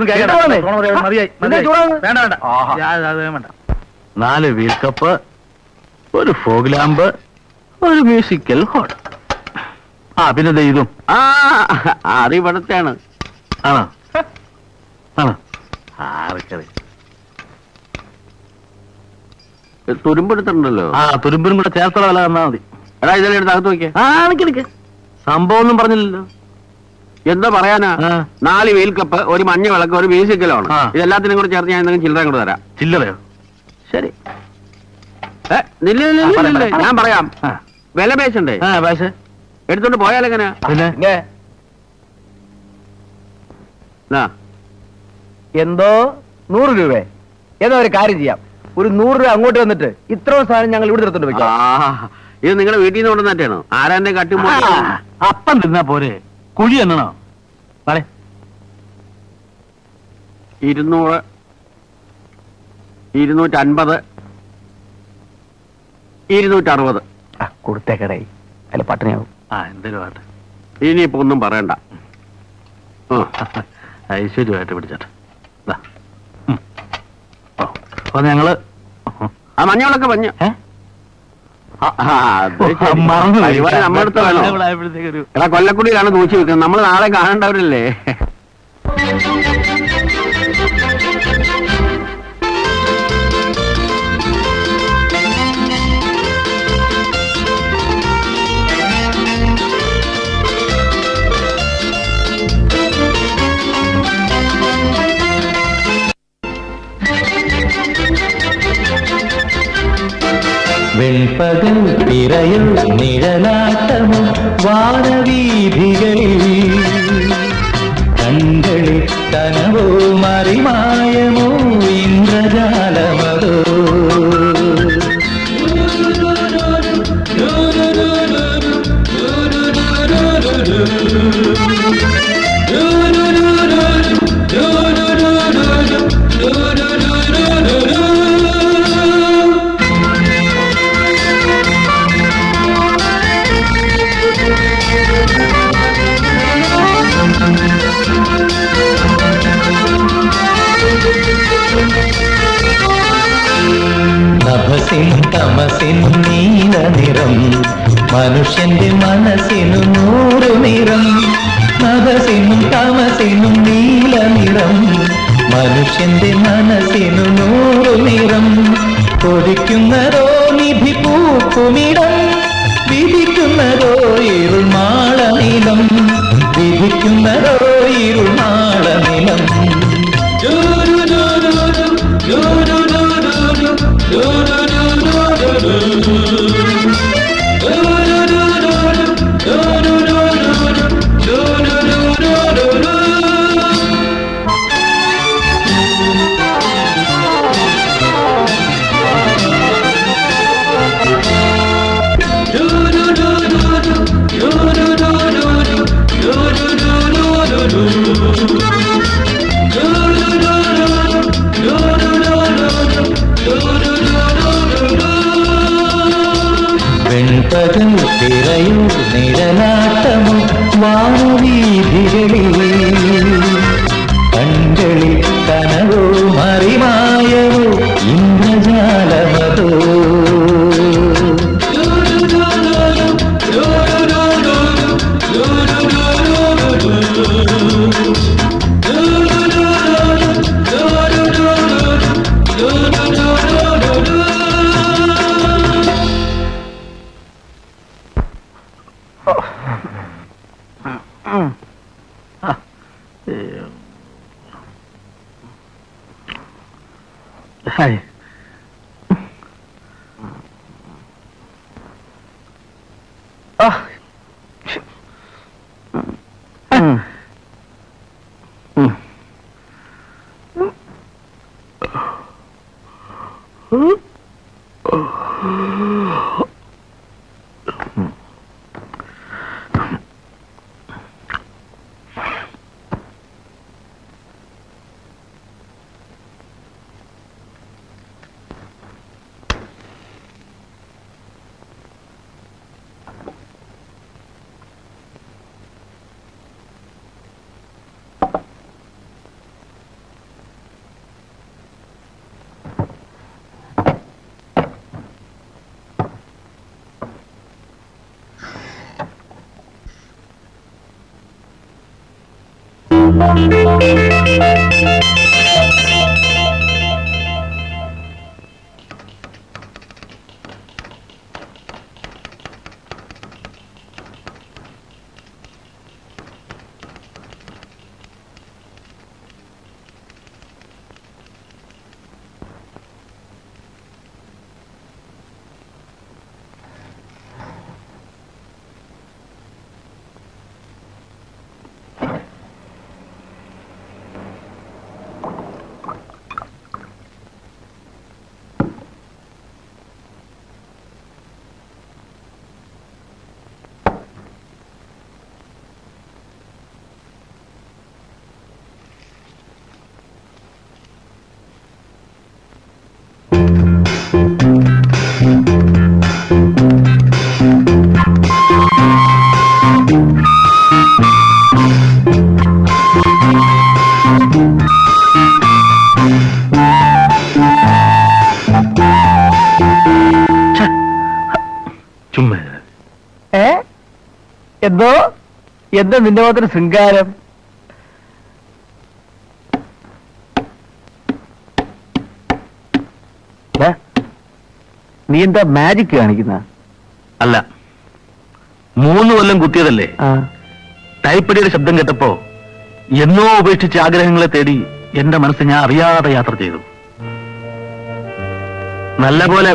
4 wheel cup, ഒരു fog lamp, ഒരു musical hall. പിന്നെ ഇതും അറിവിടത്തെയാണ്. ആണോ? ആണോ? ആർക്കറി തുരുമ്പെടുത്തിട്ടുണ്ടല്ലോ. തുരുമ്പിനും കൂടെ ചേർത്തുള്ള വില തന്നാ മതി. എടാ ഇതെല്ലാം എടുത്ത് അകത്ത് നോക്കിയേ. നിക്ക് സംഭവം ഒന്നും പറഞ്ഞില്ലല്ലോ. എന്താ പറയാനാ? 4 വീൽ കപ്പ്, ഒരു മഞ്ഞ വിളക്ക്, ഒരു മ്യൂസിക്കലാണ്. ഇതെല്ലാത്തിനും കൂടെ ചേർത്ത് ഞാൻ എന്തെങ്കിലും ചില്ലറ കൂടെ തരാം. ചില്ലറയോ? ശരി. ഞാൻ പറയാം. വില പേശണ്ടേ? എടുത്തോണ്ട് പോയാലെങ്ങനെ? എന്തോ 100 രൂപ. എന്നാ ഒരു കാര്യം ചെയ്യാം, ഒരു 100 രൂപ അങ്ങോട്ട് വന്നിട്ട് ഇത്രയും സാധനം ഞങ്ങൾ ഇവിടെ നിർത്തോണ്ട് വെക്കാം. ഇത് നിങ്ങളുടെ വീട്ടിൽ നിന്ന് കൊണ്ടുവന്നിട്ടാണോ? ആരാന്റെ കട്ടും അപ്പം തിന്നാ പോരെ, കുഴി എണ്ണണോ? 200, 250, 260 കൊടുത്തേക്കടേ. അല്ല പട്ടിണിയാവും. എന്തൊരു പാട്ട്. ഇനിയിപ്പോ ഒന്നും പറയണ്ട. ഐശ്വര്യമായിട്ട് പിടിച്ചോട്ടെ. ഞങ്ങള് മഞ്ഞളൊക്കെ മഞ്ഞ നമ്മളടുത്ത് വേണോ? എടാ കൊല്ലക്കുടിയിലാണ് തൂച്ചി വെക്കുന്നത്. നമ്മൾ നാളെ കാണേണ്ടവരല്ലേ? വെൺപകൽ തിരയും നിഴലാട്ടമും വാനവീഥികളിൽ കൺകളിൽ കനവോ മറിമായമോ ഇന്ദ്രജാലമതോ നഭസിൻ തമസിൻ നീല നിറം മനുഷ്യന്റെ മനസ്സിനു 100 നിറം. നഭസിനും തമസിനും നീല നിറം മനുഷ്യന്റെ മനസ്സിനു 100 നിറം. കൊതിക്കുന്നതോ നിധി പൂക്കുമിടം, വിധിക്കുന്നതോ ഇരുൾമാളനിലം, വിധിക്കുന്നതോ ഇരുൾമാളനിലം. വെൺപകൽ തിരയും നിഴലാട്ടമോ വാനവീഥികളിൽ കൺകളിൽ കനവോ മറിമായമോ ഇന്ദ്രജാലമതോ എന്തോ എന്താ നിന്റെ മാത്രം ശൃംഗാരം? നീ എന്താ മാജിക് കാണിക്കുന്ന? അല്ല, 3 കൊല്ലം കുത്തിയതല്ലേ. ടൈപ്പടിയുടെ ശബ്ദം കേട്ടപ്പോ എന്നോ ഉപേക്ഷിച്ച ആഗ്രഹങ്ങളെ തേടി എന്റെ മനസ്സ് ഞാൻ അറിയാതെ യാത്ര ചെയ്തു. നല്ലപോലെ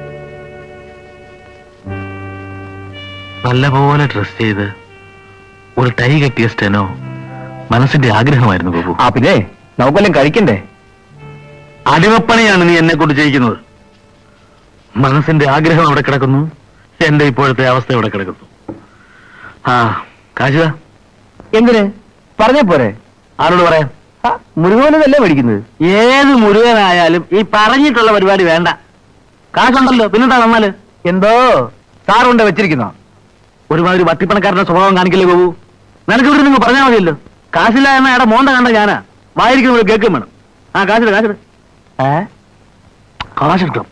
ഡ്രസ് ചെയ്ത് ഒരു ടൈ കെട്ടിയ സ്റ്റെനോ മനസ്സിന്റെ ആഗ്രഹമായിരുന്നു ബാബു. പിന്നെ നമുക്കെല്ലാം കഴിക്കണ്ടേ? അടിമപ്പണിയാണ് നീ എന്നെ കൊണ്ട് ചെയ്യിക്കുന്നത്. മനസ്സിന്റെ ആഗ്രഹം അവിടെ കിടക്കുന്നു, എന്റെ ഇപ്പോഴത്തെ അവസ്ഥ ഇവിടെ കിടക്കുന്നു. കാശുക എന്തിന് പറഞ്ഞാ പോരെ? ആരോട് പറയാം? മുരുകനല്ലേ മേടിക്കുന്നത്? ഏത് മുരുകനായാലും ഈ പറഞ്ഞിട്ടുള്ള പരിപാടി വേണ്ട. കാശുണ്ടല്ലോ, പിന്നെന്താ വന്നാല്? എന്തോ സാറുണ്ട് വെച്ചിരിക്കുന്നോ? ഒരുമാതിരി വട്ടിപ്പണക്കാരന്റെ സ്വഭാവം കാണിക്കല്ലേ ബാബു. നിനക്ക് ഇവിടെ നിങ്ങൾ പറഞ്ഞാൽ മതിയല്ലോ. കാശില്ല എന്ന എടാ മോണ്ട കണ്ട ഞാനാ വായിരിക്കുന്ന കേൾക്കും വേണം. കാശിട് കാശെടുക്കാം.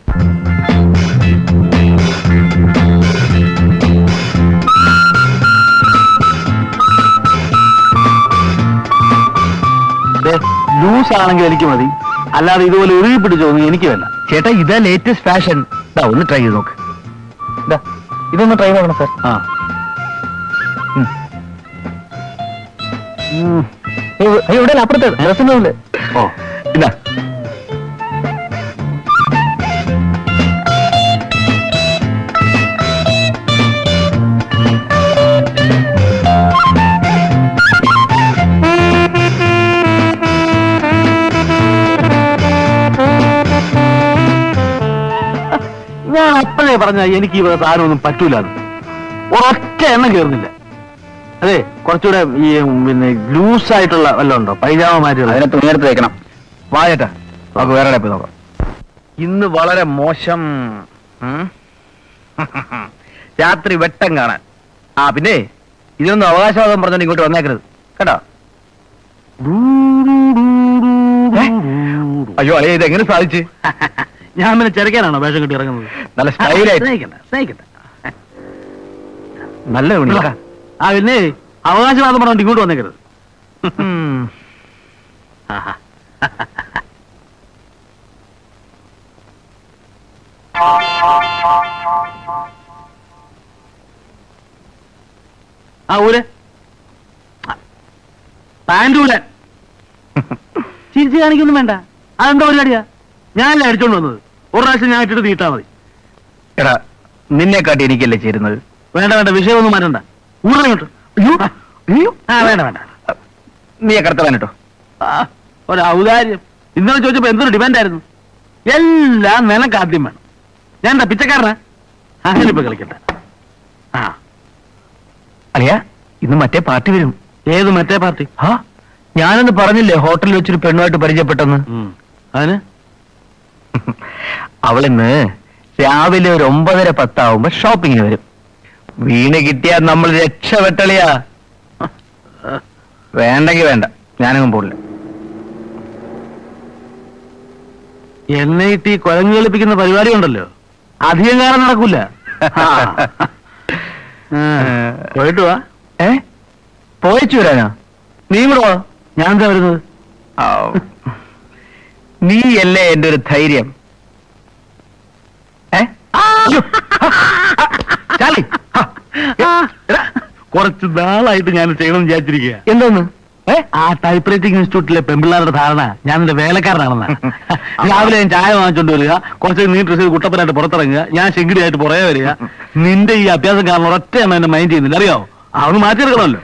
ലൂസ് ആണെങ്കിൽ എനിക്ക് മതി, അല്ലാതെ ഇതുപോലെ ഉരുകി പിടിച്ചോന്ന് എനിക്ക് വേണ്ട. ചേട്ടാ ഇതാ ലേറ്റസ്റ്റ് ഫാഷൻ. ഒന്ന് ട്രൈ ചെയ്ത് നോക്ക്. ഇതൊന്ന് ട്രൈ നോക്കണം സാർ. ഇവിടെ അപ്പുറത്തെ ഡ്രസ്സിനുള്ളിൽ. ഓ ഇതാ ഞാൻ അപ്പോഴേ പറഞ്ഞ എനിക്ക് ഈ സാധനമൊന്നും പറ്റൂല. ഒരൊറ്റ എണ്ണം കയറുന്നില്ല. അതെ, കുറച്ചുകൂടെ ഈ പിന്നെ ലൂസായിട്ടുള്ള വല്ലതും ഉണ്ടോ? പൈജാമമാര് അതിനെ തുണിയെടുത്ത് വെക്കണം. വായേട്ടാ നമുക്ക് വേറെ പോയി നോക്കാം. ഇന്ന് വളരെ മോശം രാത്രി വെട്ടം കാണാൻ. പിന്നെ ഇതിനൊന്നും അവകാശവാദം പറഞ്ഞോണ്ട് ഇങ്ങോട്ട് വന്നേക്കരുത് കേട്ടോ. അയ്യോ അല്ലേ, ഇതെങ്ങനെ സാധിച്ചു? ഞാൻ പിന്നെ ചെറുക്കാനാണോ വേഷം കിട്ടി ഇറങ്ങുന്നത്? നല്ല സ്റ്റൈലായിട്ട് നല്ല തുണി. പിന്നെ അവകാശവാദം പറഞ്ഞോണ്ട് ഇങ്ങോട്ട് വന്നേക്കരുത്. ഊര് പാൻറ്റൂല ചിരിച്ച് കാണിക്കൊന്നും വേണ്ട. അതെന്താ പരിപാടിയാ? ഞാനല്ലേ അടിച്ചോണ്ട് വന്നത്. ഒരു പ്രാവശ്യം ഞാൻ ഇട്ടിട്ട് തീട്ടാ മതി. എടാ നിന്നെ കാട്ടി എനിക്കല്ലേ ചേരുന്നത്. വേണ്ട, വിഷയമൊന്നും മാറ്റണ്ട. ഊറിങ്ങോട്ട്. വേണ്ട, നീ കടത്തവാൻ കേട്ടോ. ഒരു ഔദാര്യം. ഇന്നലെ ചോദിച്ചപ്പോ എന്തൊരു ഡിമാൻഡായിരുന്നു. എല്ലാം നിനക്ക് ആദ്യം വേണം. ഞാൻ എന്താ പിച്ചക്കാരനാ? അങ്ങനെ ഇപ്പൊ കളിക്കട്ടെ. അളിയാ ഇന്ന് മറ്റേ പാർട്ടി വരും. ഏത് മറ്റേ പാർട്ടി? ഞാനൊന്ന് പറഞ്ഞില്ലേ ഹോട്ടലിൽ വെച്ചൊരു പെണ്ണുമായിട്ട് പരിചയപ്പെട്ടെന്ന്. അതിന് അവളിന്ന് രാവിലെ ഒരു 9:10 ആവുമ്പോ ഷോപ്പിങ്ങിന് വരും. വീണ് കിട്ടിയാ നമ്മൾ രക്ഷപ്പെട്ടളിയാ. വേണ്ടെങ്കി വേണ്ട, ഞാനങ്ങും പോകില്ല. എന്നെ ഇട്ടി കുഴഞ്ഞു കളിപ്പിക്കുന്ന പരിപാടി ഉണ്ടല്ലോ, അധികം കാലം നടക്കൂല. പോയിട്ട് വാ. പോയിച്ചു വരാനാ? നീ കൂടെ വാ. ഞാൻ എന്താ വരുന്നത്? നീയല്ലേ എന്റെ ഒരു ധൈര്യം. ചാലി, കുറച്ച് നാളായിട്ട് ഞാൻ ചെയ്യണമെന്ന് വിചാരിച്ചിരിക്കുക. എന്തോന്ന്? ആ ടൈപ്പ് റൈറ്റിംഗ് ഇൻസ്റ്റിറ്റ്യൂട്ടിലെ പെമ്പിള്ളാരുടെ ധാരണ ഞാൻ നിന്റെ വേലക്കാരനാണെന്നാ. രാവിലെ ഞാൻ ചായ വാങ്ങിച്ചോണ്ട് വരിക, കുറച്ച് നീ ഡ്രസ് ചെയ്ത് കുട്ടപ്പനായിട്ട് പുറത്തിറങ്ങുക, ഞാൻ ശെങ്കിടിയായിട്ട് പുറകെ വരിക. നിന്റെ ഈ അഭ്യാസം കാരണം ഒരൊറ്റ എന്നെ മൈൻഡ് ചെയ്യുന്നില്ല, അറിയോ? അതൊന്ന് മാറ്റിയെടുക്കണമല്ലോ.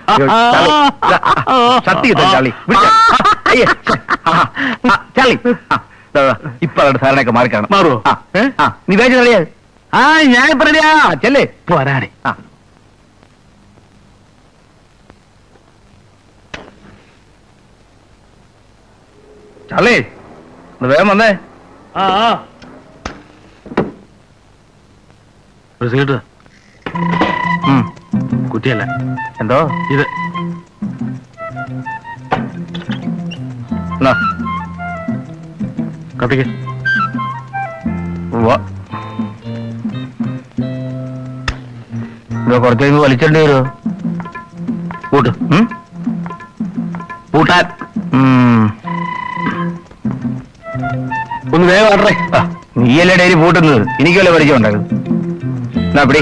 ഇപ്പൊ അവരുടെ ധാരണയൊക്കെ മാറിക്കാണും. മാറുവോ? നീ വേഗം കളിയാ. ഞാൻ ഇപ്പൊ റെഡിയാ. ചെല്ലേ പോരാടി. ചാളി, വേഗം വന്നേ. ഒരു സീറ്റ് കുറ്റിയല്ല. എന്തോ ഇത് കത്തിക്ക്. കുറച്ച് കഴിയുമ്പോ വലിച്ചേണ്ടി വരുമോ? കൂട്ട് കൂട്ടാൻ ഒന്ന് വേഗം ആടറേ. നീയല്ലേ ഡെയിലി പൂട്ടുന്നത്, എനിക്കല്ലേ പരിചയം ഉണ്ടാകും. പിടി.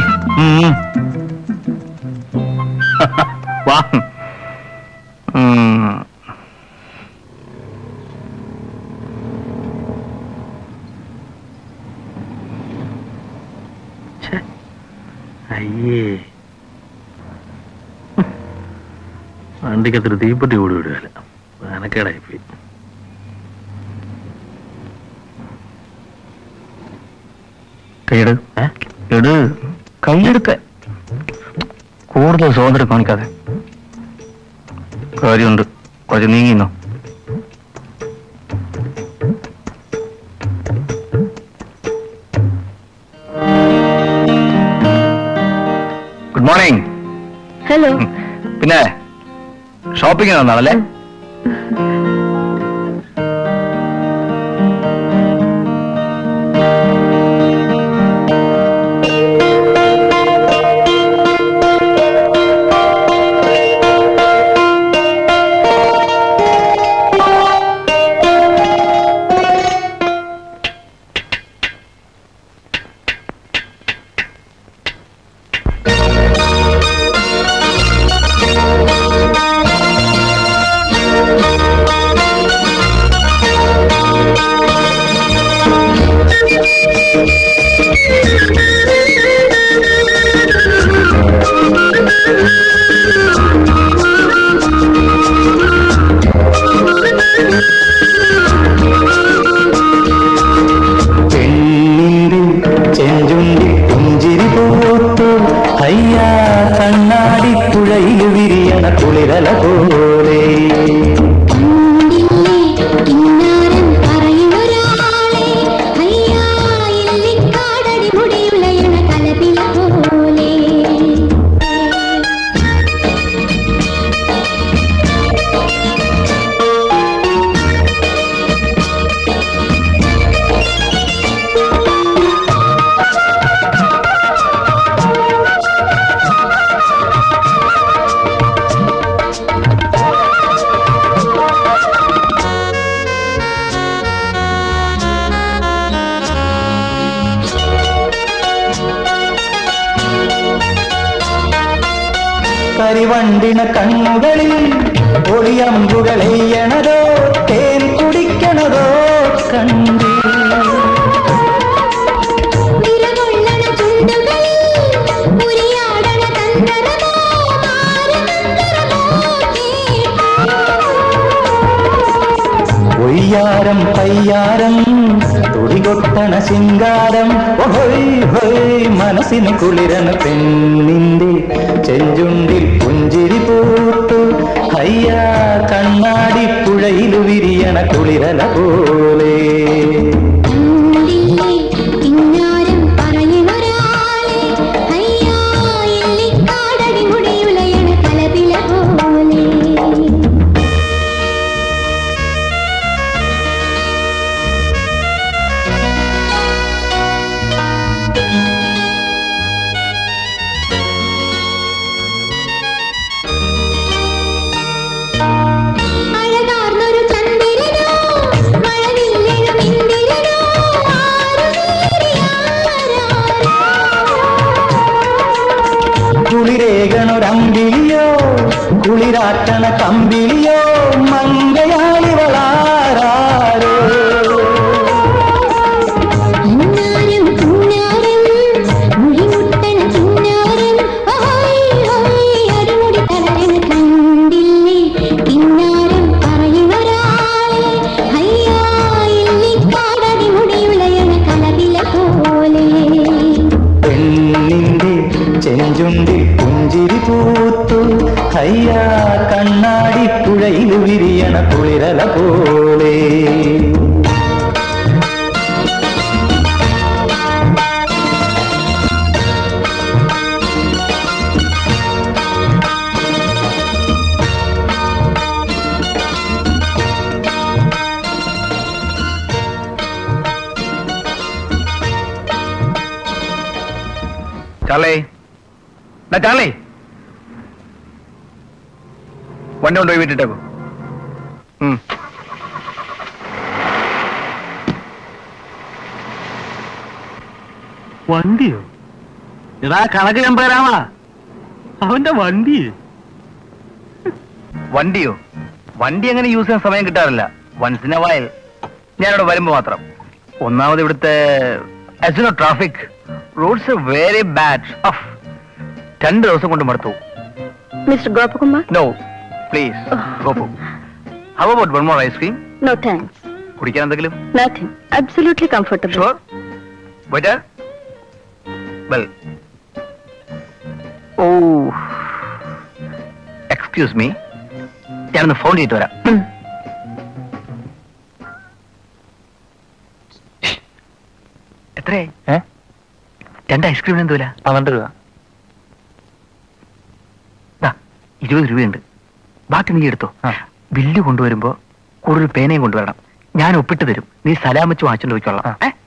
വാ. അയ്യേ, വണ്ടിക്കത്തൊരു തീപ്പെട്ടി കൂടി വിടുകയല്ല, അനക്കേടായിപ്പോയി. കൈയെടുക്ക, കൂടുതൽ സ്വാതന്ത്ര്യം കാണിക്കാതെ. കാര്യമുണ്ട്, കുറച്ച് നീങ്ങിന്നോ. Good morning. ഹലോ. പിന്നെ ഷോപ്പിങ്ങിന് വന്നാണല്ലേ? കരിവണ്ടിന കണ്ണുകളിൽ ഒളിയമ്പുകളെയ്യണതോ തേൻ കുടിക്കണതോ കണ്ടി ഒയ്യാരം പയ്യാരം തുടികൊട്ടണ ശിങ്കാരം ഹൊയ് ഹൊയ് മനസ്സിന് കുളിരന പെണ്ണിന്റെ ചെഞ്ചുണ്ടിൽ പുഞ്ചിരി പൂത്തു ഹയ്യാ കണ്ണാടി പുഴയിൽ വിരിയണ കുളിരല പോലെ അഴകേ കുളിരാട്ടണ കമ്പിളിയോ മങ്കയാളിവളാരോ ചെഞ്ചുണ്ടിൽ പുഞ്ചിരി പൂത്തു കയ്യാ കണ്ണാടി പുഴയിൽ വിരിയണ കുളിരല പോലെ ചാളേ ചാളേ വണ്ടി കൊണ്ടുപോയി വിട്ടിട്ടേക്കോ. വണ്ടിയോ? എടാ കണക്ക് നമ്പരാമാ അവന്റെ വണ്ടി. വണ്ടിയോ? വണ്ടി അങ്ങനെ യൂസ് ചെയ്യാൻ സമയം കിട്ടാറില്ല. വൺസ് ഇൻ എ വൈൽ ഞാനിവിടെ വരുമ്പോ മാത്രം. ഒന്നാമത് ഇവിടുത്തെ ട്രാഫിക് റോഡ്സ് വെരി ബാഡ്. 2 ദിവസം കൊണ്ട് മടുത്തു. Mister Gopakumar? No please Gopu. How about one more ice cream? No thanks. കുടിക്കാൻ എന്തെങ്കിലും? Nothing. Absolutely comfortable. Sure? Waiter? Well oh excuse me, ഞാനൊന്ന് ഫോൺ ചെയ്തിട്ട് വരാം. എത്രയായി? 2 ഐസ്ക്രീമിന് എന്ത് വില? 12 രൂപ. 20 രൂപയുണ്ട്. ബാക്കി നീ എടുത്തോ. ബില്ല് കൊണ്ടുവരുമ്പോ കൂടുതൽ പേനയും കൊണ്ടുവരണം. ഞാൻ ഒപ്പിട്ട് തരും. നീ സലാം വെച്ച് വാങ്ങിച്ചോണ്ട് പോയിക്കോളാം.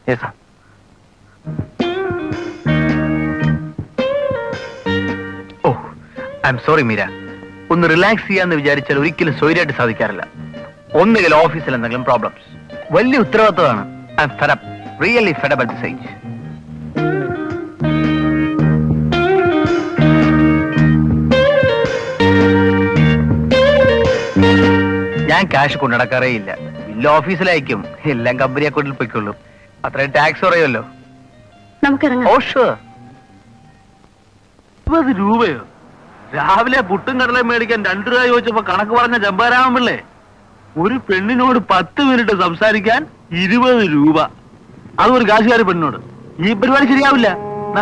Oh I am sorry Meera. ഒന്ന് റിലാക്സ് ചെയ്യാന്ന് വിചാരിച്ചാൽ ഒരിക്കലും സ്വൈര്യമായിട്ട് സാധിക്കാറില്ല. ഒന്നുകിൽ ഓഫീസിൽ എന്തെങ്കിലും പ്രോബ്ലംസ്. വലിയ ഉത്തരവാദിത്തമാണ്. I am fed up, really fed up at this age. ഞാൻ ക്യാഷ് കൊണ്ടുനടക്കാറേ ഇല്ല. ബില്ല് ഓഫീസിലയക്കും. എല്ലാം കമ്പനി അക്കൗണ്ടിൽ പോയിക്കൊള്ളും. അത്രയും ടാക്സ് കുറയുമല്ലോ. നമുക്കിറങ്ങാം. ഓ ഷുവർ. 20 രൂപയോ? രാവിലെ പുട്ടും കടലയും മേടിക്കാൻ 2 രൂപ ചോദിച്ചപ്പോ കണക്ക് പറഞ്ഞ ചമ്പാരാമൻ പിള്ളേ, ഒരു പെണ്ണിനോട് 10 മിനിറ്റ് സംസാരിക്കാൻ 20 രൂപ. അതൊരു കാശുകാരി പെണ്ണിനോട്. ഈ പരിപാടി ശരിയാവില്ല.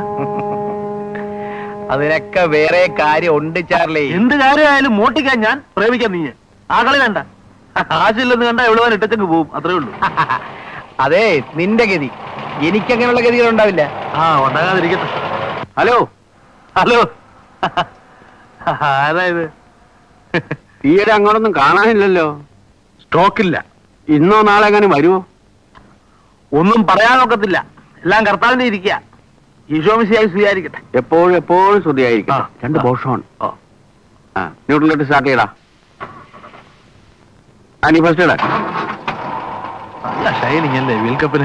അതിനൊക്കെ വേറെ കാര്യം ഉണ്ട് ചാർലി. എന്ത് കാര്യമായാലും മോട്ടിക്കാൻ ഞാൻ, പ്രേമിക്കാൻ നീ. ആ കളി വേണ്ട. ആശയില്ലെന്ന് കണ്ടാ എവിടെ ഇട്ടച്ചങ്ങ് പോവും. അത്രേ ഉള്ളൂ. അതെ നിന്റെ ഗതി. എനിക്കങ്ങനെയുള്ള ഗതികൾ ഉണ്ടാവില്ല. ഉണ്ടാകാതിരിക്കട്ടെ. ഹലോ ഹലോ, ആരായത്? തീരെ അങ്ങോട്ടൊന്നും കാണാനില്ലല്ലോ. സ്റ്റോക്കില്ല. ഇന്നോ നാളെ എങ്ങനെ വരുമോ? ഒന്നും പറയാനൊക്കത്തില്ല. എല്ലാം കർത്താവിന്റെ ഇരിക്കുക. ഈശോമിശിയായി സ്വീകരിക്കട്ടെ. എപ്പോഴും എപ്പോഴും ശ്രുതിയായിരിക്കും. 2 ബോഷമാണ്. ന്യൂട്രലിട്ട് സ്റ്റാർട്ട് ചെയ്യടാ. നീ ഫസ്റ്റ് ഇടാ. നല്ല ഷൈനിങ് അല്ലേ വേൾഡ് കപ്പിന്?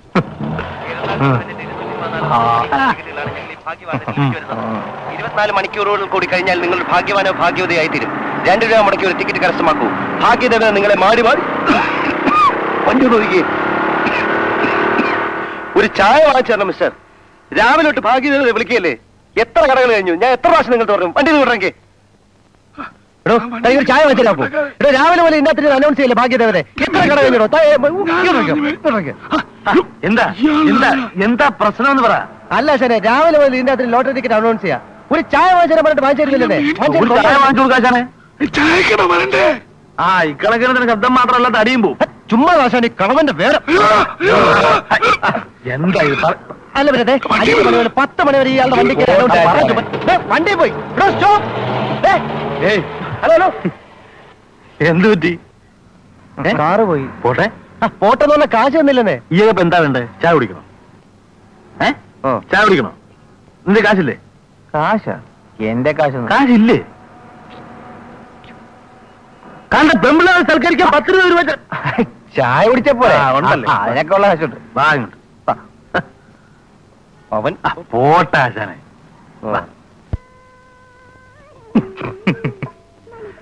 24 മണിക്കൂറുകൾ കൂടി കഴിഞ്ഞാൽ നിങ്ങൾ ഭാഗ്യവാനോ ഭാഗ്യവതിയായി തീരും. 2 രൂപ മുടക്കി ഒരു ടിക്കറ്റ് കരസ്ഥമാക്കൂ. ഭാഗ്യദേവന നിങ്ങളെ മാറി മാറി വണ്ടി ഒതുക്കി. ഒരു ചായ വാങ്ങിച്ചു മിസ്റ്റർ. രാവിലെ തൊട്ട് ഭാഗ്യദേവനെ വിളിക്കുകയല്ലേ? എത്ര കടകൾ കഴിഞ്ഞു? ഞാൻ എത്ര പ്രാവശ്യം നിങ്ങൾ പറഞ്ഞു വണ്ടി വിടണമെങ്കിൽ? ചായ വാങ്ങിച്ചാപ്പോ രാവിലെ പോലെ ഇതിനകത്ത് അനൗൺസ് ചെയ്യില്ല ഭാഗ്യദേവനെ. എത്ര കട കഴിഞ്ഞോ? എന്താ എന്താ എന്താ പ്രശ്നം എന്ന് പറ. അല്ല ശരി, രാവിലെ പോലെ ഇതിനകത്ത് ലോട്ടറി ടിക്കറ്റ് അനൗൺസ് ചെയ്യാം. ഒരു ചായ വാങ്ങിച്ചാൽ പറഞ്ഞിട്ട് വാങ്ങിച്ചിരുന്നില്ലേ? ചായ വാങ്ങിച്ചു കൊടുക്കാശാനെ. ആ ഇക്കണക്കിന് ശബ്ദം മാത്രമല്ല തടിയും പോവും. ചുമ്മാ ദാശാനി കളവന്റെ പേര്. എന്താ അല്ല പിന്നെ 5 മണി വരെ 10 മണി വരെ ഇയാളുടെ വണ്ടിക്ക് വണ്ടി പോയി. ഹലോ ഹലോ, എന്ത് പറ്റി? കാറ് പോയി. പോട്ടെ പോട്ടെന്ന് പറഞ്ഞ കാശ് തന്നില്ലെന്നേ. ഈ ഇപ്പൊ എന്താ വേണ്ടേ? ചായ കുടിക്കണം. ചായ കുടിക്കണോ? നിന്റെ കാശില്ലേ? കാശാ? എന്റെ കാശ് കാശില്ലേ? കാരണം പെമ്പിളെ സൽക്കരിക്കാൻ 10 രൂപ ചായ കുടിച്ചപ്പോ അതിനൊക്കെ ഉള്ള കാശുണ്ട്. വാങ്ങുണ്ട്. അവൻ പോട്ടാശാനെ.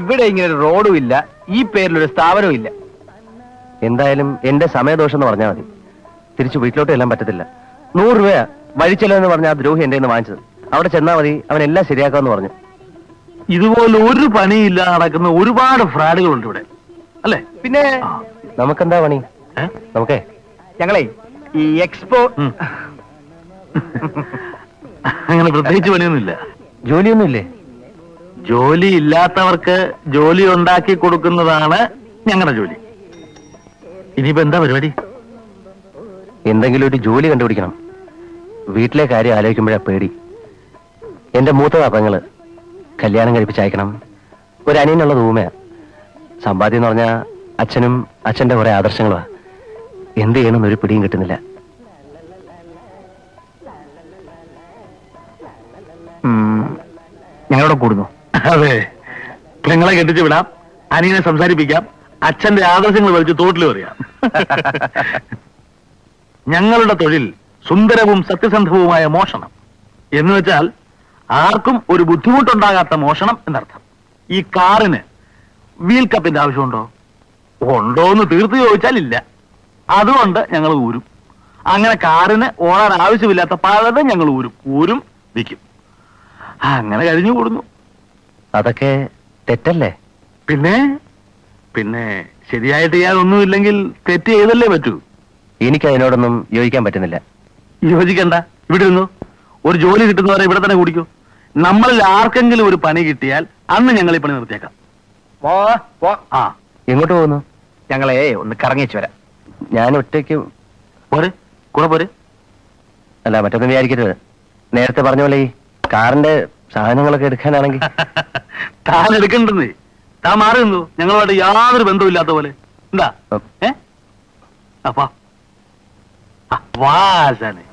ഇവിടെ ഇങ്ങനെ ഒരു റോഡും ഇല്ല, ഈ പേരിലൊരു സ്ഥാപനവും ഇല്ല. എന്തായാലും എന്റെ സമയദോഷം എന്ന് പറഞ്ഞാൽ മതി. തിരിച്ചു വീട്ടിലോട്ട് എല്ലാം പറ്റത്തില്ല. 100 രൂപ വഴിച്ചെലവെന്ന് പറഞ്ഞ ആ ദ്രോഹി എന്റെ വാങ്ങിച്ചത്. അവിടെ ചെന്നാൽ മതി, അവൻ എല്ലാം ശരിയാക്കാന്ന് പറഞ്ഞു. ഇതുപോലെ ഒരു പണിയില്ല നടക്കുന്ന ഒരുപാട് ഫ്രാഡുകളുണ്ട് ഇവിടെ, അല്ലേ? പിന്നെ നമുക്കെന്താ പണി? നമുക്കേ ഞങ്ങളെ ഈ എക്സ്പോ അങ്ങനെ പ്രത്യേകിച്ച് പണിയൊന്നുമില്ല. ജോലിയൊന്നുമില്ലേ? ജോലി ഇല്ലാത്തവർക്ക് ജോലി ഉണ്ടാക്കി കൊടുക്കുന്നതാണ് ഞങ്ങളുടെ ജോലി. ഇനിയിപ്പോ എന്താ പരിപാടി? എന്തെങ്കിലും ഒരു ജോലി കണ്ടുപിടിക്കണം. വീട്ടിലെ കാര്യം ആലോചിക്കുമ്പോഴാ പേടി. എന്റെ മൂത്ത പാപ്പങ്ങള് കല്യാണം കഴിപ്പിച്ചയക്കണം. ഒരു അനിയനുള്ളത് ഊമയാ. സമ്പാദ്യം എന്ന് പറഞ്ഞാൽ അച്ഛനും അച്ഛന്റെ കുറെ ആദർശങ്ങളുമാ. എന്ത് ചെയ്യണമെന്നൊരു പിടിയും കിട്ടുന്നില്ല. ഞങ്ങളോട് കൂടുന്നു. അതെ, നിങ്ങളെ കെട്ടിച്ചു വിടാം, അനിയനെ സംസാരിപ്പിക്കാം, അച്ഛന്റെ ആദർശങ്ങൾ വലിച്ച് തോട്ടിൽ പറയാം. ഞങ്ങളുടെ തൊഴിൽ സുന്ദരവും സത്യസന്ധവുമായ മോഷണം എന്ന് വെച്ചാൽ ആർക്കും ഒരു ബുദ്ധിമുട്ടുണ്ടാകാത്ത മോഷണം എന്നർത്ഥം. ഈ കാറിന് വീൽ കപ്പിന്റെ ആവശ്യമുണ്ടോ? ഉണ്ടോന്ന് തീർത്ത് ചോദിച്ചാൽ ഇല്ല. അതുകൊണ്ട് ഞങ്ങൾ ഊരും. അങ്ങനെ കാറിന് ഓടാൻ ആവശ്യമില്ലാത്ത പലതും ഞങ്ങൾ ഊരും വിൽക്കും. അങ്ങനെ കഴിഞ്ഞു കൂടുന്നു. അതൊക്കെ തെറ്റല്ലേ? പിന്നെ പിന്നെ ശരിയായിട്ട് ചെയ്യാനൊന്നുമില്ലെങ്കിൽ തെറ്റ് ചെയ്തല്ലേ പറ്റൂ. എനിക്ക് അതിനോടൊന്നും യോജിക്കാൻ പറ്റുന്നില്ല. യോജിക്കണ്ട, ഇവിടെ ഇരുന്നു. ഒരു ജോലി കിട്ടുന്നവരെ ഇവിടെ തന്നെ കുടിക്കൂ. നമ്മളിൽ ആർക്കെങ്കിലും ഒരു പണി കിട്ടിയാൽ അന്ന് ഞങ്ങൾ ഈ പണി നിർത്തിയേക്കാം. ആ, എങ്ങോട്ട് പോകുന്നു? ഞങ്ങളെ ഒന്ന് കറങ്ങിച്ചു വരാം. ഞാൻ ഒറ്റയ്ക്ക് പോരെ, കൂടെ പോരെ. അല്ല, മറ്റൊന്നും വിചാരിക്കരുത്. നേരത്തെ പറഞ്ഞ പോലെ ഈ കാറിന്റെ സാധനങ്ങളൊക്കെ എടുക്കാനാണെങ്കിൽ താൻ എടുക്കണ്ടെന്നേ. താൻ മാറി നിന്നു. ഞങ്ങളുമായിട്ട് യാതൊരു ബന്ധമില്ലാത്ത പോലെ. എന്താ അപ്പാ വാശാനെ.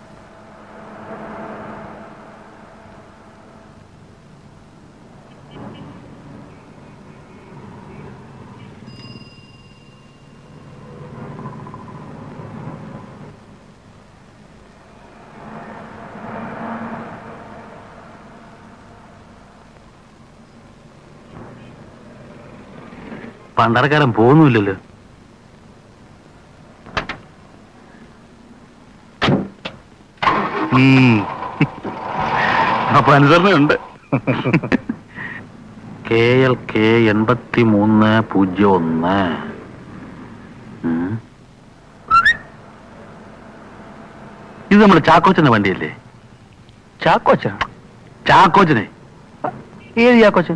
പണ്ടറക്കാരൻ പോകുന്നില്ലല്ലോ. അപ്പൊ അനുസരണയുണ്ട്. KLK 8301. ഇത് നമ്മുടെ ചാക്കോച്ചന്റെ വണ്ടിയല്ലേ? ചാക്കോച്ചനെ? ഏത് ചാക്കോച്ചൻ?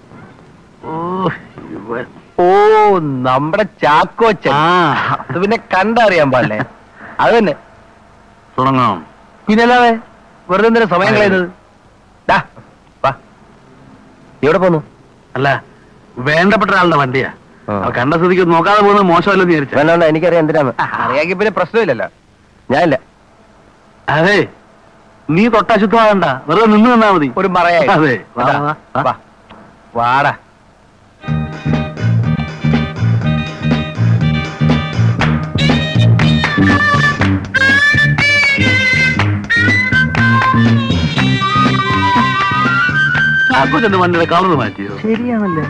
ഓ, നമ്മുടെ ചാക്കോച്ചൻ. അത് പിന്നെ കണ്ടറിയാൻ പാടില്ലേ? അത് തന്നെ തുടങ്ങാം. പിന്നല്ലാതെ വെറുതെ എന്തിനാ സമയം കളയുന്നത്? എവിടെ പോന്നു? അല്ല, വേണ്ടപ്പെട്ട ഒരാളുടെ വണ്ടിയാ. കണ്ട സ്ഥിതിക്ക് നോക്കാതെ പോകുന്നത് മോശമല്ലെന്ന് വിചാരിച്ചു. വേണ്ട, എനിക്കറിയാം എന്തിനാണ്. അറിയാമെങ്കിൽ പിന്നെ പ്രശ്നമില്ലല്ലോ. ഞാനില്ല. അതെ, നീ തൊട്ടശുദ്ധമാകണ്ട, വെറുതെ നിന്ന് നിന്നാ മതി. ഒരു മറയായി. അതെ, വാടാ. ചാക്കോച്ചന്റെ വണ്ടിയുടെ കളർ മാറ്റിയോ? ശരിയാണല്ലേ?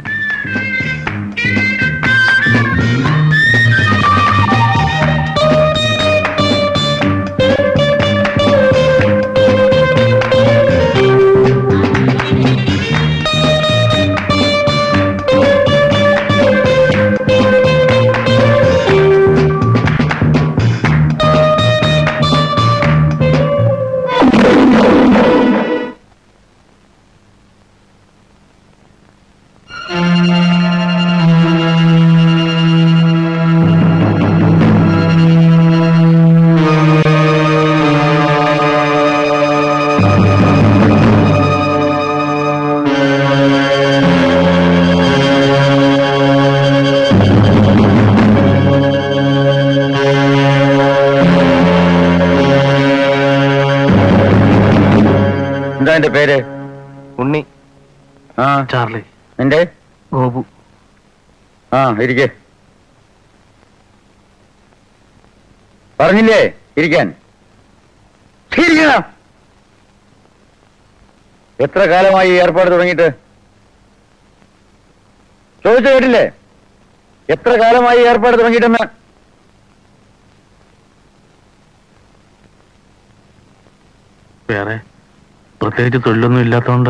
എന്റെ പേര് ഉണ്ണി. ചാർലി. നിന്റെ? ഗോപു. ഇരിക്കേ. പറഞ്ഞില്ലേ ഇരിക്കാൻ? എത്ര കാലമായി ഈ ഏർപ്പാട് തുടങ്ങിയിട്ട്? ചോദിച്ചു കേട്ടില്ലേ? എത്ര കാലമായി ഏർപ്പാട് തുടങ്ങിയിട്ടെന്ന്? വേറെ പ്രത്യേകിച്ച് തൊഴിലൊന്നും ഇല്ലാത്തോണ്ട്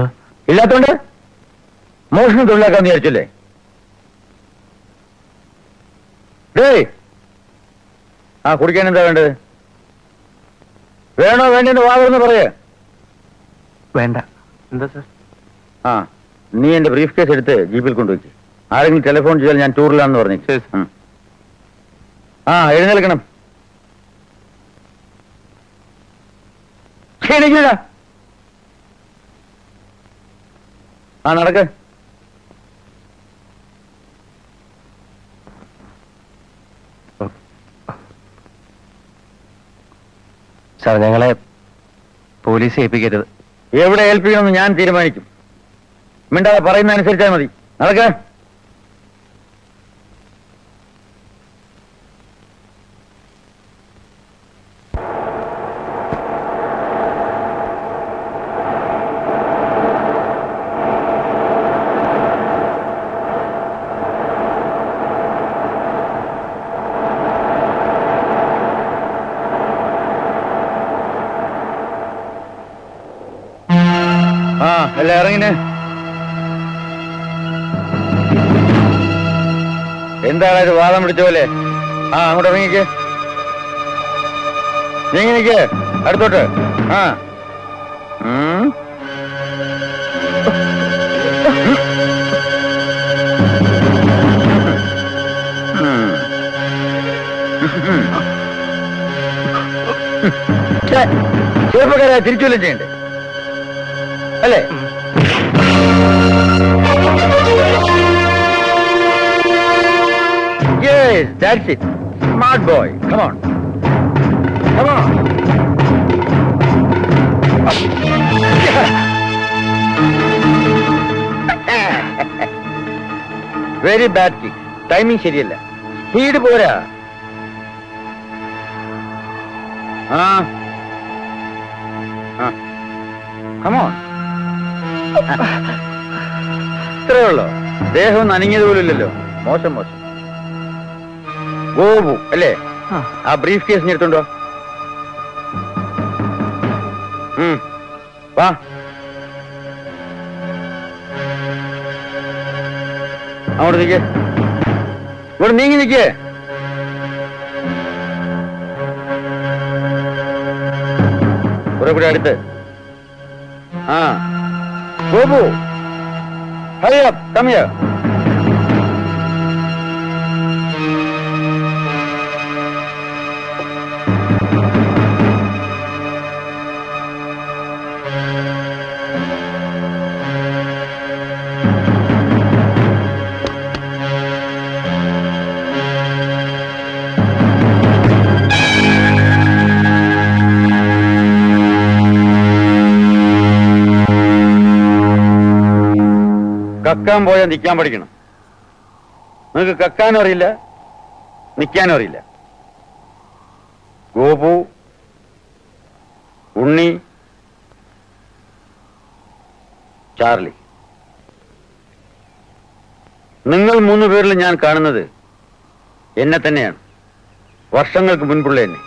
മോഷണം തൊഴിലാക്കാന്ന് വിചാരിച്ചല്ലേ? ആ കുടിക്കാൻ എന്താ വേണ്ടത്? വേണോ വേണ്ടെന്ന് വാദമെന്ന് പറയേ. വേണ്ട. എന്താ സാർ? ആ, നീ എന്റെ ബ്രീഫ് കേസ് എടുത്ത് ജീപ്പിൽ കൊണ്ടുവയ്ക്ക്. ആരെങ്കിലും ടെലിഫോൺ ചെയ്താൽ ഞാൻ ടൂറിലാണെന്ന് പറഞ്ഞു. ആ, എഴുന്നേൽക്കണം. ക്ഷീണിക്കില്ല. ആ, നടക്ക്. സാർ, ഞങ്ങളെ പോലീസ് ഏൽപ്പിക്കരുത്. എവിടെ ഏൽപ്പിക്കണമെന്ന് ഞാൻ തീരുമാനിക്കും. മിണ്ടാതെ പറയുന്ന അനുസരിച്ചാൽ മതി. നടക്ക. എല്ലാം ഇറങ്ങിനെ. എന്താണ് ഇത് വാദം പിടിച്ച പോലെ? ആ, അങ്ങോട്ട് ഇറങ്ങിക്ക്. നീങ്ങി നിക്ക്. അടുത്തോട്ട്. ആ, ചെറുപ്പക്കാരെ തിരിച്ചുവല്ലം ചെയ്യണ്ടേ അല്ലേ? Yes, that's it. Smart boy. Come on. Come on. Very bad kick. Timing ശരിയല്ല. സ്പീഡ് പോരാ. ആ, come on. ഇത്രയേ ഉള്ളോ? ദേഹം ഒന്ന് അനങ്ങിയത് പോലും ഇല്ലല്ലോ. മോശം മോശം. ഗോപു അല്ലേ? ആ ബ്രീഫ് കേസ് എടുത്തുണ്ടോ? വാ. അങ്ങോട്ട് നിൽക്കേ. ഇവിടെ നീങ്ങി നിൽക്കേ. കുറെ കൂടെ അടുത്ത്. ആ, Gopu, hurry up, come here. കക്കാൻ പോയാൽ നിൽക്കാൻ പഠിക്കണം. നിങ്ങൾക്ക് കക്കാനും അറിയില്ല, നിൽക്കാനും അറിയില്ല. ഗോപു, ഉണ്ണി, ചാർലി, നിങ്ങൾ 3 പേരിൽ ഞാൻ കാണുന്നത് എന്നെ തന്നെയാണ്. വർഷങ്ങൾക്ക് മുൻപുള്ള എന്നെ.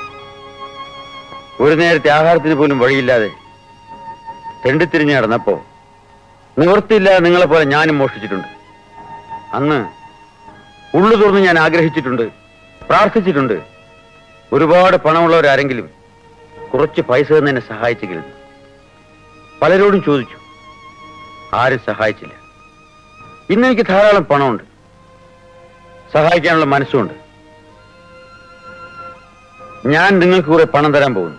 ഒരു നേരത്തെ ആഹാരത്തിന് പോലും വഴിയില്ലാതെ തെണ്ടിത്തിരിഞ്ഞ് നടന്നപ്പോ നിവൃത്തിയില്ലാതെ നിങ്ങളെപ്പോലെ ഞാനും മോഷ്ടിച്ചിട്ടുണ്ട്. അന്ന് ഉള്ളു തുറന്ന് ഞാൻ ആഗ്രഹിച്ചിട്ടുണ്ട്, പ്രാർത്ഥിച്ചിട്ടുണ്ട്. ഒരുപാട് പണമുള്ളവരാരെങ്കിലും കുറച്ച് പൈസ തന്ന് എന്നെ സഹായിച്ചെങ്കിലും. പലരോടും ചോദിച്ചു, ആരും സഹായിച്ചില്ല. ഇന്ന് എനിക്ക് ധാരാളം പണമുണ്ട്, സഹായിക്കാനുള്ള മനസ്സുമുണ്ട്. ഞാൻ നിങ്ങൾക്ക് കുറെ പണം തരാൻ പോകുന്നു.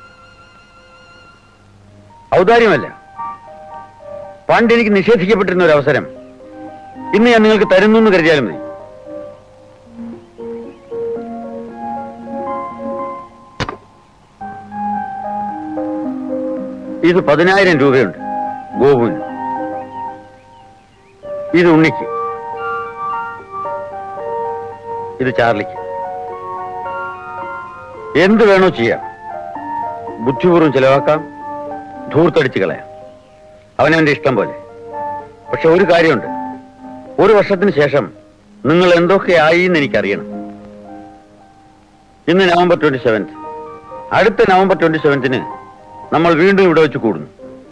ഔദാര്യമല്ല, പണ്ട് എനിക്ക് നിഷേധിക്കപ്പെട്ടിരുന്ന ഒരു അവസരം ഇന്ന് ഞാൻ നിങ്ങൾക്ക് തരുന്നു എന്ന് കരുതിയാലും മതി. ഇത് 10,000 രൂപയുണ്ട് ഗോപുവിന്. ഇത് ഉണ്ണിക്ക്. ഇത് ചാർലിക്ക്. എന്ത് വേണോ ചെയ്യാം. ബുദ്ധിപൂർവ്വം ചെലവാക്കാം, ധൂർത്തടിച്ച് കളയാം. അവനവന്റെ ഇഷ്ടം പോലെ. പക്ഷെ ഒരു കാര്യമുണ്ട്, ഒരു വർഷത്തിന് ശേഷം നിങ്ങൾ എന്തൊക്കെയായി എന്ന് എനിക്കറിയണം. ഇന്ന് നവംബർ 27. അടുത്ത നവംബർ 27 നമ്മൾ വീണ്ടും ഇവിടെ വെച്ച് കൂടുന്നു.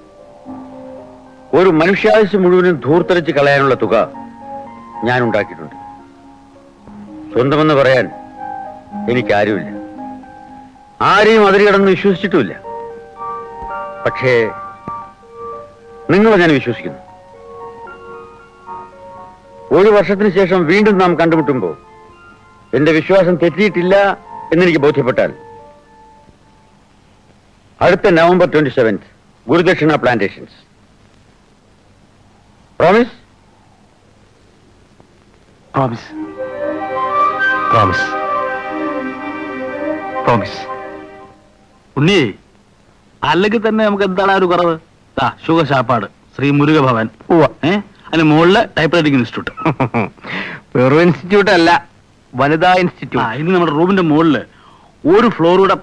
ഒരു മനുഷ്യായുസ് മുഴുവനും ധൂർത്തരച്ച് കളയാനുള്ള തുക ഞാൻ ഉണ്ടാക്കിയിട്ടുണ്ട്. സ്വന്തമെന്ന് പറയാൻ എനിക്കാരുമില്ല, ആരെയും അതിരുകടന്ന് വിശ്വസിച്ചിട്ടുമില്ല. പക്ഷേ നിങ്ങളെ ഞാൻ വിശ്വസിക്കുന്നു. ഒരു വർഷത്തിന് ശേഷം വീണ്ടും നാം കണ്ടുമുട്ടുമ്പോൾ എന്റെ വിശ്വാസം തെറ്റിയിട്ടില്ല എന്നെനിക്ക് ബോധ്യപ്പെട്ടാൽ അടുത്ത November 27 Gurudakshina plantations. Promise? Promise. Promise. Promise. Unni, അല്ലെങ്കിൽ തന്നെ നമുക്ക് എന്താണ് ഒരു കുറവ്? ഷുഗർ ശാപ്പാട്, ശ്രീ മുരുക ഭവൻ, അതിന് മുകളില് ടൈപ്പ് റൈറ്റിംഗ് ഇൻസ്റ്റിറ്റ്യൂട്ട്. വെറും ഇൻസ്റ്റിറ്റ്യൂട്ട് അല്ല, വനിതാ ഇൻസ്റ്റിറ്റ്യൂട്ട്. ഇനി നമ്മുടെ റൂമിന്റെ മുകളില് ഒരു ഫ്ലോറൂടെ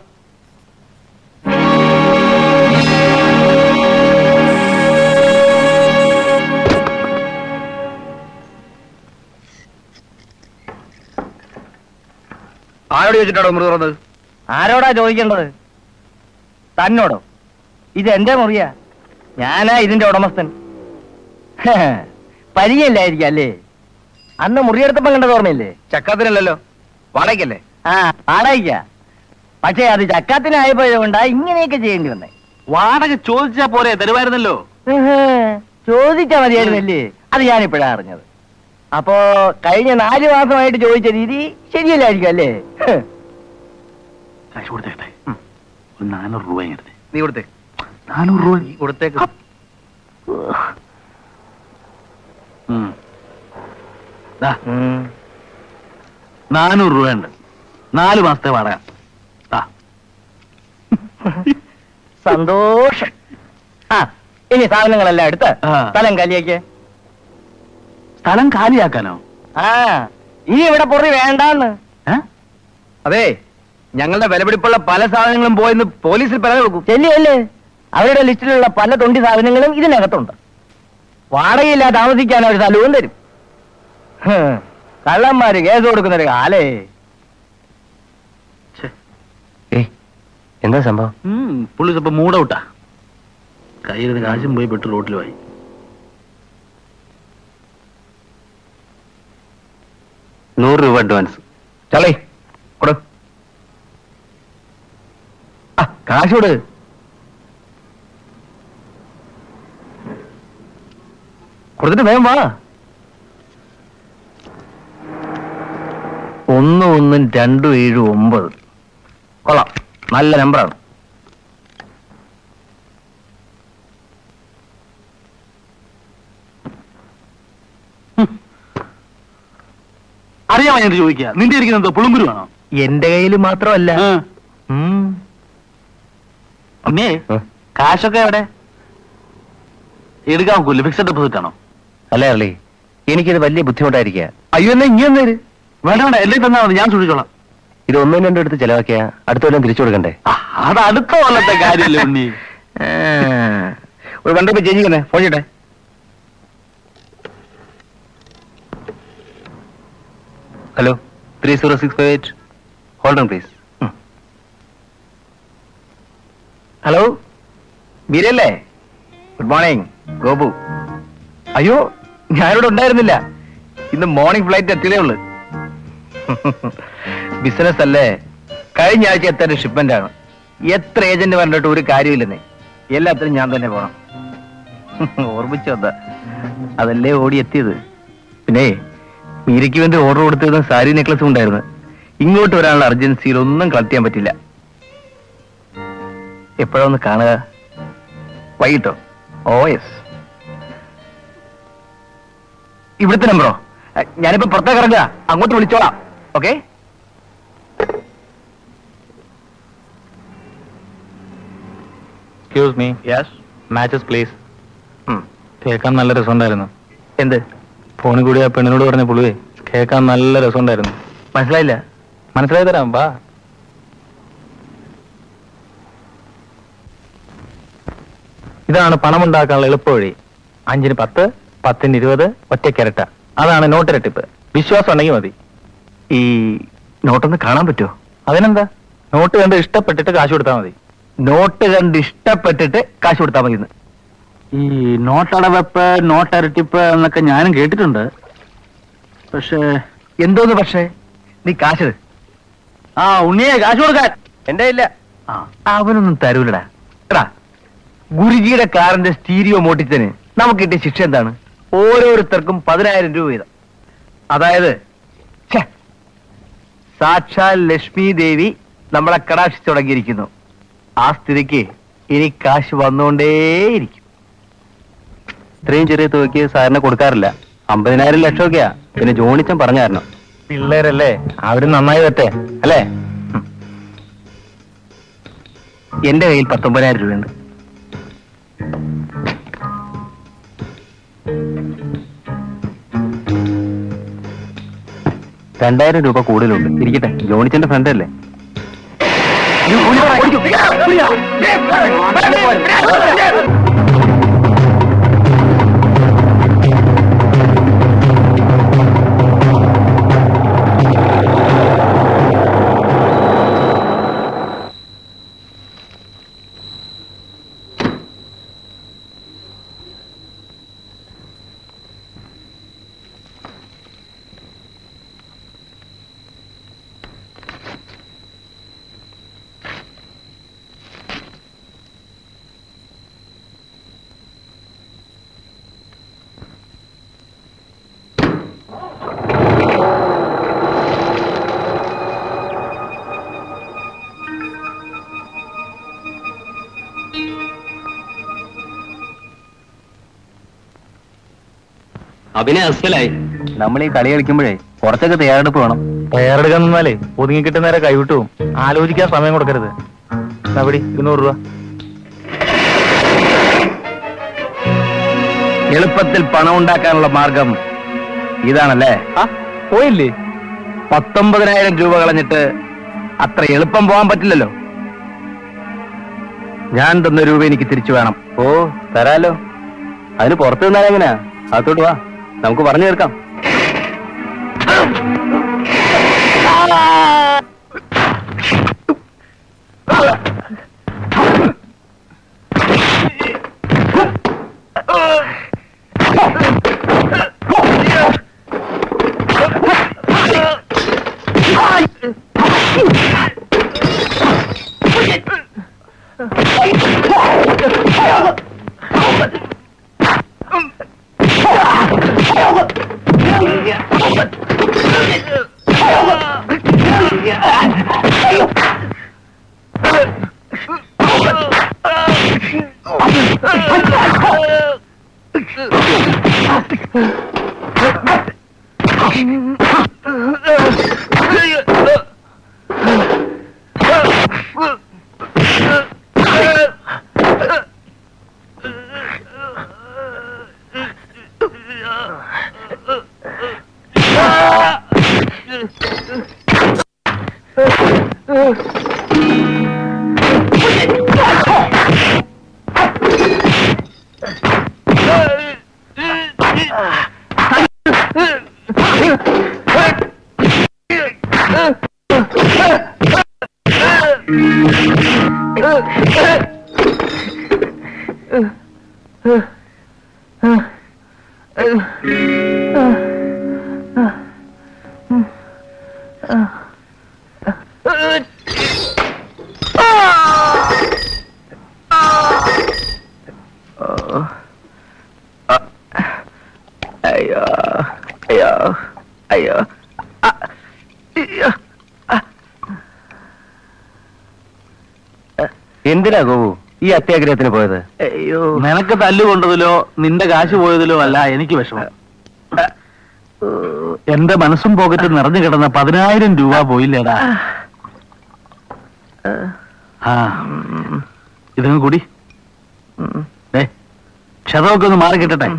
ആരോട് ചോദിച്ചിട്ടാണോ മുറി തുറന്നത്? ആരോടാ ചോദിക്കേണ്ടത്? തന്നോടോ? ഇത് എന്റെ മുറിയാ, ഞാനാ ഇതിന്റെ ഉടമസ്ഥൻ. പരിചയമില്ലായിരിക്കും അല്ലേ? അന്ന് മുറിയെടുത്തപ്പം കണ്ടത് ഓർമ്മയില്ലേ? ചക്കാത്തിനല്ലല്ലോ, വാടകയ്ക്കല്ലേ? ആ, വാടകയ്ക്ക. പക്ഷേ അത് ചക്കാത്തിനായപ്പോഴാ ഇങ്ങനെയൊക്കെ ചെയ്യേണ്ടി വന്നേ. വാടക ചോദിച്ചാ പോരെ, തരുമായിരുന്നല്ലോ. ചോദിച്ചാ മതിയായിരുന്നല്ലേ? അത് ഞാനിപ്പോഴാ അറിഞ്ഞത്. അപ്പോ കഴിഞ്ഞ 4 മാസമായിട്ട് ചോദിച്ച രീതി ശരിയല്ലായിരിക്കും അല്ലേ? കാശ് കൊടുത്തേട്ടെ, ഒരു 400 രൂപ എടുത്തേ. നീ കൊടുത്തേ. 400 രൂപ നീ കൊടുത്തേക്ക്. 400 രൂപയുണ്ട്, 4 മാസത്തെ വാടക. സന്തോഷം. ആ, ഇനി സാധനങ്ങളെല്ലാം എടുത്ത് സ്ഥലം കാലിയാക്കിയേ. സ്ഥലം കാലിയാക്കാനോ? ആ, ഇനി ഇവിടെ പൊറി വേണ്ടാന്ന്. അതെ, ഞങ്ങളുടെ വിലപിടിപ്പുള്ള പല സാധനങ്ങളും പോയെന്ന് പോലീസിൽ പരാതി കൊടുക്കും. ചെല്ലിയല്ലേ, അവരുടെ ലിസ്റ്റിലുള്ള പല തൊണ്ടി സാധനങ്ങളും ഇതിനകത്തുണ്ട്. വാടകയില്ലാതെ താമസിക്കാൻ ഒരു സ്ഥലവും തരും. കള്ളന്മാര് കേസ് കൊടുക്കുന്നൊരു കാലേ. എന്താ സംഭവം? പുള്ളി ഇപ്പൊ മൂടൗട്ടാ. കയ്യിലിരുന്ന് കാശും പോയി പെട്ട് റോഡിലുമായി. ₹100 അഡ്വാൻസ്. ചളേ കൊടു. കാശ് കൊടു. കൊടുത്തിട്ട് വേഗം വാ. 1127 കൊള്ളാം, നല്ല നമ്പറാണ്. അറിയാമോ ഞാൻ ചോദിക്കുക, നിന്റെ ഇരിക്കുന്നത് പുളുങ്കുരുവാണോ? എന്റെ കയ്യിൽ മാത്രമല്ല. അമ്മേ, കാശൊക്കെ എവിടെ? എടുക്കാൻ നോക്കൂല്ലേ? ഫിക്സഡ് ഡെപ്പോസിറ്റ് ആണോ? അല്ലേ അല്ലേ, എനിക്കിത് വലിയ ബുദ്ധിമുട്ടായിരിക്കുക. അയ്യോ, എന്നാ ഇങ്ങനെ തരും. വേണ്ട വേണ്ട, എല്ലാം തന്നാ മതി, ഞാൻ സൂക്ഷിച്ചോളാം. ഇത് 1-2 എടുത്ത് ചെലവാക്കിയാ അടുത്ത കൊല്ലം തിരിച്ചു കൊടുക്കണ്ടേ? അത് അടുത്ത കൊല്ലത്തെ കാര്യമല്ലേ ഉണ്ണി. ഒരു ₹1 ചേഞ്ച് ചെയ്യുന്നേ, ഫോൺ ചെയ്യട്ടെ. Hello, 30658. Hold on please. Hello, ബീരല്ലേ? Good morning, Gopu. അയ്യോ, ഞാനിവിടെ ഉണ്ടായിരുന്നില്ല. ഇന്ന് മോർണിംഗ് ഫ്ലൈറ്റ് എത്തിയതേ ഉള്ളു. ബിസിനസ് അല്ലേ, കഴിഞ്ഞ ആഴ്ച എത്തേണ്ട ഷിപ്മെന്റ് ആണ്. എത്ര ഏജന്റ് പറഞ്ഞിട്ട് ഒരു കാര്യമില്ലെന്നേ. എല്ലാത്തിനും ഞാൻ തന്നെ പോണം. ഓർമ്മിച്ചു വന്ന അതല്ലേ ഓടി എത്തിയത്. പിന്നെ മീരയ്ക്ക് വേണ്ടി ഓർഡർ കൊടുത്തിരുന്ന സാരി നെക്ലസും ഉണ്ടായിരുന്നു. ഇങ്ങോട്ട് വരാനുള്ള അർജൻസിയിൽ ഒന്നും കളക്ട് ചെയ്യാൻ പറ്റില്ല. എപ്പോഴാ ഒന്ന് കാണുക? വൈകിട്ടോ? Oh yes. ഇവിടുത്തെ നമ്പറോ? ഞാനിപ്പോ പുറത്തേക്ക് ഇറങ്ങുക, അങ്ങോട്ട് വിളിച്ചോളാം. Okay. Excuse me. Yes. Matches please. കേൾക്കാൻ നല്ല രസമുണ്ടായിരുന്നു. എന്ത്? ഫോണിൽ കൂടി ആ പെണ്ണിനോട് പറഞ്ഞ പുള്ളിയെ കേൾക്കാൻ നല്ല രസമുണ്ടായിരുന്നു. മനസ്സിലായില്ല. മനസ്സിലായി തരാം, വാ. ഇതാണ് പണമുണ്ടാക്കാനുള്ള എളുപ്പവഴി. 5-ന് 10, 10-ന് 20, ഒറ്റ ക്യാരറ്റ. അതാണ് നോട്ട് ഇരട്ടിപ്പ്. വിശ്വാസം ഉണ്ടെങ്കിൽ മതി. ഈ നോട്ടൊന്ന് കാണാൻ പറ്റുമോ? അതിനെന്താ, നോട്ട് കണ്ട് ഇഷ്ടപ്പെട്ടിട്ട് കാശ് കൊടുത്താൽ മതി. നോട്ട് കണ്ട് ഇഷ്ടപ്പെട്ടിട്ട് കാശ് കൊടുത്താൽ മതി. ഈ നോട്ടടവെപ്പ് നോട്ടരട്ടിപ്പ് എന്നൊക്കെ ഞാനും കേട്ടിട്ടുണ്ട്. പക്ഷേ എന്തോന്ന് പക്ഷേ? നീ കാശ് ഉണ്ണിയെ കാശ് കൊടുക്കാൻ എന്റെ ഇല്ല. അവനൊന്നും തരൂലടാ. എടാ, ഗുരുജിയുടെ കാറിന്റെ സ്റ്റീരിയോ മോട്ടിച്ചതിന് നമുക്ക് കിട്ടിയ ശിക്ഷ എന്താണ്? ഓരോരുത്തർക്കും 10,000 രൂപ വീതം. അതായത് സാക്ഷാൽ ലക്ഷ്മി ദേവി നമ്മളെ കടാക്ഷിച്ചു തുടങ്ങിയിരിക്കുന്നു. ആ സ്ഥിതിക്ക് ഇനി കാശ് വന്നുകൊണ്ടേയിരിക്കും. ഇത്രയും ചെറിയ തുകയ്ക്ക് സാറിന് കൊടുക്കാറില്ല. 50,000 ലക്ഷമൊക്കെയാ. പിന്നെ ജോണിച്ചൻ പറഞ്ഞു തരണം. പിള്ളേരല്ലേ, അവര് നന്നായി വരട്ടെ അല്ലേ? എന്റെ കയ്യിൽ 19,000 രൂപയുണ്ട്. രൂപ കൂടുതലുണ്ട്. ഇരിക്കട്ടെ, ജോണിച്ചന്റെ ഫ്രണ്ട് അല്ലേ? അഭിനയ അസലായി. നമ്മൾ ഈ കളി കളിക്കുമ്പോഴേ കുറച്ചൊക്കെ തയ്യാറെടുപ്പ് വേണം. തയ്യാറെടുക്കാൻ നിന്നാലേ ഒതുങ്ങി കിട്ടുന്നേരെ കൈവിട്ടു പോകും. ആലോചിക്കാൻ സമയം കൊടുക്കരുത്. അവിടെ 200 രൂപ. എളുപ്പത്തിൽ പണം ഉണ്ടാക്കാനുള്ള മാർഗം ഇതാണല്ലേ? പോയില്ലേ? 19,000 രൂപ കളഞ്ഞിട്ട് അത്ര എളുപ്പം പോകാൻ പറ്റില്ലല്ലോ. ഞാൻ തന്ന രൂപ എനിക്ക് തിരിച്ചു വേണം. ഓ, തരാലോ. അതിന് പുറത്തു നിന്നാലും എങ്ങനെയാ? അതോട്ട് വാ, നമുക്ക് പറഞ്ഞു തീർക്കാം. എന്തിനാ ഗോവു ഈ അത്യാഗ്രഹത്തിന് പോയത്? അയ്യോ, നിനക്ക് തല്ലുകൊണ്ടതിലോ നിന്റെ കാശ് പോയതിലോ അല്ല എനിക്ക് വിഷമം. എന്റെ മനസ്സും പോക്കറ്റ് നിറഞ്ഞു കിടന്ന 10,000 രൂപ പോയില്ലേടാ. ഇതങ്ങ് കൂടി ക്ഷതമൊക്കെ ഒന്ന് മാറി കിട്ടട്ടെ.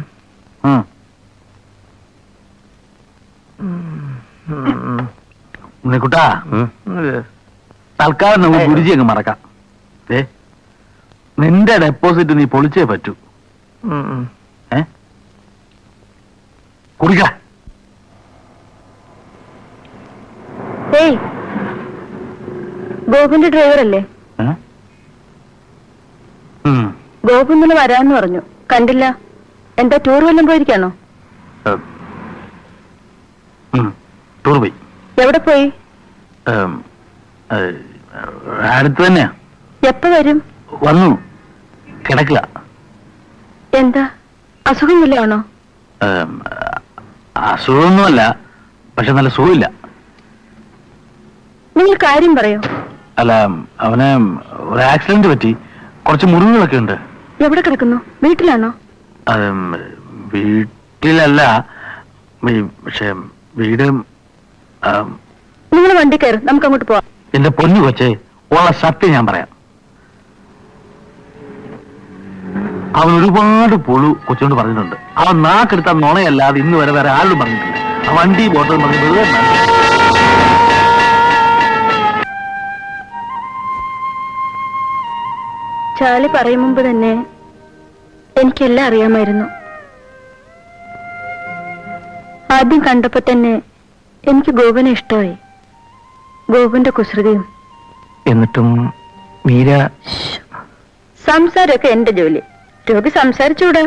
ഉണ്ണിക്കുട്ടാ, തൽക്കാലം നമുക്ക് ഗുരുജി അങ്ങ് മറക്കാം. നിന്റെ ഡെപ്പോസിറ്റ് നീ പൊളിച്ചേ പറ്റൂ. കുടിക്ക. ഏയ്, ഗോപിന്റെ ഡ്രൈവർ അല്ലേ? ഗോപു ഇന്നലെ വരാന്ന് പറഞ്ഞു, കണ്ടില്ല. എന്താ ടൂർ വല്ലതും പോയിരിക്കാണോ? ടൂർ പോയി. എവിടെ പോയി? അടുത്ത് തന്നെയാ. എപ്പോ വരും? വന്നു, കിടക്കില്ല. എന്താ അസുഖം വല്ലതാണോ? അസുഖമൊന്നുമല്ല, പക്ഷെ നല്ല സുഖമില്ല. നിങ്ങൾ കാര്യം പറയോ? അല്ല, അവന് ഒരു ആക്സിഡന്റ് പറ്റി, കുറച്ച് മുറിവുകളൊക്കെ ഉണ്ട്. എവിടെ കിടക്കുന്നു? വീട്ടിലാണോ? വീട്ടിലല്ല, പക്ഷെ വീട്. നിങ്ങൾ വണ്ടി കയറും, നമുക്ക് അങ്ങോട്ട് പോവാം. എന്റെ പൊന്നു കൊച്ചേ, ഉള്ള സത്യം ഞാൻ പറയാം. അവൻ ഒരുപാട് പൊളു കൊച്ചുകൊണ്ട് പറഞ്ഞിട്ടുണ്ട്. അവൻ നാക്കെടുത്ത നുണയല്ലാതെ ഇന്ന് വരെ വേറെ ആരും പറഞ്ഞിട്ടില്ല. ആ വണ്ടി ബോട്ടം പറഞ്ഞ് വെറുതെ ചാലി പറയും മുമ്പ് തന്നെ എനിക്കെല്ലാം അറിയാമായിരുന്നു. ആദ്യം കണ്ടപ്പോ തന്നെ എനിക്ക് ഗോപനെ ഇഷ്ടമായി. ഗോപന്റെ കുസൃതിയും. എന്നിട്ടും മീര. സംസാരമൊക്കെ എന്റെ ജോലി. രോഗി സംസാരിച്ചൂടാ.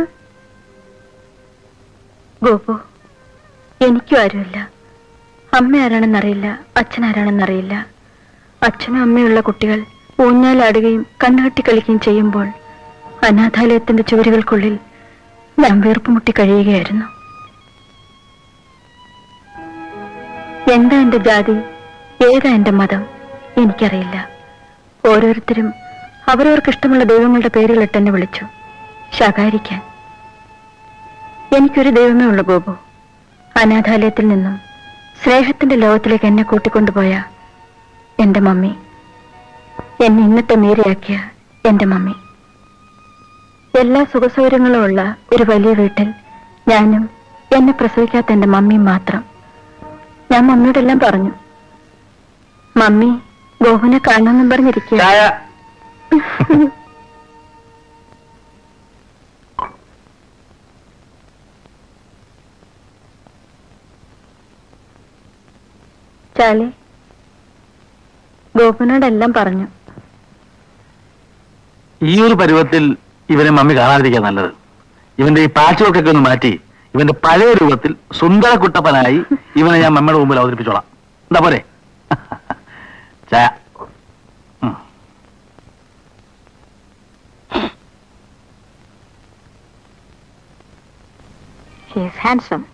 ഗോപു, എനിക്കും ആരുമില്ല. അമ്മ ആരാണെന്നറിയില്ല, അച്ഛൻ ആരാണെന്നറിയില്ല. അച്ഛനും അമ്മയുള്ള കുട്ടികൾ ഊഞ്ഞാലാടുകയും കണ്ണുകെട്ടി കളിക്കുകയും ചെയ്യുമ്പോൾ അനാഥാലയത്തിന്റെ ചുവരുകൾക്കുള്ളിൽ ഞാൻ വീർപ്പുമുട്ടി കഴിയുകയായിരുന്നു. എന്താ എന്റെ ജാതി, ഏതാ എന്റെ മതം എനിക്കറിയില്ല. ഓരോരുത്തരും അവരവർക്കിഷ്ടമുള്ള ദൈവങ്ങളുടെ പേരുകളിട്ട് എന്നെ വിളിച്ചു ശകാരിക്കാൻ. എനിക്കൊരു ദൈവമേ ഉള്ളു ഗോപു. അനാഥാലയത്തിൽ നിന്നും സ്നേഹത്തിന്റെ ലോകത്തിലേക്ക് എന്നെ കൂട്ടിക്കൊണ്ടുപോയ എന്റെ മമ്മി, എന്നെ ഇന്നത്തെ മീരയാക്കിയ എന്റെ മമ്മി. എല്ലാ സുഖസൗകര്യങ്ങളും ഉള്ള ഒരു വലിയ വീട്ടിൽ ഞാനും എന്നെ പ്രസവിക്കാത്ത എന്റെ മമ്മിയും മാത്രം. ഞാൻ മമ്മിയോടെല്ലാം പറഞ്ഞു. മമ്മി ഗോപുവിനെ കാണണമെന്നും പറഞ്ഞിരിക്കുക. ചാലി ഗോപുവിനോടെല്ലാം പറഞ്ഞു. ഈ ഒരു പരുവത്തിൽ ഇവനെ മമ്മി കാണാതിരിക്കാൻ നല്ലത്. ഇവന്റെ ഈ പാച്ച് വർക്കൊക്കെ ഒന്ന് മാറ്റി ഇവന്റെ പഴയ രൂപത്തിൽ സുന്ദര കുട്ടപ്പനായി ഇവനെ ഞാൻ മമ്മയുടെ മുമ്പിൽ അവതരിപ്പിച്ചോളാം. എന്താ പോരെ? ചായ. He is handsome.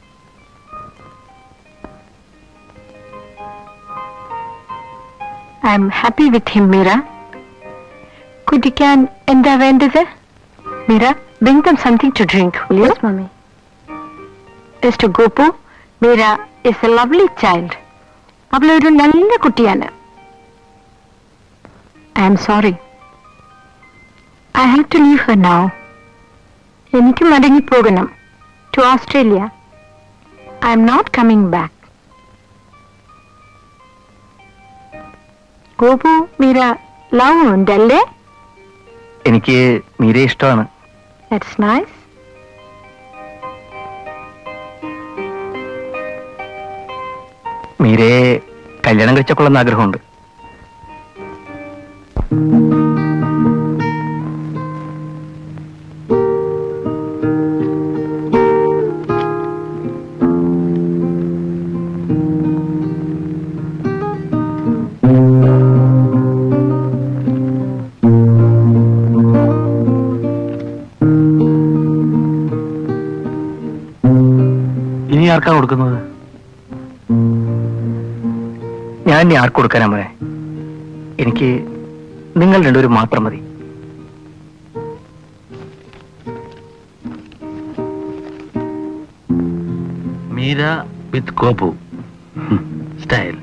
I am happy with him, Meera. കുടിക്കാൻ എന്താ വേണ്ടത്? Meera, bring them something to drink, will you? Yes, Mummy. Mr. Gopu, Meera is a lovely child. അവളൊരു നല്ല കുട്ടിയാണ്. I am sorry. I have to leave her now. എനിക്ക് മടങ്ങി പോകണം. To Australia. I am not coming back. Gopu, Meera love ഉണ്ടല്ലേ? എനിക്ക് മീരയെ ഇഷ്ടമാണ്. That's nice. മീരയെ കല്യാണം കഴിച്ചൊക്കെയുള്ള ആഗ്രഹമുണ്ട്. ഇനി ആർക്കാണ് കൊടുക്കുന്നത്? ഞാൻ ഇനി ആർക്ക് കൊടുക്കാനാ മോനെ? എനിക്ക് നിങ്ങൾ രണ്ടുപേരും മാത്രം മതി. Meera with Gopu style.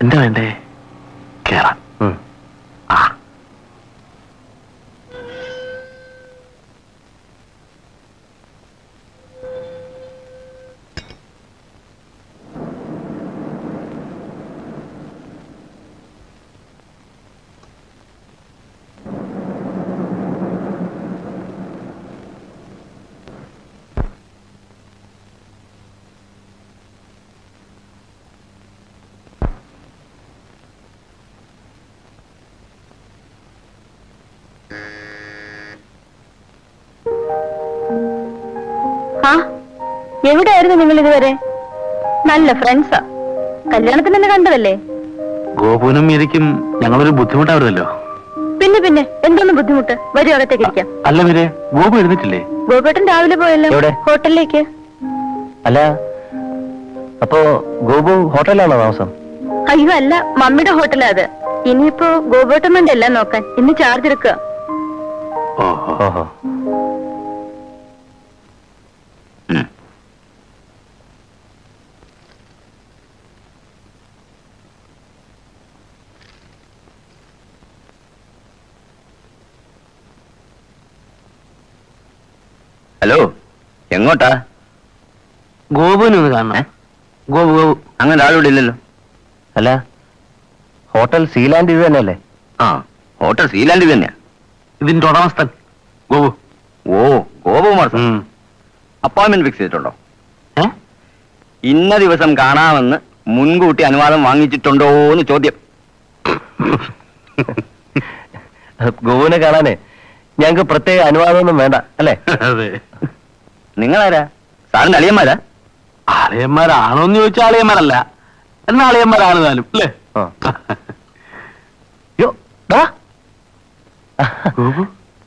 എന്താ വേണ്ടേ? കേറാം. ആ എവിടെയായിരുന്നു നിങ്ങൾ ഇതുവരെ? നല്ല ഫ്രണ്ട്സാ. കല്യാണത്തിന് തന്നെ കണ്ടതല്ലേ? ഗോപുവിനും മീരയ്ക്കും ഞങ്ങളൊരു ബുദ്ധിമുട്ടാവരുതല്ലോ. പിന്നെ പിന്നെ എന്തോന്ന് ബുദ്ധിമുട്ട്? വരും, അകത്തേക്ക് ഇരിക്കാം. അല്ല മീരെ, ഗോപു എഴുന്നിട്ടില്ലേ? ഗോപേട്ടൻ രാവിലെ പോയല്ലോ. എവിടെ? ഹോട്ടലിലേക്ക്. അല്ല, അപ്പോ ഗോപു ഹോട്ടലിലാണോ താമസം? അയ്യോ അല്ല, മമ്മിയുടെ ഹോട്ടലാ അത്. ഇനിയിപ്പോ ഗോപേട്ടൻ വേണ്ട എല്ലാം നോക്കാൻ. ഇന്ന് ചാർജ് എടുക്കുക. ഓഹോ. ഹലോ, എങ്ങോട്ടാ? ഗോപുവിനെ ഒന്ന് കാണണം. ഗോപു അങ്ങനെ ആളിവിടെ ഇല്ലല്ലോ. അല്ല, ഹോട്ടൽ സീലാൻഡ് ഇത് തന്നെയല്ലേ? ആ, ഹോട്ടൽ സീലാൻഡ് തന്നെയാ. ഇതിന്റെ ഉടമസ്ഥൻ Gopu. Oh, Gopakumar sir. Appointment fix ചെയ്തിട്ടുണ്ടോ? ഇന്ന ദിവസം കാണാമെന്ന് മുൻകൂട്ടി അനുവാദം വാങ്ങിച്ചിട്ടുണ്ടോ എന്ന് ചോദ്യം. ഗോപുവിനെ കാണാനേ ഞങ്ങൾക്ക് പ്രത്യേക അനുവാദമൊന്നും വേണ്ട അല്ലേ? അതെ. നിങ്ങളാരാ? സാറിന്റെ അളിയന്മാരാ? ആളിയന്മാരാണോന്ന് ചോദിച്ചാൽ ആളിയന്മാരല്ല, എന്നാ ആളിയന്മാരാണ് താനും അല്ലേ? ഗോപു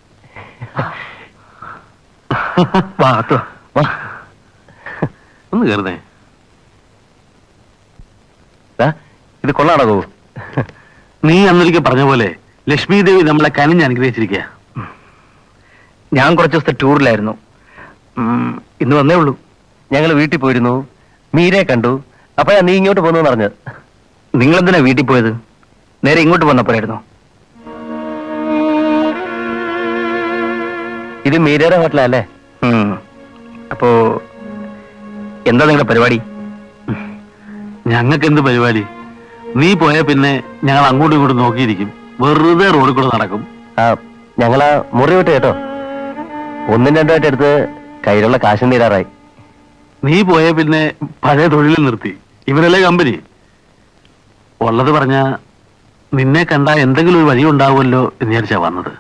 ഒന്ന് കയറുന്നേ. ഇത് കൊള്ളാണോ ഗോപു? നീ അന്നൊരിക്കൽ പറഞ്ഞ പോലെ ലക്ഷ്മി ദേവി നമ്മളെ കനിഞ്ഞ് അനുഗ്രഹിച്ചിരിക്കുക. ഞാൻ കുറച്ച് ദിവസത്തെ ടൂറിലായിരുന്നു. ഇന്ന് വന്നേ ഉള്ളൂ. ഞങ്ങൾ വീട്ടിൽ പോയിരുന്നു, മീരയെ കണ്ടു. അപ്പോഴാ നീ ഇങ്ങോട്ട് പോന്നു പറഞ്ഞത്. നിങ്ങളെന്തിനാ വീട്ടിൽ പോയത്? നേരെ ഇങ്ങോട്ട് വന്നപ്പോഴായിരുന്നു. ഇത് മീരയുടെ ഹോട്ടലല്ലേ? അപ്പോ എന്താ നിങ്ങളുടെ പരിപാടി? ഞങ്ങൾക്ക് എന്ത് പരിപാടി? നീ പോയാ പിന്നെ ഞങ്ങൾ അങ്ങോട്ടും ഇങ്ങോട്ടും നോക്കിയിരിക്കും, വെറുതെ റോഡിൽ കൂടെ നടക്കും. ഞങ്ങളാ മുറി വിട്ട് കേട്ടോ, 1-2 എടുത്ത് കയ്യിലുള്ള കാശും തീരാറായി. നീ പോയാ പിന്നെ പഴയ തൊഴിൽ നിർത്തി, ഇവരല്ലേ കമ്പനി. ഉള്ളത് പറഞ്ഞ നിന്നെ കണ്ടാ എന്തെങ്കിലും ഒരു വഴി ഉണ്ടാവുമല്ലോ എന്ന് വിചാരിച്ചാ വന്നത്.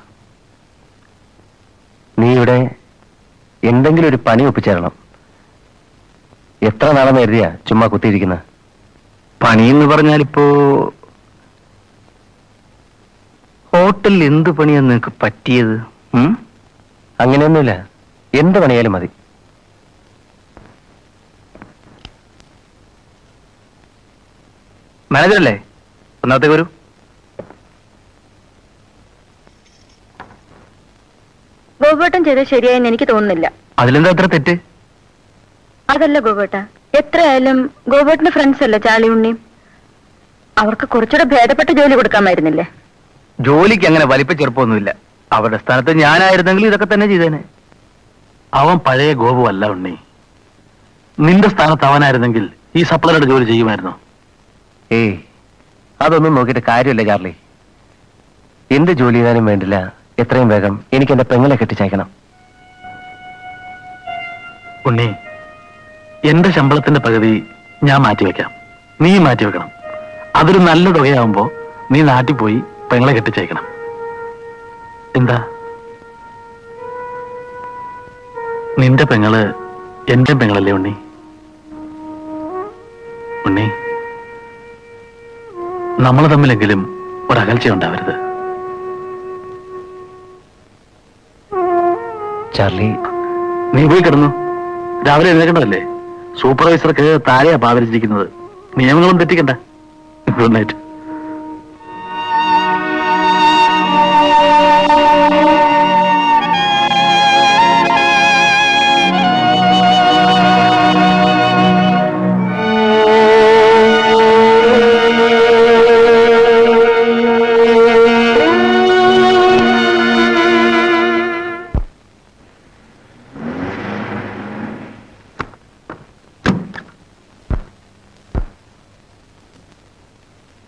നീ ഇവിടെ എന്തെങ്കിലും ഒരു പണി ഒപ്പിച്ചേരണം. എത്ര നാളെന്ന് കരുതിയാ ചുമ്മാ കുത്തിയിരിക്കുന്ന? പണിയെന്ന് പറഞ്ഞാലിപ്പോ ഹോട്ടലിൽ എന്ത് പണിയാ നിനക്ക് പറ്റിയത്? അങ്ങനെയൊന്നുമില്ല, എന്ത് പണിയാലും മതി. മാനേജറല്ലേ? ഒന്നാമത്തേക്ക് വരൂ. ഗോപേട്ടൻ ചെയ്തത് ശരിയായെന്ന് എനിക്ക് തോന്നുന്നില്ല. അതിലെന്താ അത്ര തെറ്റ്? അതല്ല ഗോപേട്ട, എത്രയായാലും ഗോപേട്ടന്റെ ഫ്രണ്ട്സ് അല്ലേ ചാളി ഉണ്ണിയും. അവർക്ക് കുറച്ചുകൂടെ ഭേദപ്പെട്ട ജോലി കൊടുക്കാമായിരുന്നില്ലേ? ജോലിക്ക് അങ്ങനെ വലിപ്പ ചെറുപ്പമൊന്നുമില്ല. അവരുടെ സ്ഥാനത്ത് ഞാനായിരുന്നെങ്കിൽ ഇതൊക്കെ തന്നെ ചെയ്തേനെ. അവൻ പഴയ ഗോപു അല്ല ഉണ്ണി. നിന്റെ സ്ഥാനത്ത് അവനായിരുന്നെങ്കിൽ ഈ സപ്ലൈയുടെ ജോലി ചെയ്യുമായിരുന്നു. ഏയ്, അതൊന്നും നോക്കിയിട്ട് കാര്യമില്ല ചാർലി. എന്ത് ജോലി ചെയ്താലും വേണ്ടില്ല, എത്രയും വേഗം എനിക്ക് എന്റെ പെങ്ങളെ കെട്ടിച്ചയക്കണം. ഉണ്ണി, എന്റെ ശമ്പളത്തിന്റെ പകുതി ഞാൻ മാറ്റിവെക്കാം, നീ മാറ്റിവെക്കണം. അതൊരു നല്ല തുകയാവുമ്പോ നീ നാട്ടിൽ പോയി പെങ്ങളെ കെട്ടിച്ചയക്കണം. എന്താ? നിന്റെ പെങ്ങള് എന്റെ പെങ്ങളല്ലേ ഉണ്ണി? ഉണ്ണി, നമ്മൾ തമ്മിലെങ്കിലും ഒരകൽച്ച ഉണ്ടാവരുത്. ചാർലി, നീ പോയി കിടന്നു. രാവിലെ എഴുന്നേക്കണ്ടതല്ലേ? സൂപ്പർവൈസർക്ക് താഴെയാ പാവരിച്ചിരിക്കുന്നത്. നിയമങ്ങളും തെറ്റിക്കണ്ട. Good night.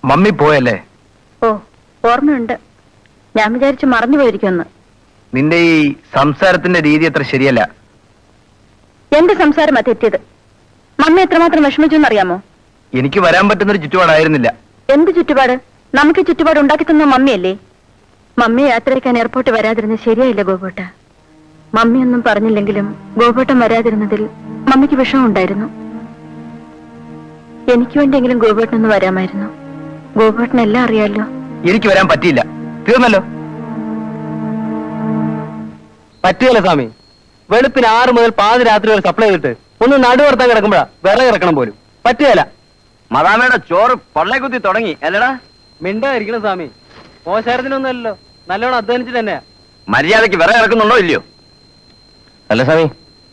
മമ്മി പോയല്ലേ? ഓ, ഓർമ്മയുണ്ട്. ഞാൻ വിചാരിച്ചു മറന്നു പോയിരിക്കുമെന്ന്. നിന്റെ ഈ സംസാരത്തിന്റെ രീതി അത്ര ശരിയല്ല. എന്റെ സംസാരമാ തെറ്റിയത്. മമ്മി എത്രമാത്രം വിഷമിച്ചു എന്നറിയാമോ? എനിക്ക് വരാൻ പറ്റുന്നൊരു ചുറ്റുപാടായിരുന്നില്ല. എന്ത് ചുറ്റുപാട്? നമുക്ക് ചുറ്റുപാട് ഉണ്ടാക്കി തന്ന മമ്മിയല്ലേ. മമ്മിയെ യാത്രയ്ക്കാൻ എയർപോർട്ട് വരാതിരുന്നത് ശരിയായില്ല ഗോപേട്ട. മമ്മിയൊന്നും പറഞ്ഞില്ലെങ്കിലും ഗോപേട്ടൻ വരാതിരുന്നതിൽ മമ്മിക്ക് വിഷമമുണ്ടായിരുന്നു. എനിക്ക് വേണ്ടിയെങ്കിലും ഗോപേട്ടനൊന്ന് വരാമായിരുന്നു. ഗോപേട്ടനെല്ലാം അറിയാലോ. എനിക്ക് വരാൻ പറ്റിയില്ല. തീർന്നല്ലോ. പറ്റുകയല്ല സ്വാമി. വെളുപ്പിന് 6 മുതൽ പാതിരാത്രി വരെ സപ്ലൈ ചെയ്തിട്ട് ഒന്ന് നടുവർത്താൻ കിടക്കുമ്പോഴാ വിറക് ഇറക്കണം പോലും. പറ്റുകയല്ല. മദാമയുടെ ചോറ് പള്ളേ കുത്തി തുടങ്ങി അല്ലടാ. മിണ്ടായിരിക്കണം സ്വാമി. മോശാരത്തിനൊന്നുമല്ലോ, നല്ലോണം അധ്വാനിച്ചിട്ട് തന്നെ. മര്യാദക്ക് വിറക് ഇറക്കുന്നുണ്ടോ ഇല്ലയോ? അല്ല സ്വാമി,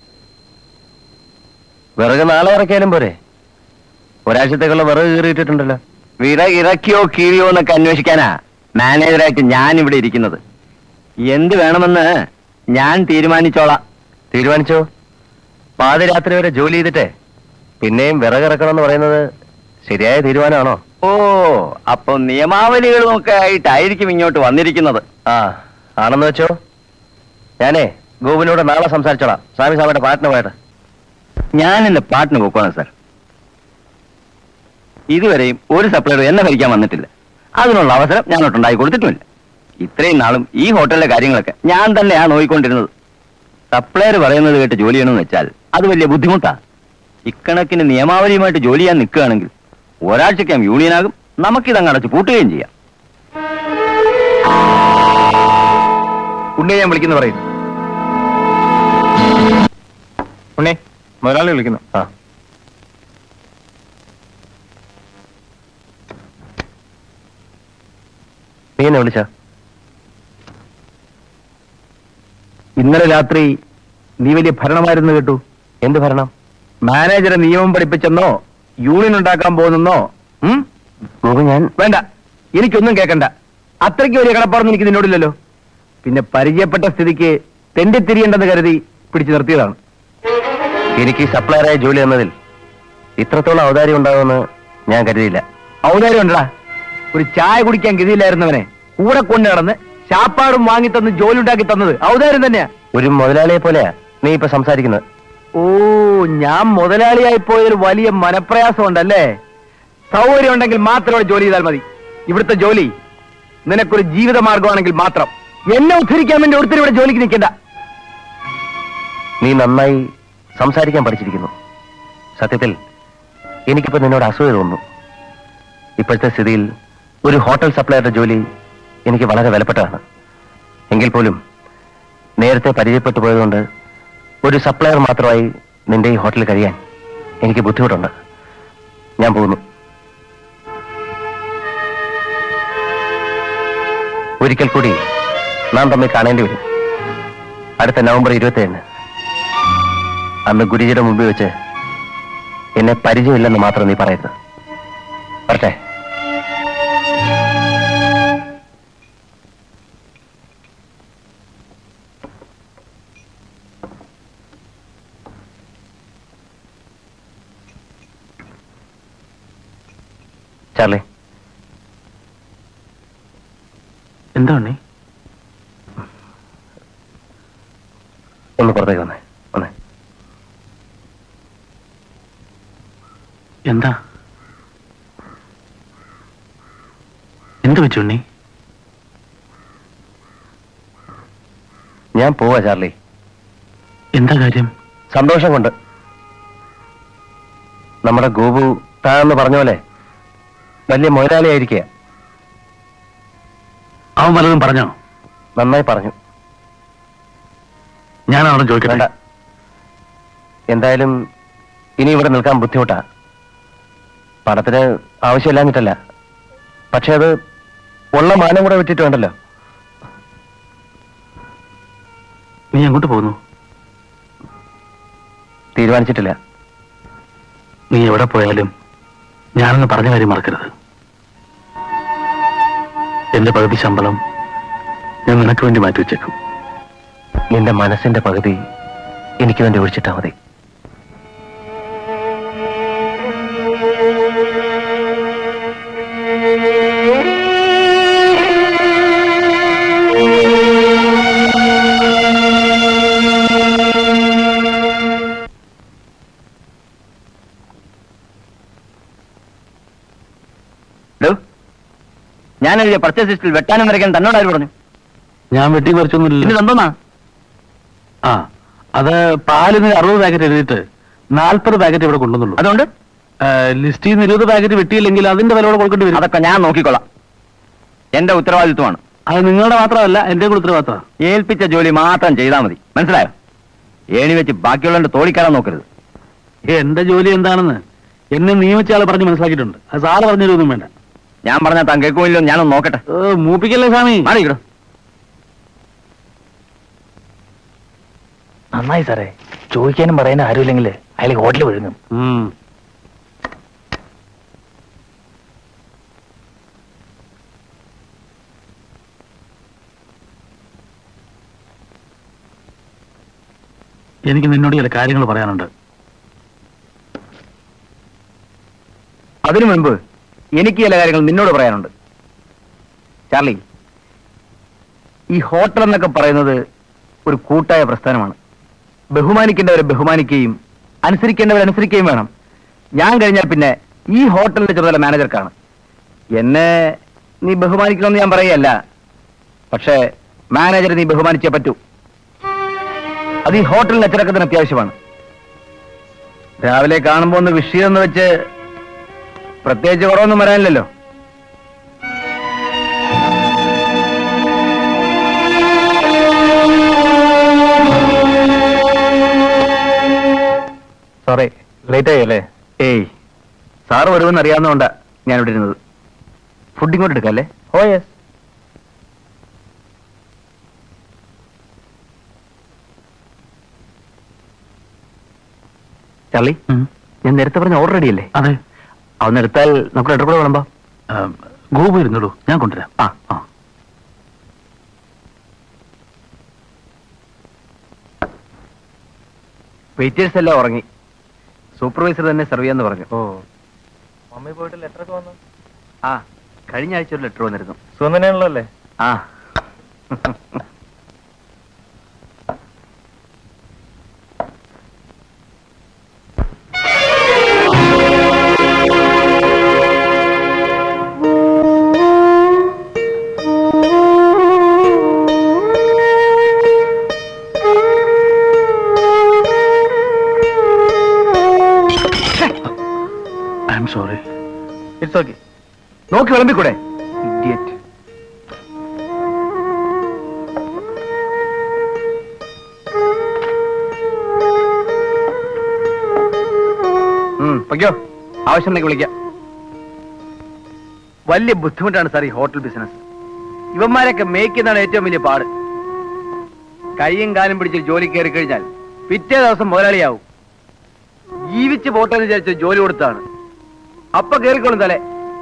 വിറക് നാളെ ഇറക്കിയാലും പോരെ? ഒരാഴ്ചത്തേക്കുള്ള വിറക് കീറിയിട്ടിട്ടുണ്ടല്ലോ. വിറക് ഇറക്കിയോ കീറിയോ എന്നൊക്കെ അന്വേഷിക്കാനാ മാനേജറായിട്ട് ഞാൻ ഇവിടെ ഇരിക്കുന്നത്. എന്ത് വേണമെന്ന് ഞാൻ തീരുമാനിച്ചോളാം. തീരുമാനിച്ചോ? പാതിരാത്രി വരെ ജോലി ചെയ്തിട്ടേ പിന്നെയും വിറക് ഇറക്കണമെന്ന് പറയുന്നത് ശരിയായ തീരുമാനമാണോ? ഓ, അപ്പൊ നിയമാവലികളും ഒക്കെ ആയിട്ടായിരിക്കും ഇങ്ങോട്ട് വന്നിരിക്കുന്നത്. ആ, ആണെന്ന് വെച്ചോ. ഞാനേ ഗോപിനോട് നാളെ സംസാരിച്ചോളാം. സ്വാമി സാമിയുടെ പാട്ടിന് പോയിട്ട്. ഞാൻ എന്റെ പാട്ടിന് പോക്കോണം സാർ. ഇതുവരെയും ഒരു സപ്ലൈർ എന്നെ ഭരിക്കാൻ വന്നിട്ടില്ല. അതിനുള്ള അവസരം ഞാനൊട്ടുണ്ടായി കൊടുത്തിട്ടുമില്ല. ഇത്രയും നാളും ഈ ഹോട്ടലിലെ കാര്യങ്ങളൊക്കെ ഞാൻ തന്നെയാണ് നോക്കിക്കൊണ്ടിരുന്നത്. സപ്ലയർ പറയുന്നത് കേട്ട് ജോലി ചെയ്യണമെന്ന് വെച്ചാൽ അത് വലിയ ബുദ്ധിമുട്ടാണ്. ഇക്കണക്കിന് നിയമാവലിയുമായിട്ട് ജോലി ചെയ്യാൻ നിൽക്കുകയാണെങ്കിൽ ഒരാഴ്ചയ്ക്കാം യൂണിയനാകും, നമുക്കിതങ്ങ് അടച്ച് പൂട്ടുകയും ചെയ്യാം. ഉണ്ണി ഞാൻ വിളിക്കുന്നു പറയും. ഉണ്ണി, മുതലാളി വിളിക്കുന്നു. ആ, നീ എന്നെ വിളിച്ച? ഇന്നലെ രാത്രി നീ വലിയ ഭരണമായിരുന്നു കേട്ടു. എന്ത് ഭരണം? മാനേജറെ നിയമം പഠിപ്പിച്ചെന്നോ യൂണിയൻ ഉണ്ടാക്കാൻ പോകുന്നെന്നോ? ഗോപി, ഞാൻ വേണ്ട, എനിക്കൊന്നും കേൾക്കണ്ട. അത്രയ്ക്ക് വലിയ കടപ്പാടൊന്നും എനിക്ക് നിന്നോടില്ലല്ലോ. പിന്നെ പരിചയപ്പെട്ട സ്ഥിതിക്ക് തെണ്ടിത്തിരിയേണ്ടെന്ന് കരുതി പിടിച്ചു നിർത്തിയതാണ്. എനിക്ക് സപ്ലയറായ ജോലി എന്നതിൽ ഇത്രത്തോളം ഔദാര്യം ഉണ്ടാകുമെന്ന് ഞാൻ കരുതിയില്ല. ഔദാര്യം ഉണ്ടടാ. ഒരു ചായ കുടിക്കാൻ ഗതിയില്ലായിരുന്നവനെ കൂടെ കൊണ്ട് നടന്ന് ചാപ്പാടും വാങ്ങിത്തന്ന് ജോലി ഉണ്ടാക്കി തന്നത് ഔദാര്യം തന്നെയാ. ഒരു മുതലാളിയെ പോലെയാ നീ ഇപ്പൊ സംസാരിക്കുന്നത്. ഓ, ഞാൻ മുതലാളിയായി പോയതിൽ വലിയ മനപ്രയാസം ഉണ്ടല്ലേ? സൗകര്യം ഉണ്ടെങ്കിൽ മാത്രം ഇവിടെ ജോലി ചെയ്താൽ മതി. ഇവിടുത്തെ ജോലി നിനക്കൊരു ജീവിത മാർഗമാണെങ്കിൽ മാത്രം. എന്നെ ഉദ്ധരിക്കാൻ വേണ്ടി ഒരുത്തരും ഇവിടെ ജോലിക്ക് നിൽക്കണ്ട. നീ നന്നായി സംസാരിക്കാൻ പഠിച്ചിരിക്കുന്നു. സത്യത്തിൽ എനിക്കിപ്പോ നിന്നോട് അസൂയ തോന്നുന്നു. ഇപ്പോഴത്തെ സ്ഥിതിയിൽ ഒരു ഹോട്ടൽ സപ്ലയറുടെ ജോലി എനിക്ക് വളരെ വിലപ്പെട്ടതാണ്. എങ്കിൽ പോലും നേരത്തെ പരിചയപ്പെട്ടു പോയതുകൊണ്ട് ഒരു സപ്ലയർ മാത്രമായി നിന്റെ ഈ ഹോട്ടലിൽ കഴിയാൻ എനിക്ക് ബുദ്ധിമുട്ടുണ്ട്. ഞാൻ പോകുന്നു. ഒരിക്കൽ കൂടി നാം തമ്മിൽ കാണേണ്ടി വരും. അടുത്ത നവംബർ 27. അന്ന് ഗുരുജിയുടെ മുമ്പിൽ വെച്ച് എന്നെ പരിചയമില്ലെന്ന് മാത്രം നീ പറയരുത്. വരട്ടെ. ചാർലി, എന്താ ഉണ്ണി? ഒന്ന് പുറത്തേക്ക് വന്നേ. വന്നേ. എന്താ എന്ത് വെച്ചു ഉണ്ണി? ഞാൻ പോവാ ചാർലി. എന്താ കാര്യം? സന്തോഷം കൊണ്ട്. നമ്മുടെ ഗോപു താന്ന് പറഞ്ഞ പോലെ വലിയ മുതലാളിയായിരിക്കുക. അവൻ വല്ലതും പറഞ്ഞോ? നന്നായി പറഞ്ഞു. ഞാനാണോ ചോദിക്കട്ടെ? വേണ്ട. എന്തായാലും ഇനി ഇവിടെ നിൽക്കാൻ ബുദ്ധിമുട്ടാ. പണത്തിന് ആവശ്യമില്ലാഞ്ഞിട്ടല്ല, പക്ഷെ അത് ഉള്ള മാനം കൂടെ വിട്ടിട്ട് വേണ്ടല്ലോ. നീ എങ്ങോട്ട് പോകുന്നു? തീരുമാനിച്ചിട്ടില്ല. നീ എവിടെ പോയാലും ഞാനെന്ന് പറഞ്ഞ കാര്യം മറക്കരുത്. എന്റെ പകുതി ശമ്പളം ഞാൻ നിനക്ക് വേണ്ടി മാറ്റിവെച്ചേക്കും. നിന്റെ മനസ്സിന്റെ പകുതി എനിക്ക് വേണ്ടി ഒഴിച്ചിട്ടാ മതി. ഞാൻ എഴുതിയ പർച്ചേസ് ലിസ്റ്റിൽ വെട്ടാനും വരയ്ക്കാൻ തന്നോട് ആര് പറഞ്ഞു? ഞാൻ വെട്ടി കുറച്ചൊന്നുമില്ല. ഇത് എന്തോന്നാ? ആ, അത് പാലിന് 60 പാക്കറ്റ് എഴുതിയിട്ട് 40 പാക്കറ്റ് ഇവിടെ കൊണ്ടുവന്നുള്ളൂ. അതുകൊണ്ട് ലിസ്റ്റിൽ നിന്ന് 20 പാക്കറ്റ് വെട്ടിയില്ലെങ്കിൽ അതിന്റെ വില കൂടെ കൊടുക്കേണ്ടി വരും. അതൊക്കെ ഞാൻ നോക്കിക്കൊള്ളാം. എന്റെ ഉത്തരവാദിത്വമാണ്. അത് നിങ്ങളുടെ മാത്രമല്ല, എന്റെ കൂടെ ഉത്തരവാദിത്തമാണ്. ഏൽപ്പിച്ച ജോലി മാത്രം ചെയ്താൽ മതി, മനസ്സിലായോ? ഏണി വെച്ച് ബാക്കിയുള്ളവന്റെ തോളിക്കയറാൻ നോക്കരുത്. എന്റെ ജോലി എന്താണെന്ന് എന്നെ നിയമിച്ച ആളെ പറഞ്ഞ് മനസ്സിലാക്കിയിട്ടുണ്ട്. അത് സാറ് പറഞ്ഞൊന്നും വേണ്ട. ഞാൻ പറഞ്ഞാൽ താൻ കേൾക്കുമില്ലോ, ഞാനൊന്ന് നോക്കട്ടെ. മൂപ്പിക്കല്ലേ സ്വാമി. മാറിയിക്കടോ. നന്നായി സാറേ, ചോദിക്കാനും പറയാനും ആരുമില്ലെങ്കിൽ അയാൾ ഹോട്ടലിൽ വിഴുങ്ങും. എനിക്ക് നിന്നോട് ചില കാര്യങ്ങൾ പറയാനുണ്ട്. അതിനു മുൻപ് എനിക്ക് ചില കാര്യങ്ങൾ നിന്നോട് പറയാനുണ്ട്. ചാർലി, ഈ ഹോട്ടൽ എന്നൊക്കെ പറയുന്നത് ഒരു കൂട്ടായ പ്രസ്ഥാനമാണ്. ബഹുമാനിക്കേണ്ടവരെ ബഹുമാനിക്കുകയും അനുസരിക്കേണ്ടവരെ അനുസരിക്കുകയും വേണം. ഞാൻ കഴിഞ്ഞാൽ പിന്നെ ഈ ഹോട്ടലിന്റെ ചുമതല മാനേജർക്കാണ്. എന്നെ നീ ബഹുമാനിക്കണമെന്ന് ഞാൻ പറയുകയല്ല, പക്ഷേ മാനേജറെ നീ ബഹുമാനിച്ചേ പറ്റൂ. അത് ഈ ഹോട്ടലിന്റെ അച്ചടക്കത്തിന് അത്യാവശ്യമാണ്. രാവിലെ കാണുമ്പോൾ ഒന്ന് വിഷയം എന്ന് വെച്ച് പ്രത്യേകിച്ച് കുറവൊന്നും വരാനില്ലല്ലോ. Sorry, late ആയല്ലേ? ഏയ്, സാറ് വരുമെന്ന് അറിയാവുന്നതുകൊണ്ടാ ഞാൻ ഇവിടെ ഇരുന്നത്. ഫുഡ് ഇങ്ങോട്ട് എടുക്കല്ലേ? ഓ യെസ്. ചാർലി, ഞാൻ നേരത്തെ പറഞ്ഞ ഓർഡർ റെഡിയല്ലേ? അതെ. അതൊന്ന് എടുത്താൽ നമുക്ക് രണ്ടു കൂടെ വിളമ്പാം. ഗോപു ഇരുന്നുള്ളൂ, ഞാൻ കൊണ്ടുവരാം. ആ. വെയിറ്റേഴ്സ് എല്ലാം ഉറങ്ങി. സൂപ്പർവൈസർ തന്നെ സെർവ് ചെയ്യാന്ന് പറഞ്ഞു. ഓ, മമ്മി പോയിട്ട് ലെറ്റർ ഒക്കെ വന്നു? ആ, കഴിഞ്ഞ ആഴ്ച ഒരു ലെറ്റർ വന്നിരുന്നു. സുഖം തന്നെയാണല്ലോ അല്ലേ? ആ. സോറി. It's okay. നോക്കി വിളമ്പിക്കൂടെ? ഇഡിയറ്റ്. പൊയ്ക്കോ, ആവശ്യമുണ്ടെങ്കിൽ വിളിക്കാം. വലിയ ബുദ്ധിമുട്ടാണ് സാർ ഈ ഹോട്ടൽ ബിസിനസ്. ഇവന്മാരൊക്കെ മേയ്ക്കുന്നതാണ് ഏറ്റവും വലിയ പാട്. കൈയും കാലും പിടിച്ച് ജോലി കയറി കഴിഞ്ഞാൽ പിറ്റേ ദിവസം മുതലാളിയാവും. ജീവിച്ച് പോട്ടെന്ന് വിചാരിച്ച ജോലി കൊടുത്താണ്. അപ്പൊ കേറിക്കോളും തലേ.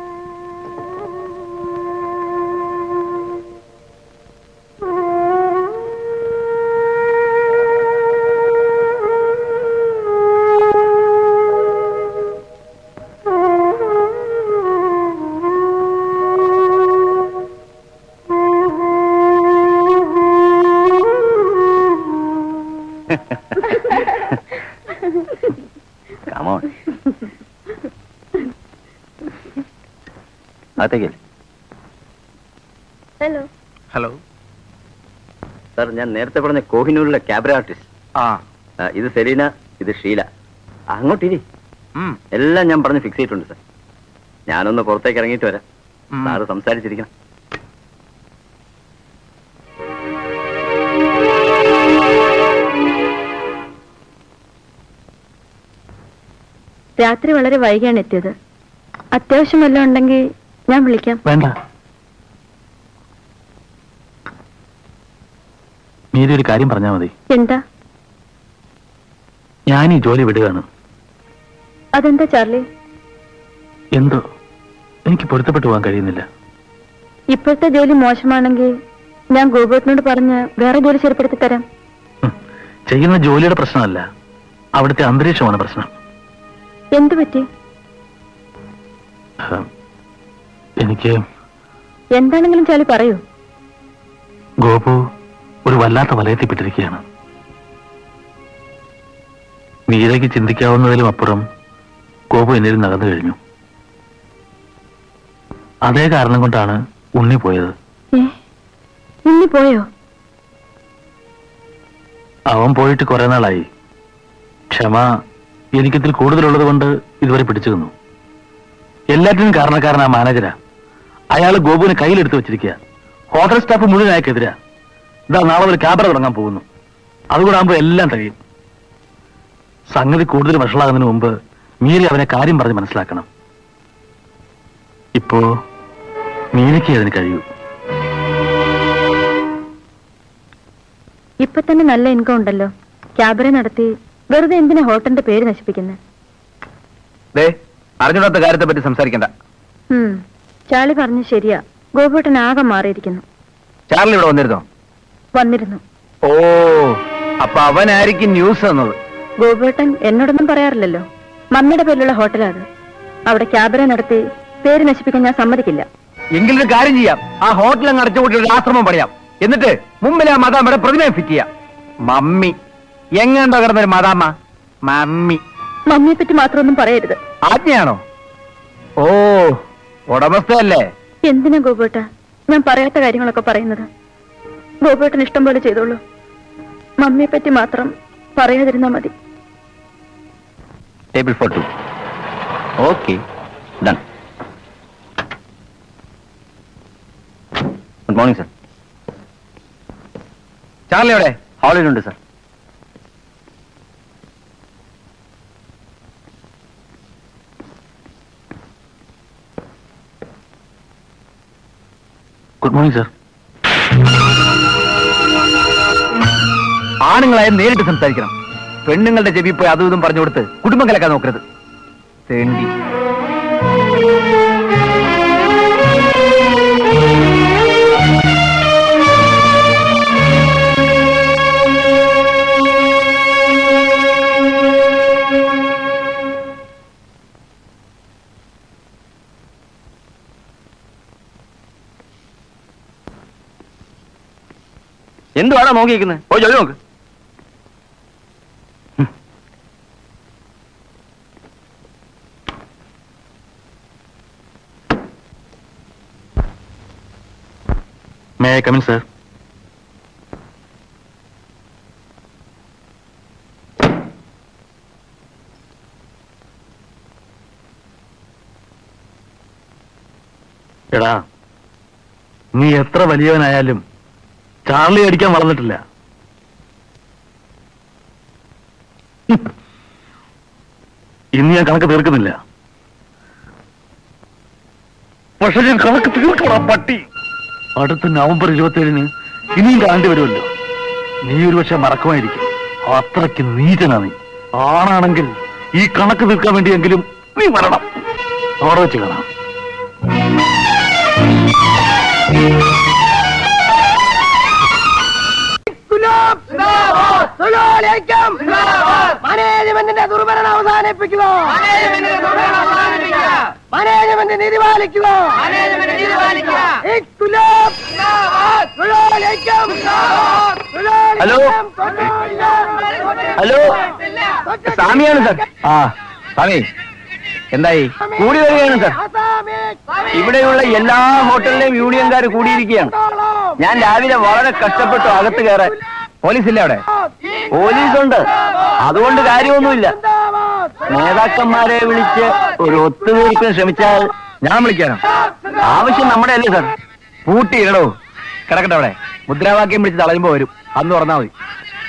Come on. Hello. Hello sir, ഞാൻ നേരത്തെ പറഞ്ഞ കോഹിനൂരിലെ ക്യാബറ ആർട്ടിസ്റ്റ്. ഇത് സെലീന, ഇത് ഷീല. അങ്ങോട്ടിരി. എല്ലാം ഞാൻ പറഞ്ഞ് ഫിക്സ് ചെയ്തിട്ടുണ്ട് സാർ. ഞാനൊന്ന് പുറത്തേക്ക് ഇറങ്ങിയിട്ട് വരാം. സാറ് സംസാരിച്ചിരിക്കണം. രാത്രി വളരെ വൈകിയാണ് എത്തിയത്. അത്യാവശ്യം വല്ലതും ഉണ്ടെങ്കിൽ ഞാൻ വിളിക്കാം. വേണ്ട, മീരി ഒരു കാര്യം പറഞ്ഞാൽ മതി. എന്താ? ഞാൻ ഈ ജോലി വിടുകയാണ്. അതെന്താ ചാർലി? എന്തോ എനിക്ക് പൊരുത്തപ്പെട്ടു പോകാൻ കഴിയുന്നില്ല. ഇപ്പോഴത്തെ ജോലി മോശമാണെങ്കിൽ ഞാൻ ഗോപുരത്തിനോട് പറഞ്ഞ് വേറെ ജോലി ശരിപ്പെടുത്തി തരാം. ചെയ്യുന്ന ജോലിയുടെ പ്രശ്നമല്ല, അവിടുത്തെ അന്തരീക്ഷമാണ് പ്രശ്നം. എന്തു പറ്റി? എനിക്ക് എന്താണെങ്കിലും ചാലി പറയൂ. ഗോപു ഒരു വല്ലാത്ത വലയത്തിൽപ്പെട്ടിരിക്കുകയാണ്. മീരയ്ക്ക് ചിന്തിക്കാവുന്നതിലും അപ്പുറം ഗോപു എന്നിൽ നടന്നു കഴിഞ്ഞു. അതേ കാരണം കൊണ്ടാണ് ഉണ്ണി പോയത്. ഉണ്ണി പോയോ? അവൻ പോയിട്ട് കുറെ നാളായി. ക്ഷമ എനിക്കിതിൽ കൂടുതലുള്ളത് കൊണ്ട് ഇതുവരെ പിടിച്ചു നിന്നു. എല്ലാറ്റിനും കാരണക്കാരൻ ആ മാനേജരാ. അയാള് ഗോപുവിനെ കയ്യിലെടുത്ത് വെച്ചിരിക്കുക. ഹോട്ടൽ സ്റ്റാഫ് മുഴുവൻ അയാൾക്കെതിരാ. ഇതാ നാളെ ഒരു ക്യാബറ തുടങ്ങാൻ പോകുന്നു. അതുകൂടെ ആകുമ്പോൾ എല്ലാം കഴിയും. സംഗതി കൂടുതൽ വഷളാകുന്നതിന് മുമ്പ് മീര അവനെ കാര്യം പറഞ്ഞ് മനസ്സിലാക്കണം. ഇപ്പോ മീരയ്ക്ക് അതിന് കഴിയൂ. ഇപ്പൊ തന്നെ നല്ല ഇൻകം ഉണ്ടല്ലോ. ക്യാബറെ നടത്തി വെറുതെ എന്തിനാ ഹോട്ടലിന്റെ പേര് നശിപ്പിക്കുന്നത്? അറിഞ്ഞിടാത്ത കാര്യത്തെ പറ്റി സംസാരിക്കണ്ട. ചാർലി പറഞ്ഞു ശരിയാ. ഗോപേട്ടൻ ആകെ മാറിയിരിക്കുന്നു. ചാർലി ഇവിടെ വന്നിരുന്നോ? വന്നിരുന്നു. ഓ, അപ്പൊ അവനായിരിക്കും ന്യൂസ് തന്നത്. ഗോപേട്ടൻ എന്നോടൊന്നും പറയാറില്ലല്ലോ. മമ്മിയുടെ പേരിലുള്ള ഹോട്ടലാ അത്. അവിടെ ക്യാബറെ നടത്തി പേര് നശിപ്പിക്കാൻ ഞാൻ സമ്മതിക്കില്ല. എങ്കിലൊരു കാര്യം ചെയ്യാം. ആ ഹോട്ടൽ അങ്ങ് അടച്ചുകൂട്ടി ഒരു ആശ്രമം പണിയാം. എന്നിട്ട് മുമ്പിലെ ആ മദാമ്മയുടെ പ്രതിമയെ ഫിറ്റ് ചെയ്യാം. മമ്മി എങ്ങനെയുണ്ടോ കിടന്നൊരു മദാമ്മ? മമ്മി. മമ്മിയെ പറ്റി മാത്രമൊന്നും പറയരുത്. ആജ്ഞയാണോ? ഓ, ഉടമസ്ഥയല്ലേ? എന്തിനാ ഗോപേട്ട ഞാൻ പറയാത്ത കാര്യങ്ങളൊക്കെ പറയുന്നത്? ഗോപേട്ടൻ ഇഷ്ടം പോലെ ചെയ്തോളൂ. മമ്മിയെ പറ്റി മാത്രം പറയാതിരുന്നാ മതി. Table for 2. Okay, done. Good morning sir. Charlie എവിടെ? ഹാളിലുണ്ട് സർ. Good morning sir. ആണുങ്ങളായ നേരിട്ട് സംസാരിക്കണം. പെണ്ണുങ്ങളുടെ ചെവി പോയി അതും ഇതും പറഞ്ഞു കൊടുത്ത് കുടുംബം കലക്കാൻ നോക്കരുത്. തേണ്ടി. എന്തുവാണോ നോക്കിയിരിക്കുന്നത്? ഓ, ജോലി നോക്ക്. May I come in, sir? എടാ, നീ എത്ര വലിയവനായാലും ചാർലി അടിക്കാൻ വളർന്നിട്ടില്ല. ഇന്ന് ഞാൻ കണക്ക് തീർക്കുന്നില്ല. പക്ഷെ ഞാൻ കണക്ക് തീർക്കണം പട്ടി. അടുത്ത നവംബർ 27 ഇനിയും കാണേണ്ടി വരുമല്ലോ. നീ ഒരുപക്ഷെ മറക്കുമായിരിക്കും. അത്രയ്ക്ക് നീചനാ നീ. ആണാണെങ്കിൽ ഈ കണക്ക് തീർക്കാൻ വേണ്ടിയെങ്കിലും നീ മരണം. അവിടെ വെച്ച് കാണാം. മാനേജ്മെന്റിന്റെ ദുർഭരണം അവസാനിപ്പിക്കുക. മാനേജ്മെന്റ് നീതി പാലിക്കുക. ഹലോ ഹലോ, സ്വാമിയാണ് സർ. ആ, സ്വാമി എന്തായി? കൂടി വരികയാണ് സർ. ഇവിടെയുള്ള എല്ലാ ഹോട്ടലിലെയും യൂണിയൻകാർ കൂടിയിരിക്കുകയാണ്. ഞാൻ രാവിലെ വളരെ കഷ്ടപ്പെട്ടു അകത്ത് കയറാൻ. പോലീസില്ലേ അവിടെ? പോലീസുണ്ട്, അതുകൊണ്ട് കാര്യമൊന്നുമില്ല. നേതാക്കന്മാരെ വിളിച്ച് ഒരു ഒത്തുതീർപ്പിന് ശ്രമിച്ചാൽ ഞാൻ വിളിക്കാനോ? ആവശ്യം നമ്മുടെ അല്ലേ സർ? പൂട്ടിയിടോ. കിടക്കട്ടെ അവിടെ. മുദ്രാവാക്യം വിളിച്ച് തളയുമ്പോ വരും. അന്ന് തുറന്നാ മതി.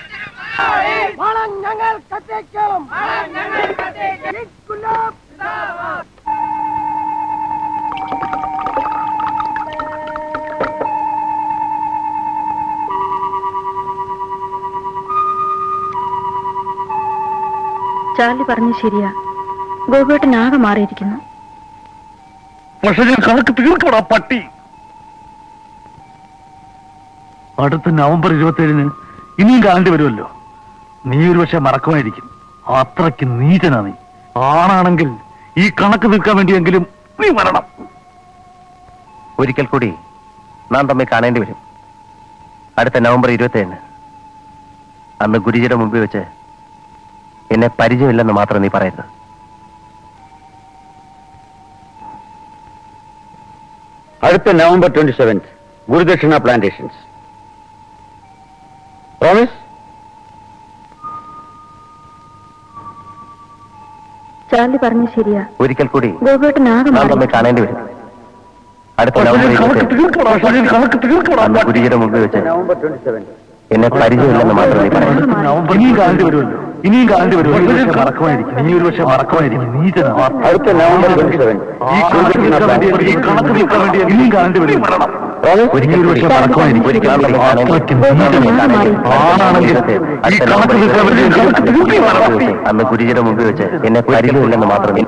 ചാർലി പറഞ്ഞു ശരിയാ. ഗോപേട്ടൻ ആകെ മാറിയിരിക്കുന്നു. പക്ഷെ ഞാൻ കണക്ക് തീർക്കടാ പട്ടി. അടുത്ത നവംബർ 27 ഇനിയും കാണേണ്ടി വരുമല്ലോ. നീ ഒരുപക്ഷെ മറക്കുമായിരിക്കും. അത്രയ്ക്ക് നീചനാ നീ. ആണാണെങ്കിൽ ഈ കണക്ക് തീർക്കാൻ വേണ്ടിയെങ്കിലും നീ മരണം. ഒരിക്കൽ കൂടി നാം തമ്മിൽ കാണേണ്ടി വരും. അടുത്ത നവംബർ 27 അന്ന് ഗുരുജിയുടെ മുമ്പിൽ വെച്ച് എന്നെ പരിചയമില്ലെന്ന് മാത്രം നീ പറയരുത്. അടുത്ത November 27th Gurudakshina plantations. Promise? Charlie പറഞ്ഞു ശരിയാ. ഒരിക്കൽ കൂടി ഗോപേട്ടനാകെ നാം തമ്മിൽ കാണേണ്ടി വരും. അടുത്ത നവംബർ 27 അന്ന് ഗുരുജിയുടെ മുമ്പിൽ വെച്ച് November 27th. എന്നെ പരിചയമില്ലെന്ന് മാത്രമേ പറയൂ. ഇനിയും കാണേണ്ടി വരുമല്ലോ, ഇനിയും കാണേണ്ടി വരുമല്ലോ. മറക്കുമായിരിക്കും, ഇനി ഒരു പക്ഷെ മറക്കുമായിരിക്കും. അടുത്ത November 27th ഇനിയും കാണേണ്ടി വരും. ഒരിക്കൽ കൂടി മറക്കുമായിരിക്കും. ഒരിക്കൽ നാം തമ്മിൽ കാണേണ്ടി വരും. അന്ന് ഗുരുജിയുടെ മുമ്പിൽ വെച്ച് എന്നെ പരിചയമില്ലെന്ന് മാത്രമേ.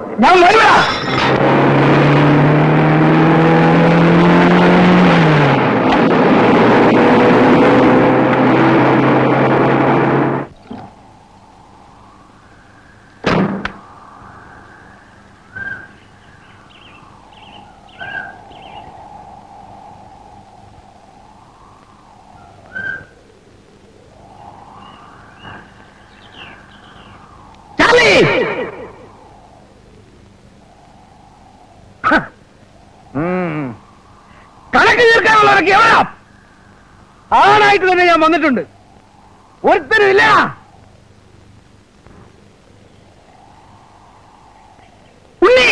കണക്ക് തീർക്കാനുള്ളവരൊക്കെ എവിടാ? ആണായിട്ട് തന്നെ ഞാൻ വന്നിട്ടുണ്ട്. ഒരുത്തരും ഇല്ല. ഉണ്ണി,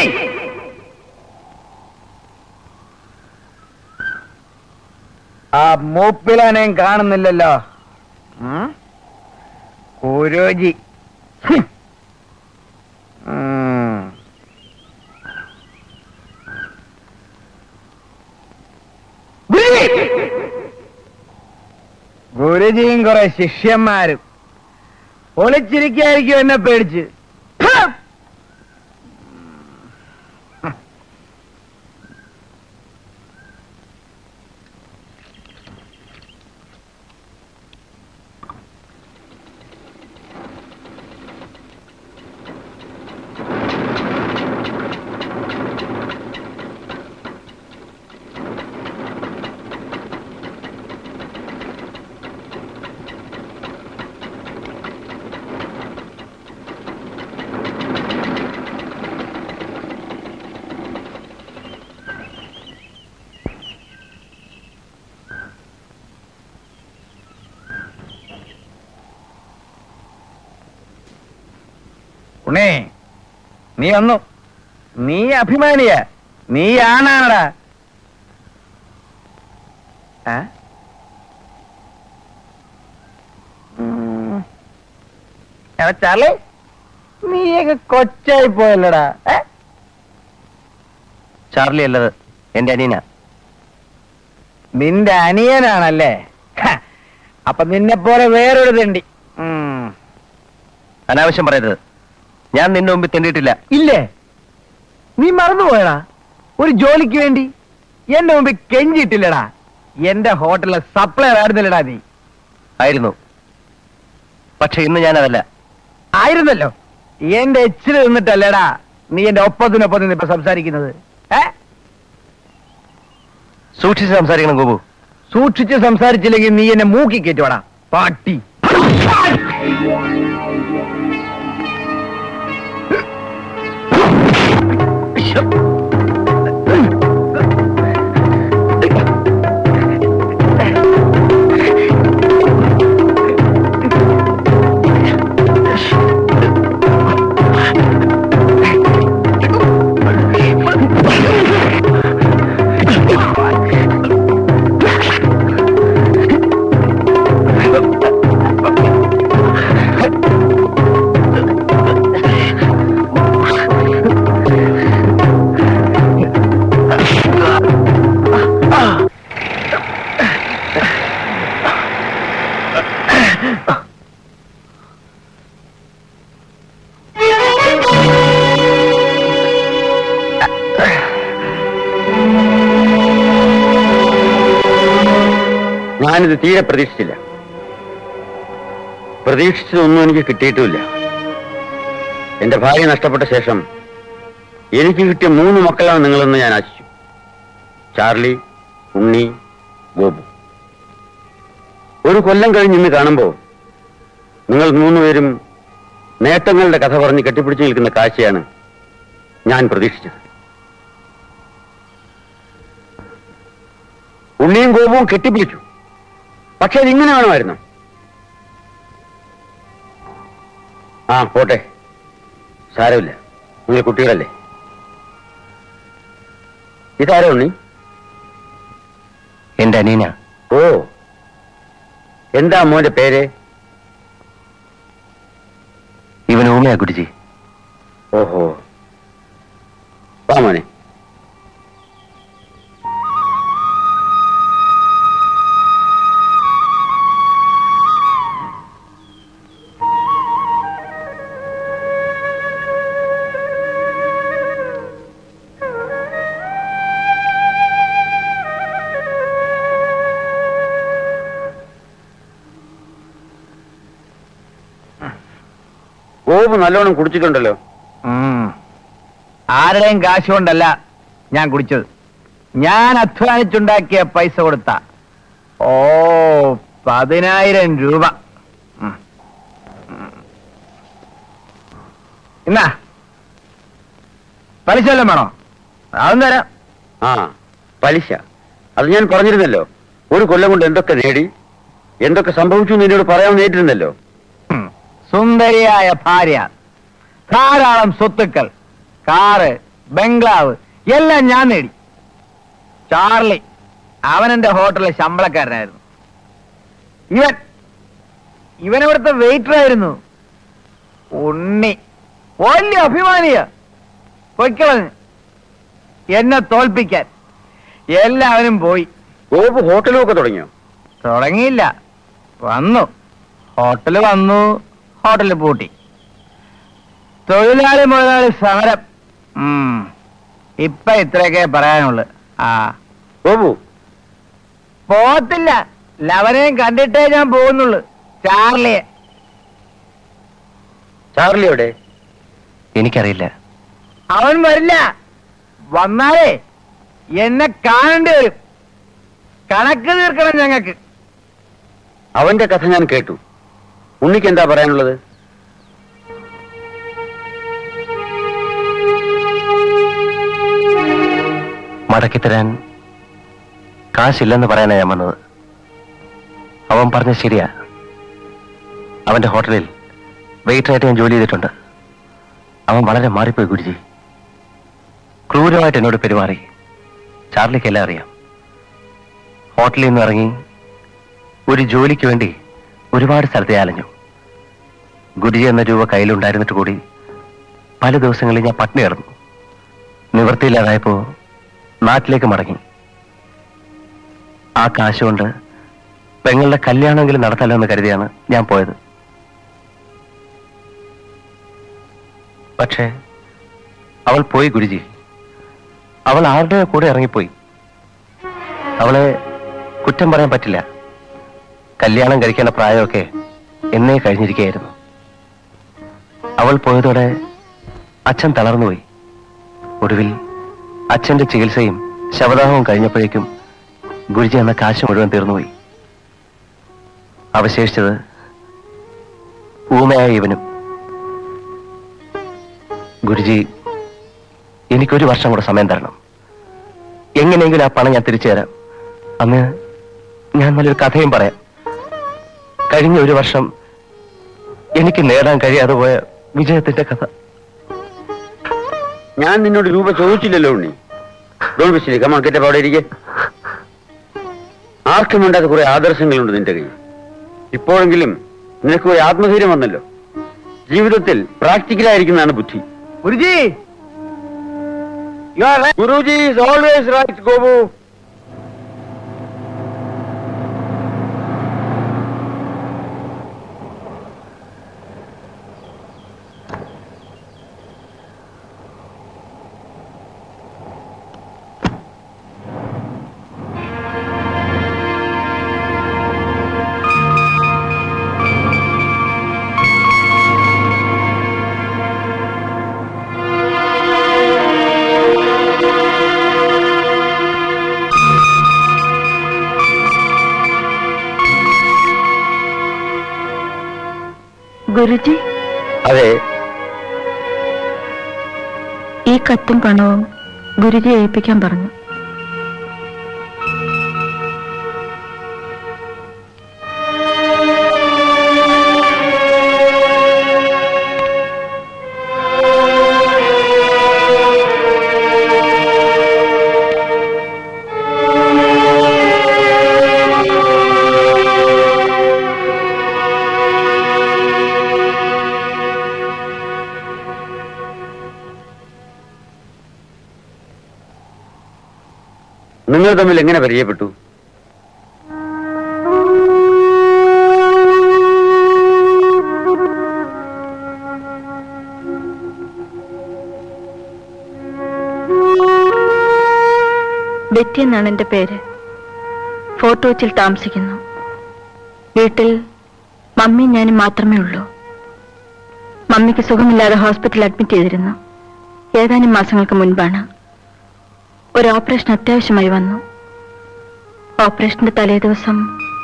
ആ മൂപ്പിലാനേം കാണുന്നില്ലല്ലോ. കുരോജി. ഗുരുജിയും കുറെ ശിഷ്യന്മാരും ഒളിച്ചിരിക്കായിരിക്കും എന്നെ പേടിച്ച്. ഉണ്ണേ, നീ വന്നു. നീ അഭിമാനിയ, നീ ആണാടാ. ചാർലി, നീയൊക്കെ കൊച്ചായി പോയല്ലടാ. ചാർലി അല്ലത്, എന്റെ അനിയനാ. നിന്റെ അനിയനാണല്ലേ? അപ്പൊ നിന്നെ പോലെ വേറൊരു തെണ്ടി. അനാവശ്യം പറയരുത്. ഞാൻ നിന്റെ മുമ്പിൽ തെണ്ടിയിട്ടില്ല. ഇല്ലേ? നീ മറന്നുപോയടാ. ഒരു ജോലിക്ക് വേണ്ടി എന്റെ മുമ്പിൽ കെഞ്ചിയിട്ടില്ലടാ. എന്റെ ഹോട്ടലിലെ സപ്ലയർ ആയിരുന്നില്ലടാ നീ. ആയിരുന്നു, പക്ഷെ ഇന്ന് ഞാനതല്ല. ആയിരുന്നല്ലോ. എന്റെ എച്ചില് നിന്നിട്ടല്ലേടാ നീ എന്റെ ഒപ്പത്തിനൊപ്പം നിന്ന് ഇപ്പൊ സംസാരിക്കുന്നത്. സൂക്ഷിച്ച് സംസാരിക്കണം ഗോപു. സൂക്ഷിച്ച് സംസാരിച്ചില്ലെങ്കിൽ നീ എന്നെ മൂക്കി കയറ്റുവാടാ പാട്ടി. ഞാനിത് തീരെ പ്രതീക്ഷിച്ചില്ല. പ്രതീക്ഷിച്ചതൊന്നും എനിക്ക് കിട്ടിയിട്ടുമില്ല. എന്റെ ഭാര്യ നഷ്ടപ്പെട്ട ശേഷം എനിക്ക് കിട്ടിയ 3 മക്കളാണ് നിങ്ങളെന്ന് ഞാൻ ആശിച്ചു. ചാർലി, ഉണ്ണി, ഗോപു. ഒരു കൊല്ലം കഴിഞ്ഞ് ഇന്ന് കാണുമ്പോൾ നിങ്ങൾ 3 പേരും നേട്ടങ്ങളുടെ കഥ പറഞ്ഞ് കെട്ടിപ്പിടിച്ചു നിൽക്കുന്ന കാഴ്ചയാണ് ഞാൻ പ്രതീക്ഷിച്ചത്. ഉണ്ണിയും ഗോപവും കെട്ടിപ്പിടിച്ചു. പക്ഷെ അതിങ്ങനെ വേണമായിരുന്നു. ആ പോട്ടെ, സാരമില്ല, നിങ്ങൾ കുട്ടികളല്ലേ. ഇതാരോ ഉണ്ണി? എന്റെ അനീന. ഓ, എന്താ മോന്റെ പേര്? ഇവൻ ഊമയാ ഗുരുജി. ഓഹോ, വാ മോനെ. ഗോപു നല്ലോണം കുടിച്ചിട്ടുണ്ടല്ലോ. ആരുടെയും കാശ് കൊണ്ടല്ല ഞാൻ കുടിച്ചത്. ഞാൻ അധ്വാനിച്ചുണ്ടാക്കിയ പൈസ കൊടുത്ത 10,000 രൂപ. എന്നാ പലിശ വല്ലതും വേണോ? അതും തരാം. ആ, പലിശ. അത് ഞാൻ പറഞ്ഞിരുന്നല്ലോ. ഒരു കൊല്ലം കൊണ്ട് എന്തൊക്കെ നേടി, എന്തൊക്കെ സംഭവിച്ചു എന്ന് എന്നോട് പറയാൻ നേരിട്ടിരുന്നല്ലോ. സുന്ദരിയായ ഭാര്യ, ധാരാളം സ്വത്തുക്കൾ, കാറ്, ബംഗ്ലാവ് എല്ലാം ഞാൻ നേടി. ചാർലി, അവൻ എന്റെ ഹോട്ടലിലെ ശമ്പളക്കാരനായിരുന്നു. ഇവനിവിടുത്തെ വെയിറ്ററായിരുന്നു. ഉണ്ണി വലിയ അഭിമാനിയ. പൊയ്ക്കളഞ്ഞ് എന്നെ തോൽപ്പിക്കാൻ എല്ലാവരും പോയി. ഗോപു ഹോട്ടലും ഒക്കെ തുടങ്ങിയോ? തുടങ്ങിയില്ല, വന്നു. ഹോട്ടല് വന്നു, ഹോട്ടല് പൂട്ടി. തൊഴിലാളി മുതലാളി സമരം. ഇപ്പൊ ഇത്രയൊക്കെ പറയാനുള്ളു. ആ ഗോപു പോത്തില്ല, ലവനെയും കണ്ടിട്ടേ ഞാൻ പോകുന്നുള്ളു. ചാർലിയെ. ചാർലി എവിടെ? എനിക്കറിയില്ല. അവൻ വരില്ല. വന്നാലേ എന്നെ കാണേണ്ടി വരും. കണക്ക് തീർക്കണം ഞങ്ങൾക്ക്. അവന്റെ കഥ ഞാൻ കേട്ടു. ഉണ്ണിക്ക് എന്താ പറയാനുള്ളത്? മടക്കിത്തരാൻ കാശില്ലെന്ന് പറയാനാ ഞാൻ വന്നത്. അവൻ പറഞ്ഞ ശരിയാ. അവന്റെ ഹോട്ടലിൽ വെയിറ്ററായിട്ട് ഞാൻ ജോലി ചെയ്തിട്ടുണ്ട്. അവൻ വളരെ മാറിപ്പോയി ഗുരുജി. ക്രൂരമായിട്ട് എന്നോട് പെരുമാറി. ചാർലിക്ക് എല്ലാം അറിയാം. ഹോട്ടലിൽ നിന്ന് ഇറങ്ങി ഒരു ജോലിക്ക് വേണ്ടി ഒരുപാട് സ്ഥലത്തെ അലഞ്ഞു. ഗുരുജി എന്ന രൂപ കയ്യിലുണ്ടായിരുന്നിട്ട് കൂടി പല ദിവസങ്ങളിൽ ഞാൻ പട്ടിണി കിടന്നു. നിവൃത്തിയില്ലാതായപ്പോ നാട്ടിലേക്ക് മടങ്ങി. ആ കാശുകൊണ്ട് പെങ്ങളുടെ കല്യാണമെങ്കിലും നടത്തല്ലോ എന്ന് കരുതിയാണ് ഞാൻ പോയത്. പക്ഷേ അവൾ പോയി ഗുരുജി. അവൾ ആരുടെ കൂടെ ഇറങ്ങിപ്പോയി. അവളെ കുറ്റം പറയാൻ പറ്റില്ല. കല്യാണം കഴിക്കേണ്ട പ്രായമൊക്കെ എന്നേ കഴിഞ്ഞിരിക്കുകയായിരുന്നു. അവൾ പോയതോടെ അച്ഛൻ തളർന്നുപോയി. ഒടുവിൽ അച്ഛന്റെ ചികിത്സയും ശവദാഹവും കഴിഞ്ഞപ്പോഴേക്കും ഗുരുജി എന്ന കാശ് മുഴുവൻ തീർന്നുപോയി. അവശേഷിച്ചത് ഊമയായ ഇവനും. ഗുരുജി, എനിക്കൊരു വർഷം കൂടെ സമയം തരണം. എങ്ങനെയെങ്കിലും ആ പണം ഞാൻ തിരിച്ചു തരാം. അന്ന് ഞാൻ നല്ലൊരു കഥയും പറയാം. കഴിഞ്ഞ ഒരു വർഷം എനിക്ക് നേടാൻ കഴിയാതെ പോയ വിജയത്തിന്റെ കഥ. ഞാൻ നിന്നോട് രൂപ ചോദിച്ചില്ലല്ലോ Unni. Don't be silly. Come on, get up. അവിടെ ഇരിക്കെ. ആർക്കും വേണ്ടാത്ത കുറെ ആദർശങ്ങളുണ്ട് നിന്റെ കയ്യിൽ. ഇപ്പോഴെങ്കിലും നിനക്ക് ഒരു ആത്മധൈര്യം വന്നല്ലോ. ജീവിതത്തിൽ പ്രാക്ടിക്കലായിരിക്കുന്നതാണ് ബുദ്ധി. Guruji, Guruji is always right. Gopu, Guruji, അതെ, ഈ കത്തും പണവും ഗുരുജി ഏൽപ്പിക്കാൻ പറഞ്ഞു. നിങ്ങൾ തമ്മിൽ എങ്ങനെ പരിചയപ്പെട്ടു? ബെറ്റി എന്നാണ് എന്റെ പേര്. ഫോർട്ട് കൊച്ചിയിൽ താമസിക്കുന്നു. വീട്ടിൽ മമ്മിയും ഞാനും മാത്രമേ ഉള്ളൂ. മമ്മിക്ക് സുഖമില്ലാതെ ഹോസ്പിറ്റലിൽ അഡ്മിറ്റ് ചെയ്തിരുന്നു. ഏതാനും മാസങ്ങൾക്ക് മുൻപാണ് ഒരു ഓപ്പറേഷൻ അത്യാവശ്യമായി വന്നു. ഓപ്പറേഷന്റെ തലേ ദിവസം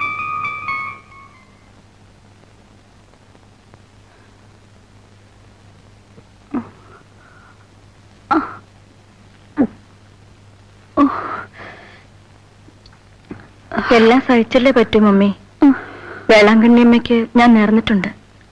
എല്ലാം സഹിച്ചല്ലേ പറ്റൂ മമ്മി. വേളാങ്കണ്ണി അമ്മയ്ക്ക് ഞാൻ നേർന്നിട്ടുണ്ട്.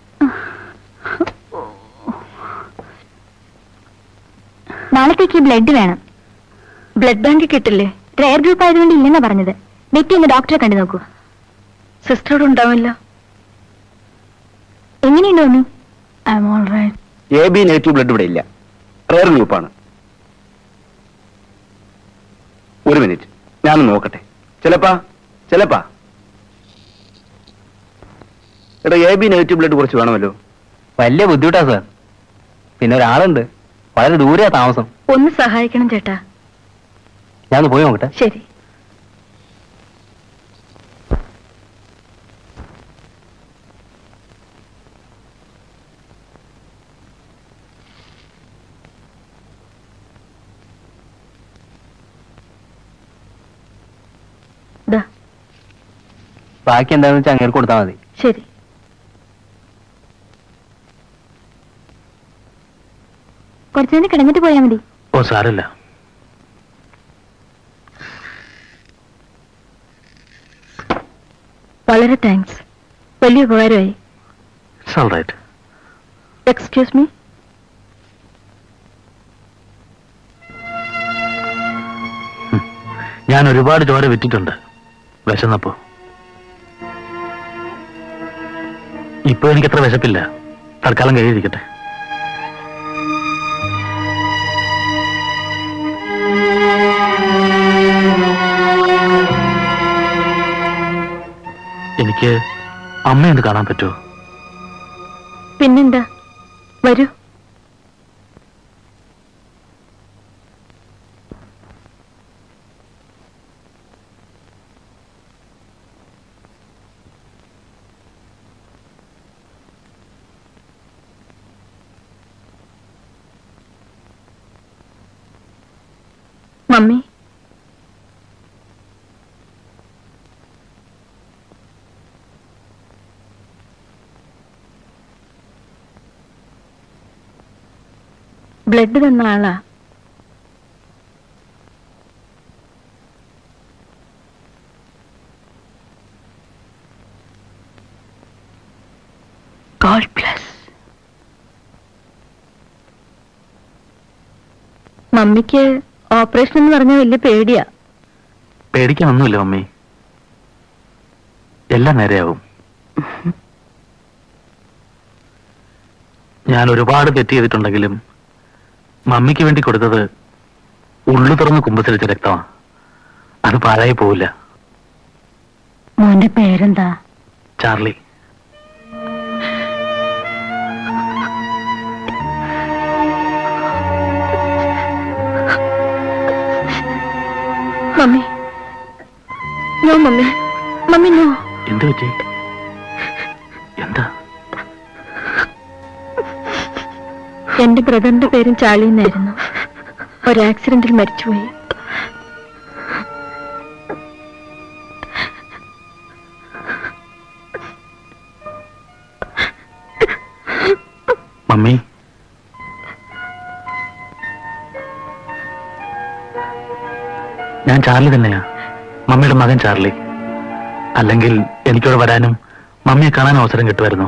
നാളത്തേക്ക് ബ്ലഡ് വേണം. ബ്ലഡ് ബാങ്ക് കിട്ടില്ലേ? റെയർ ഗ്രൂപ്പ് ആയതുകൊണ്ട് ഇല്ലെന്നാ പറഞ്ഞത്. ബെറ്റി ഒന്ന് ഡോക്ടറെ കണ്ടു നോക്കൂ. സിസ്റ്ററോട് ഉണ്ടാവില്ല. എങ്ങനെയുണ്ടോ mummy? I am all right. AB negative blood ഇവിടെ ഇല്ല, റെയർ ഗ്രൂപ്പാണ്. ഒരു മിനിറ്റ്, ഞാനൊന്ന് നോക്കട്ടെ. ചിലപ്പാ എടാ, AB നെഗറ്റീവ് ബ്ലഡ് കുറച്ച് വേണമല്ലോ. വലിയ ബുദ്ധിമുട്ടാ സാർ. പിന്നെ ഒരാളുണ്ട്, വളരെ ദൂരെയാ താമസം. ഒന്ന് സഹായിക്കണം ചേട്ടാ. ഞാനൊന്ന് പോയി നോക്കട്ടെ. ശരി. ബാക്കി എന്താണെന്ന് വെച്ചാൽ അങ്ങേർക്ക് കൊടുത്താൽ മതി. ശരി. കുറച്ചു നേരം കിടന്നിട്ട് പോയാൽ മതി. ഓ സാരമില്ല. വളരെ താങ്ക്സ്. വലിയ ഉപകാരമായി. It's all right. Excuse me. ഞാൻ ഒരുപാട് ചോര വിറ്റിട്ടുണ്ട് വിശന്നപ്പോ. ഇപ്പൊ എനിക്കത്ര വിശപ്പില്ല. തൽക്കാലം കഴിയിരിക്കട്ടെ. എനിക്ക് അമ്മയൊന്ന് കാണാൻ പറ്റുമോ? പിന്നെന്താ, വരൂ. മമ്മി, ബ്ലഡ് തന്ന ആളാ. God bless. മമ്മിക്ക് ഓപ്പറേഷൻ എന്ന് പറഞ്ഞാൽ വലിയ പേടിയാ. പേടിക്കാനൊന്നുമില്ല മമ്മി, എല്ലാം നേരെയാവും. ഞാൻ ഒരുപാട് തെറ്റ് ചെയ്തിട്ടുണ്ടെങ്കിലും മമ്മിക്ക് വേണ്ടി കൊടുത്തത് ഉള്ളു തുറന്ന് കുമ്പസരിച്ച രക്തമാണ്. അത് പാഴായി പോവില്ല. മോന്റെ പേരെന്താ? Charlie. Mummy, no mummy, mummy no. എന്ത് പറ്റി? എന്താ? എന്റെ ബ്രദറിന്റെ പേരും ചാർലി എന്നായിരുന്നു. ഒരു ആക്സിഡന്റിൽ മരിച്ചുപോയി. മമ്മി, ഞാൻ ചാർലി തന്നെയാ, മമ്മിയുടെ മകൻ ചാർലി. അല്ലെങ്കിൽ എനിക്കിവിടെ വരാനും മമ്മിയെ കാണാൻ അവസരം കിട്ടുമായിരുന്നു.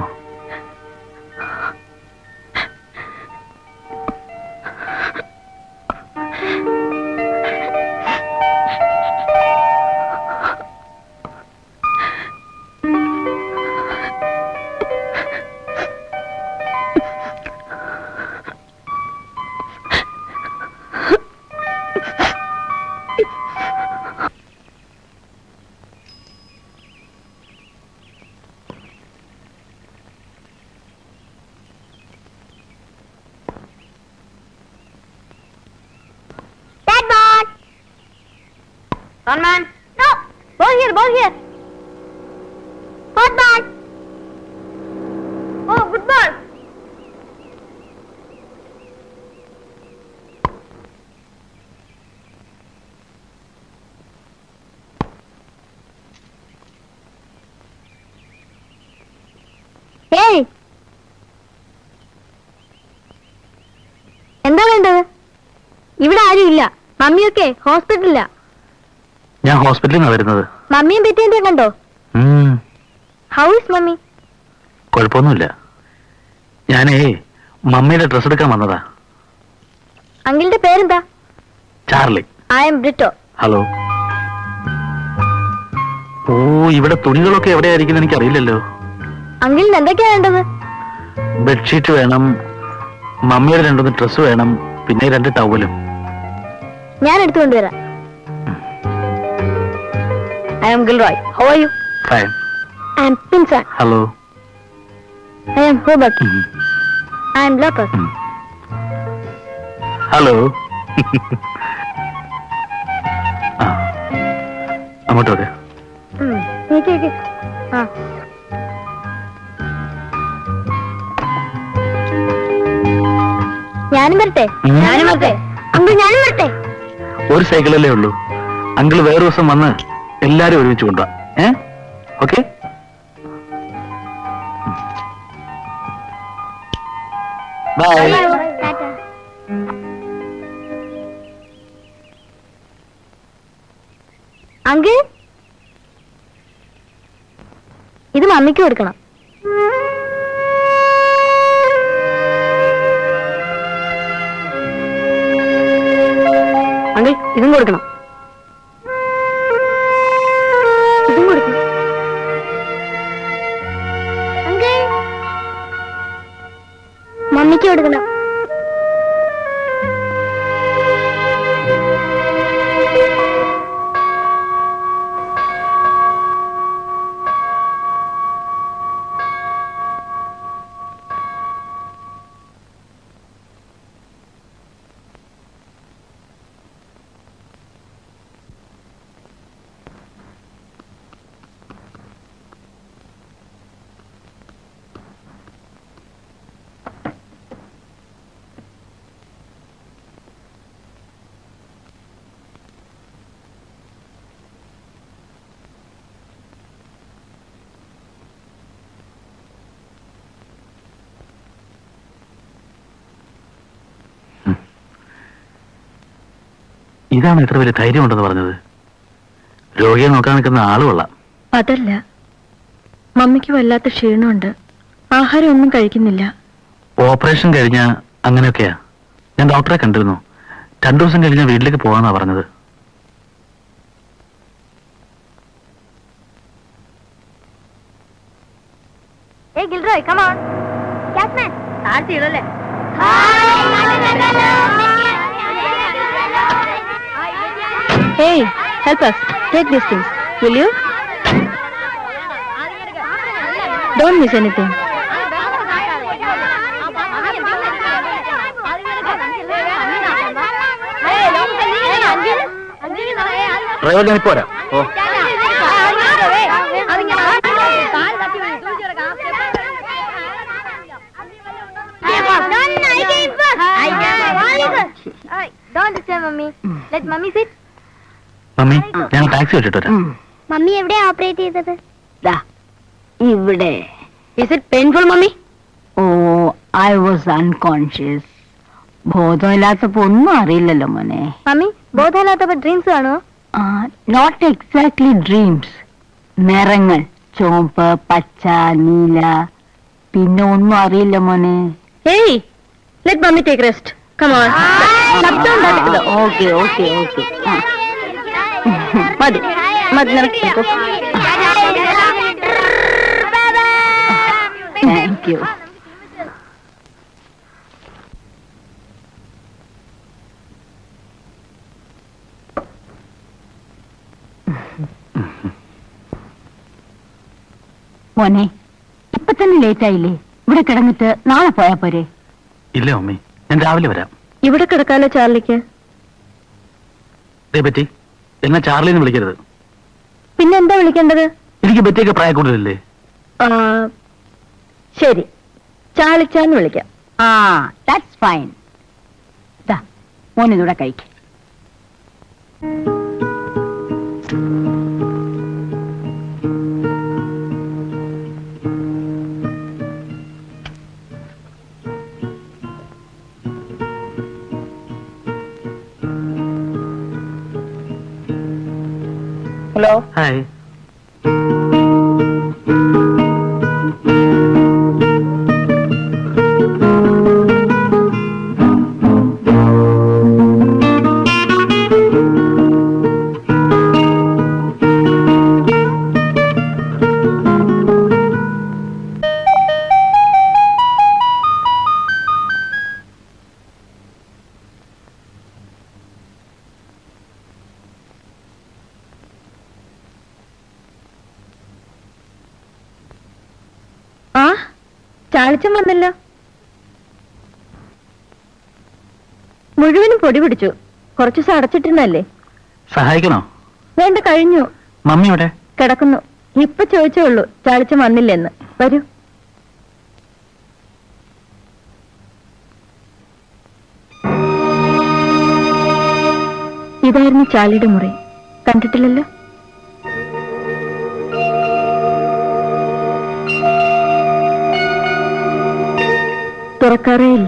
One man. No. Ball here. Ball here. Hot ball. Oh, good ball. Hey. എന്താ വേണ്ടത്? ഇവിടെ ആരുമില്ല. മമ്മിയൊക്കെ ഹോസ്പിറ്റലില്ല. ഞാൻ ഹോസ്പിറ്റലിൽ നിന്നാണ് വരുന്നത്. മമ്മിയും ബെറ്റിയും കണ്ടോ? How is mummy? കുഴപ്പമൊന്നുമില്ല. ഞാനേ മമ്മിയുടെ ഡ്രസ് എടുക്കാൻ വന്നതാ. അങ്കിളിന്റെ പേരെന്താ? Charlie. I am Britto. Hello. Oh, ഇവിടെ തുണികളൊക്കെ എവിടെയായിരിക്കും എനിക്ക് അറിയില്ലല്ലോ. അങ്കിളിന് എന്തൊക്കെയാ വേണ്ടത്? ബെഡ്ഷീറ്റ് വേണം, മമ്മിയുടെ 2 ഡ്രസ് വേണം, പിന്നെ 2 ടവലും. ഞാൻ എടുത്തുകൊണ്ടുവരാം. I am Gilroy. How are you? Fine. I am Pinsan. Hello. I am Hobart. I am Lopez. Hello. അങ്ങോട്ട് വരെ. ഞാനും വരട്ടെ? ഞാനും വരട്ടെ? അങ്കിൾ ഞാനും വരട്ടെ? ഒരു സൈക്കിളല്ലേ ഉള്ളൂ. അങ്കിൾ വേറെ ദിവസം വന്ന് എല്ലാരും ഒരുമിച്ച് കൊണ്ടുവാ. ഓക്കെ? ബൈ. അങ്കിൾ, ഇത് മമ്മിക്ക് കൊടുക്കണം. അങ്കിൾ, ഇതും കൊടുക്കണം. ഇതും കൊടുക്കണം. അങ്കിൾ, മമ്മിക്ക് കൊടുക്കണം. ഇതാണ് ഇത്ര വലിയ ധൈര്യം ഉണ്ടെന്ന് പറഞ്ഞത്. രോഗിയെ നോക്കാൻ നിൽക്കുന്ന ആള് കൊള്ളാം. അതല്ല, മമ്മിക്ക് വല്ലാത്ത ക്ഷീണമുണ്ട്. ആഹാരം ഒന്നും കഴിക്കുന്നില്ല. ഓപ്പറേഷൻ കഴിഞ്ഞ അങ്ങനെയൊക്കെയാ. ഞാൻ ഡോക്ടറെ കണ്ടിരുന്നു. 2 ദിവസം കഴിഞ്ഞ വീട്ടിലേക്ക് പോവാന്നാ പറഞ്ഞത്. Hey Gilroy, come on. Catman. താഴ്ത്തി ഇടല്ലേ? Hey, help us. Take these things. Will you? Don't miss anything. Driver ഞാൻ പോരാ. ഓ, Don't disturb mommy. Let mommy sit. Mummy, ഞാൻ ടാക്സി വെച്ചിട്ട് വരാം. മമ്മി എവിടെയാ ഓപ്പറേറ്റ് ചെയ്തത്? ഇവിടെ. Is it painful, mommy? Oh, I was unconscious. ബോധമില്ലാത്തപ്പോ ഒന്നും അറിയില്ലല്ലോ മോനെ. മമ്മി, ബോധമില്ലാത്തപ്പോ ഡ്രീംസ് കാണുമോ? Not exactly dreams. നിറങ്ങൾ ചുവപ്പ്, പച്ച, നീല, പിന്നെ ഒന്നും അറിയില്ല മോനെ. Hey, let mommy take rest. Come on. Okay okay okay. മതി മതി നടക്കൂ. Thank you. മോനെ, ഇപ്പൊ തന്നെ ലേറ്റ് ആയില്ലേ? ഇവിടെ കിടന്നിട്ട് നാളെ പോയാ പോരെ? ഇല്ല മമ്മി, ഞാൻ രാവിലെ വരാം. ഇവിടെ കിടക്കാലോ ചാർലിക്ക്. പറ്റി എന്നെ ചാർലിന്ന് വിളിക്കരുത്. പിന്നെന്താ വിളിക്കേണ്ടത്? എനിക്ക് ബെറ്റിയൊക്കെ പ്രായക്കൂടുതലല്ലേ? ശരി, ചാളിച്ചാന്ന് വിളിക്കാം. That's fine. മോനിതൂടെ കഴിക്കും. ഹലോ. ഹായ്. ചാളിച്ചം വന്നല്ലോ. മുഴുവനും പൊടി പിടിച്ചു. കുറച്ചു ദിവസം അടച്ചിട്ടിരുന്നല്ലേ. സഹായിക്കണോ? വേണ്ട, കഴിഞ്ഞു. മമ്മിയോടെ കിടക്കുന്നു. ഇപ്പൊ ചോദിച്ചേ ഉള്ളൂ ചാളിച്ചം വന്നില്ലെന്ന്. വരൂ. ഇതായിരുന്നു ചാളിയുടെ മുറി. കണ്ടിട്ടില്ലല്ലോ? തുറക്കാറേ ഇല്ല.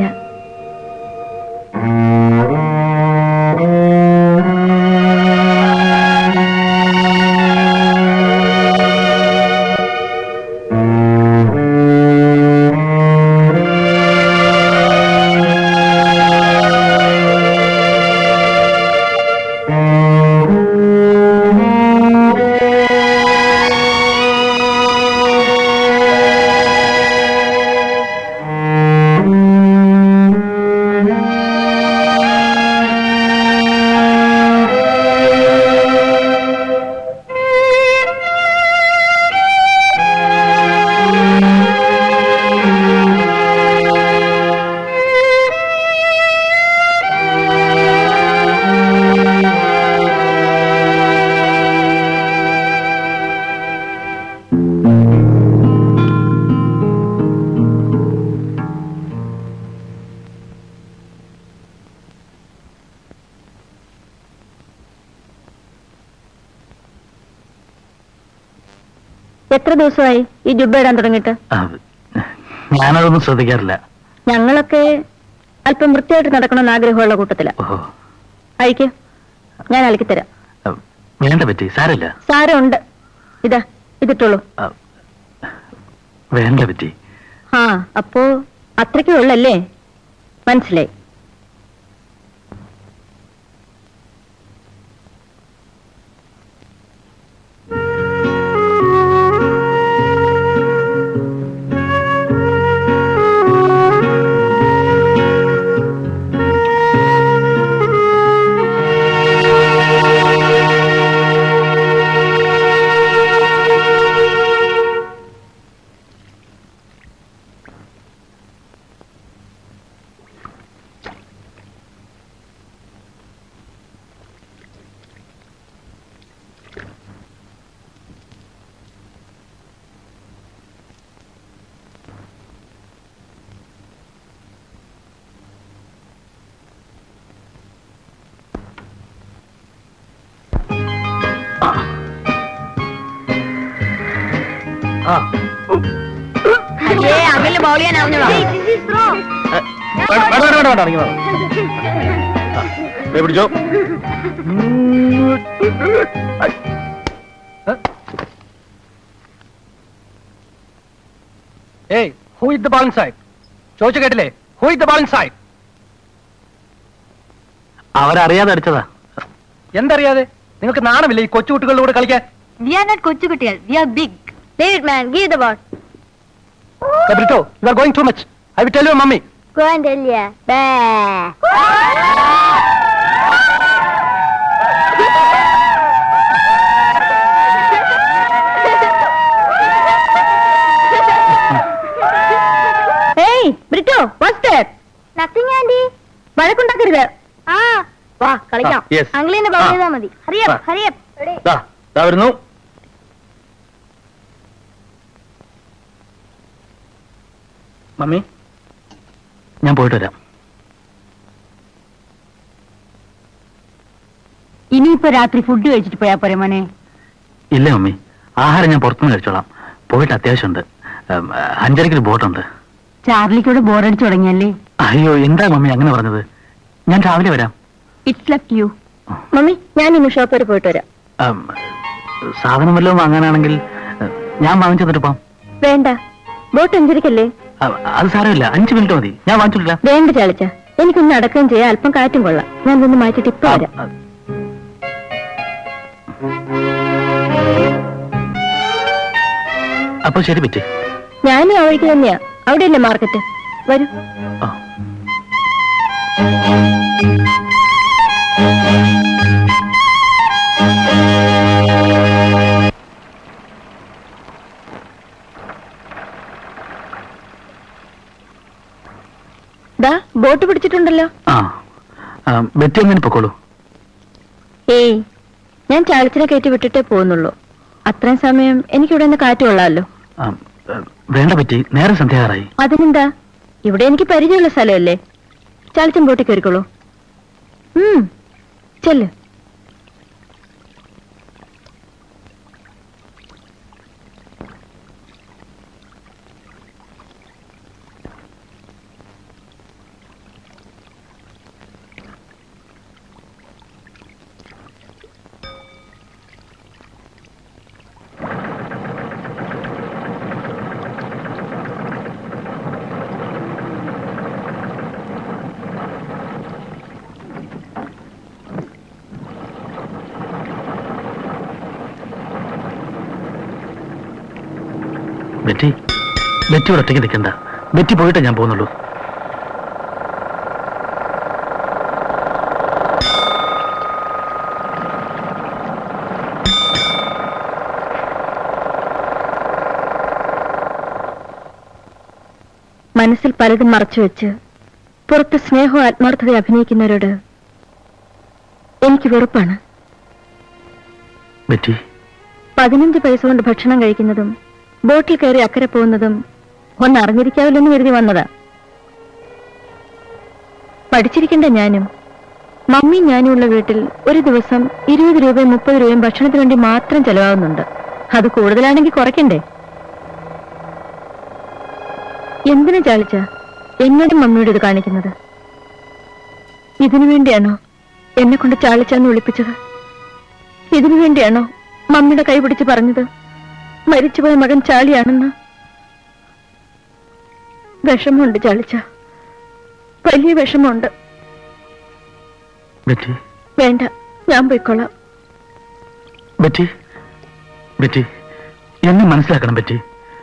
എത്ര ദിവസമായി ഈ ജുബ്ബ ഇടാൻ തുടങ്ങിയിട്ട്? ഞാനതൊന്നും ശ്രദ്ധിക്കാറില്ല. ഞങ്ങളൊക്കെ അല്പം വൃത്തിയായിട്ട് നടക്കണമെന്ന് ആഗ്രഹമുള്ള കൂട്ടത്തില. അഴിക്ക്, ഞാൻ അലക്കിത്തരാം. വേണ്ട പറ്റി, സാരമില്ല. സാരമുണ്ട്. ഇതാ ഇതിട്ടുള്ളൂ. വേണ്ട പറ്റി. അപ്പോ അത്രയ്ക്കേ ഉള്ളല്ലേ? മനസ്സിലായി. അകല് ബൗളിയാനാവുന്നതാ. പിടിച്ചോ. Hey, who is the ball inside? ചോദിച്ചു കേട്ടില്ലേ? Who is the ball inside? അവരറിയാതെ അടിച്ചതാ. എന്തറിയാതെ? നിങ്ങൾക്ക് നാണമില്ല ഈ കൊച്ചുകുട്ടികളുടെ കൂടെ കളിക്കാൻ? We are not കൊച്ചുകുട്ടികൾ. We are big. David man, give the ball. Brito, you are going too much. I will tell your mommy. Go and tell ya. Hey, Brito, what's that? Nothing, Andy. വഴക്കുണ്ടാക്കരുത്. വാ കളിക്കാം. yes. അങ്കിളിനെ bowl ചെയ്താൽ മതി. ഹരിയപ്പ്. വരുന്നു. Mummy, ഞാൻ പോയിട്ട് വരാം. ഇനിയിപ്പോ രാത്രി ഫുഡ് കഴിച്ചിട്ട് പോയാ പോരെ മോനെ? ഇല്ല മമ്മി, ആഹാരം ഞാൻ പുറത്തുനിന്ന് കഴിച്ചോളാം. പോയിട്ട് അത്യാവശ്യമുണ്ട്. 5:30 ബോട്ടുണ്ട്. ചാർലിക്കൂടെ ബോറടിച്ചു തുടങ്ങിയല്ലേ? അയ്യോ, എന്താ മമ്മി അങ്ങനെ പറഞ്ഞത്? ഞാൻ രാവിലെ വരാം. It's left U. മമ്മി, ഞാൻ ഇന്ന് ഷോപ്പ് വരെ പോയിട്ട് വരാം. സാധനം വല്ലതും വാങ്ങാനാണെങ്കിൽ ഞാൻ വാങ്ങിച്ചു തന്നിട്ട് പോവാം. വേണ്ട, ബോട്ട് 5:30 അത് സാരമില്ല, 5 മിനിറ്റ് മതി. ഞാൻ വാങ്ങിച്ചിട്ടില്ല. വേണ്ട ചാളിച്ച, എനിക്കൊന്ന് നടക്കുകയും ചെയ്യാം, അല്പം കാറ്റും കൊള്ളാം. ഞാൻ ഒന്ന് മാറ്റിട്ട് ഇപ്പൊ വരാം. അപ്പൊ ശരി പറ്റി. ഞാനും ആ വഴിക്ക് തന്നെയാ. അവിടെയല്ലേ മാർക്കറ്റ്? വരൂ. ബോട്ട് പിടിച്ചിട്ടുണ്ടല്ലോ. ബെറ്റി അങ്ങനെ പൊക്കോളൂ. ഏയ്, ഞാൻ ചാളിച്ചിനെ കയറ്റി വിട്ടിട്ടേ പോകുന്നുള്ളൂ. അത്രയും സമയം എനിക്കിവിടെ നിന്ന് കാറ്റ് കൊള്ളാമല്ലോ. വേണ്ട പറ്റി, നേരെ സന്ധ്യയാറായി. അതിനെന്താ, ഇവിടെ എനിക്ക് പരിചയമുള്ള സ്ഥലമല്ലേ. ചാളിച്ചൻ ബോട്ടിൽ കയറിക്കോളൂ. ചെല്ല്. ബെറ്റി, ബെറ്റിയോട് ഒറ്റയ്ക്ക് നിൽക്കണ്ട. ബെറ്റി പോയിട്ടേ ഞാൻ പോകുന്നുള്ളൂ. മനസ്സിൽ പലതും മറച്ചുവെച്ച് പുറത്ത് സ്നേഹവും ആത്മാർത്ഥത അഭിനയിക്കുന്നവരോട് എനിക്ക് വെറുപ്പാണ്. ബെറ്റി, 15 പൈസ കൊണ്ട് ഭക്ഷണം കഴിക്കുന്നതും ബോട്ടിൽ കയറി അക്കരെ പോകുന്നതും ഒന്ന് അറിഞ്ഞിരിക്കാവില്ലെന്ന് കരുതി വന്നതാ. പഠിച്ചിരിക്കേണ്ട ഞാനും മമ്മിയും ഞാനും ഉള്ള വീട്ടിൽ ഒരു ദിവസം 20 രൂപയും 30 രൂപയും ഭക്ഷണത്തിന് വേണ്ടി മാത്രം ചെലവാകുന്നുണ്ട്. അത് കൂടുതലാണെങ്കിൽ കുറയ്ക്കണ്ടേ? എന്തിനു ചാളിച്ച എന്നോടും മമ്മിയോട് ഇത് കാണിക്കുന്നത്? ഇതിനു വേണ്ടിയാണോ എന്നെ കൊണ്ട് ചാളിച്ചാന്ന് വിളിപ്പിച്ചത്? ഇതിനു വേണ്ടിയാണോ മമ്മിയുടെ കൈ പിടിച്ച് പറഞ്ഞത് മരിച്ചുപോയ മകൻ ചാളിയാണെന്ന്? വിഷമമുണ്ട് ചാളിച്ച, വലിയ വിഷമമുണ്ട്. വേണ്ട, ഞാൻ പോയിക്കൊള്ളാം. ബെറ്റി, ബെറ്റി, എന്നെ മനസ്സിലാക്കണം ബെറ്റി.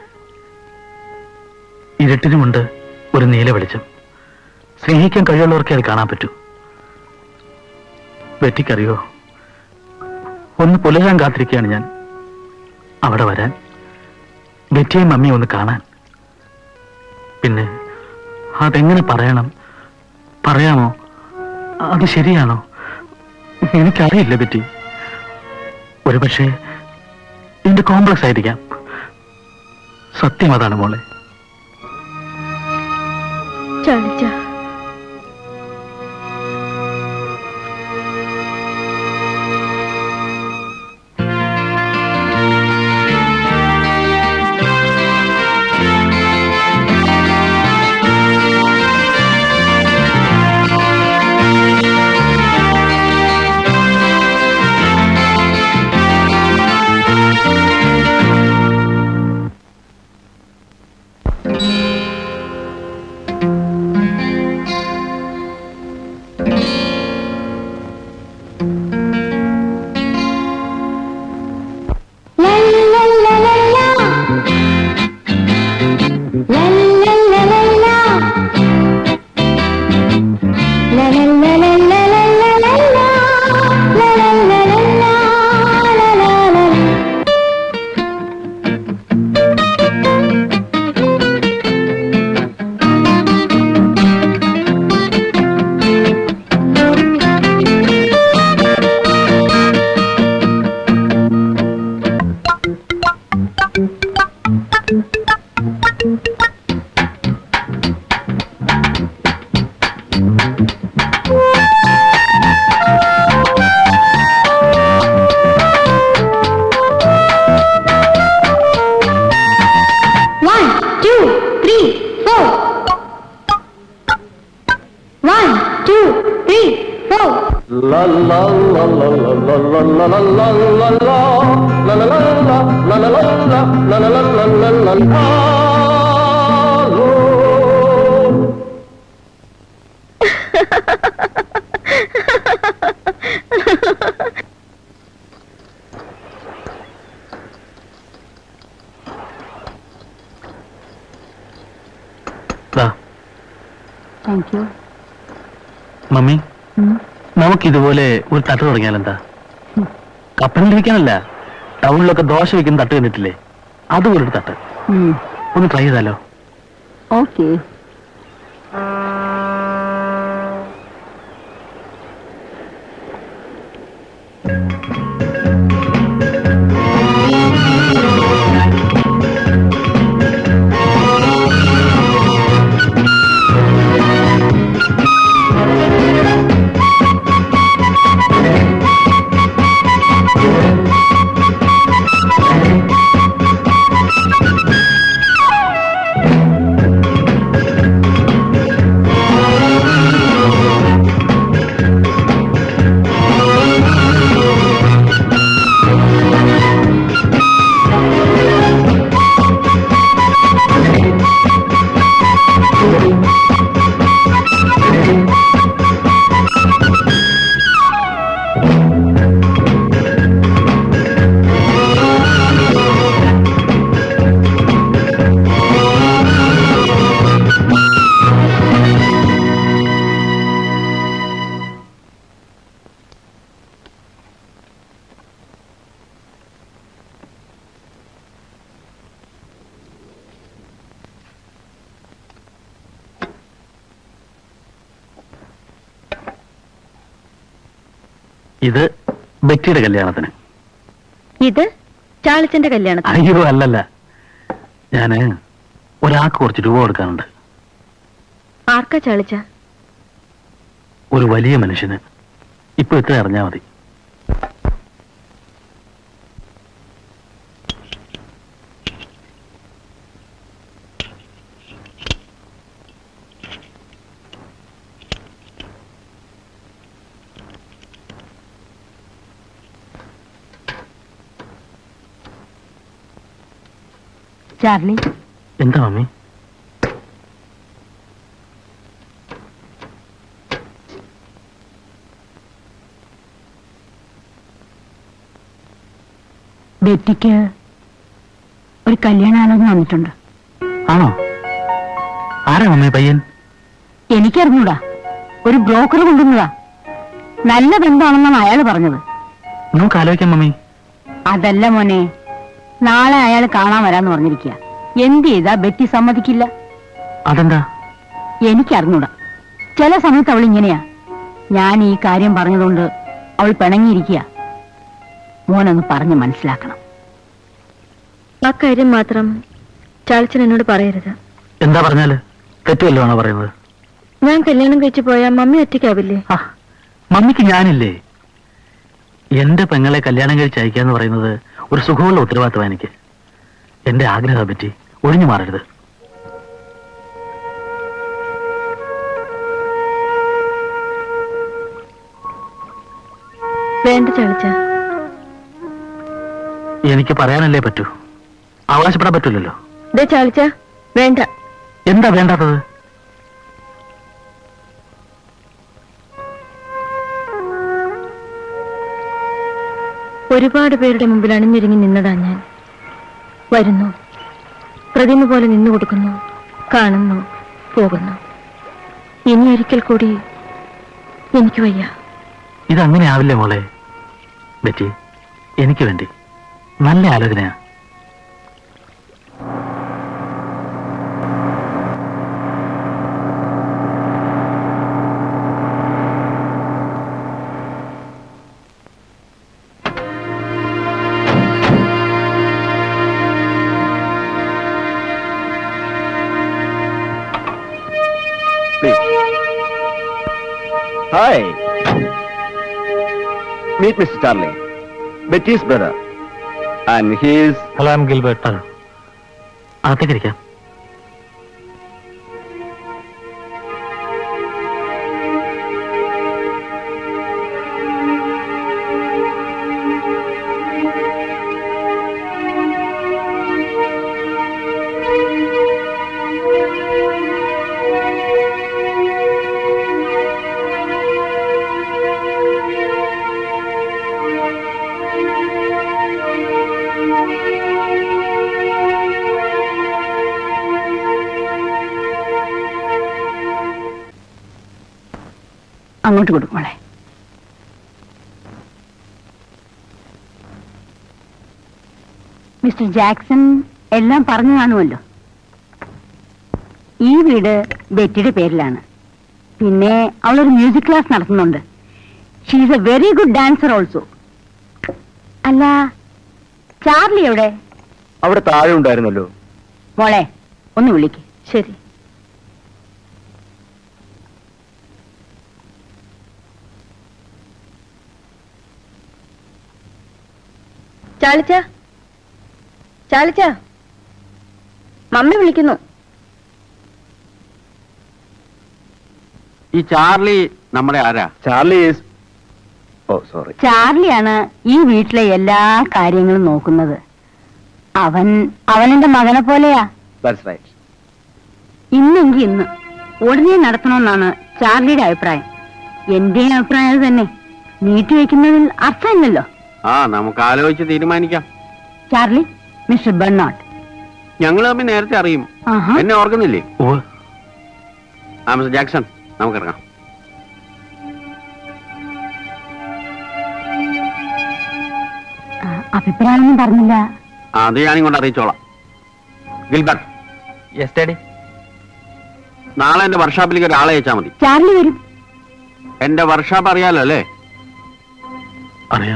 ഇരുട്ടിനുമുണ്ട് ഒരു നീല വെളിച്ചം. സ്നേഹിക്കാൻ കഴിയുള്ളവർക്കേ അത് കാണാൻ പറ്റൂ. ബെറ്റിക്കറിയോ, ഒന്ന് പുലരാൻ കാത്തിരിക്കുകയാണ് ഞാൻ. അവിടെ വരാൻ, ബെറ്റിയെയും മമ്മിയെ ഒന്ന് കാണാൻ. പിന്നെ അതെങ്ങനെ പറയണം, പറയാമോ, അത് ശരിയാണോ എനിക്കറിയില്ല ബെറ്റി. ഒരുപക്ഷെ എന്റെ കോംപ്ലക്സ് ആയിരിക്കാം. സത്യം അതാണ് മോളെ. ചാളിച്ച, താങ്ക് യു. മമ്മി, നമുക്കിതുപോലെ ഒരു തട്ട് തുടങ്ങിയാലെന്താ? കപ്പലിലിരിക്കാനല്ല, ടൗണിലൊക്കെ ദോശ വെക്കുന്ന തട്ട് കണ്ടിട്ടില്ലേ? അതുപോലൊരു തട്ട് ഒന്ന് ട്രൈ ചെയ്താലോ? ഓക്കെ. ഇത് ബെറ്റിയുടെ കല്യാണത്തിന്. ഇത് ചാളിച്ചന്റെ കല്യാണത്തിന്. അയ്യോ അല്ലല്ല, ഞാന് ഒരാൾക്ക് കുറച്ച് രൂപ കൊടുക്കാനുണ്ട്. ആർക്കാ ചാളിച്ച? ഒരു വലിയ മനുഷ്യന്. ഇപ്പൊ ഇത്ര അറിഞ്ഞാ മതി. ചാർലി, എന്താ മമ്മി? ബെറ്റിക്ക് ഒരു കല്യാണാലോചന വന്നിട്ടുണ്ട്. ആണോ? ആരാ മമ്മി പയ്യൻ? എനിക്കറിഞ്ഞൂടാ, ഒരു ബ്രോക്കർ കൊണ്ടുവന്നതാ. നല്ല ബന്ധമാണെന്നാണ് അയാൾ പറഞ്ഞത്. നമുക്ക് ആലോചിക്കാം മമ്മി. അതല്ല മോനെ, നാളെ അയാൾ കാണാൻ വരാന്ന് പറഞ്ഞിരിക്കുക. എന്ത് ചെയ്താ ബെറ്റി സമ്മതിക്കില്ല. അതെന്താ? എനിക്കറിഞ്ഞൂടാ. ചില സമയത്ത് അവൾ ഇങ്ങനെയാ. ഞാൻ ഈ കാര്യം പറഞ്ഞതുകൊണ്ട് അവൾ പിണങ്ങിയിരിക്കുക. മോനൊന്ന് പറഞ്ഞ് മനസ്സിലാക്കണം. ആ കാര്യം മാത്രം ചാളിച്ചൻ എന്നോട് പറയരുത്. എന്താ പറഞ്ഞാല്? തെറ്റുമല്ലോ ആണോ പറയുന്നത്? ഞാൻ കല്യാണം കഴിച്ചു പോയാ മമ്മി ഒറ്റയ്ക്കാവില്ലേ? മമ്മിക്ക് ഞാനില്ലേ? എന്റെ പെങ്ങളെ കല്യാണം കഴിച്ച് അയക്കാന്ന് പറയുന്നത് ഒരു സുഖമുള്ള ഉത്തരവാദിത്തമാണ് എനിക്ക്. എന്റെ ആഗ്രഹത്തെ പറ്റി ഒഴിഞ്ഞു മാറരുത്. വേണ്ട ചാളിച്ച. എനിക്ക് പറയാനല്ലേ പറ്റൂ, അവകാശപ്പെടാൻ പറ്റൂലല്ലോ. ദേ ചാളിച്ച, വേണ്ട. എന്താ വേണ്ടാത്തത്? ഒരുപാട് പേരുടെ മുമ്പിൽ അണിഞ്ഞൊരുങ്ങി നിന്നതാ ഞാൻ. വരുന്നു, പ്രതിമ പോലെ നിന്നു കൊടുക്കുന്നു, കാണുന്നു, പോകുന്നു. ഇനി ഒരിക്കൽ കൂടി എനിക്ക് വയ്യ. ഇതങ്ങനെ ആവില്ലേ മോളെ? ബെറ്റി, എനിക്ക് വേണ്ടി നല്ല ആലോചനയാ. Hi. Meet Mr. Charlie, Betty's brother. And he's... hello, I am Gilbert. അകത്തേക്ക് ഇരിക്കാം. അങ്ങോട്ട് കൊടുക്കും മോളെ. മിസ്റ്റർ ജാക്സൺ എല്ലാം പറഞ്ഞു കാണുമല്ലോ. ഈ വീട് ബെറ്റിയുടെ പേരിലാണ്. പിന്നെ അവളൊരു മ്യൂസിക് ക്ലാസ് നടത്തുന്നുണ്ട്. She is a very good dancer also. അല്ല, ചാർലി എവിടെ? അവിടെ താഴെ ഉണ്ടായിരുന്നല്ലോ. മോളെ ഒന്ന് വിളിക്ക്. ശരി. ചാളിച്ച, ചാളിച്ച, മമ്മി വിളിക്കുന്നു. ഈ ചാർലി നമ്മുടെ ആരാ? Charlie sorry. ചാർലിയാണ് ഈ വീട്ടിലെ എല്ലാ കാര്യങ്ങളും നോക്കുന്നത്. അവനെന്റെ മകനെ പോലെയാ. That's right. ഇന്നെങ്കിൽ ഇന്ന് ഉടനെ നടത്തണമെന്നാണ് ചാർലിയുടെ അഭിപ്രായം. എന്റെയും അഭിപ്രായം അത് തന്നെ. നീട്ടിവെക്കുന്നതിൽ അർത്ഥമില്ലല്ലോ. നമുക്ക് ആലോചിച്ച് തീരുമാനിക്കാം. ചാർലി, മിസ്റ്റർ ബെർണാഡ് ഞങ്ങൾ തമ്മിൽ നേരത്തെ അറിയും. എന്നെ ഓർക്കുന്നില്ലേ? Mister Jackson, നമുക്കിറങ്ങാം. അഭിപ്രായമൊന്നും പറഞ്ഞില്ല. അത് ഞാനിങ്ങോട്ട് അറിയിച്ചോളാം. ഗിൽബർട്ട്. Yes daddy. നാളെ എന്റെ വർക്ക്ഷോപ്പിലേക്ക് ഒരാളെ അയച്ചാൽ മതി. ചാർലി വരും. എന്റെ വർക്ക്ഷോപ്പ് അറിയാലോ അല്ലേ? അറിയാം.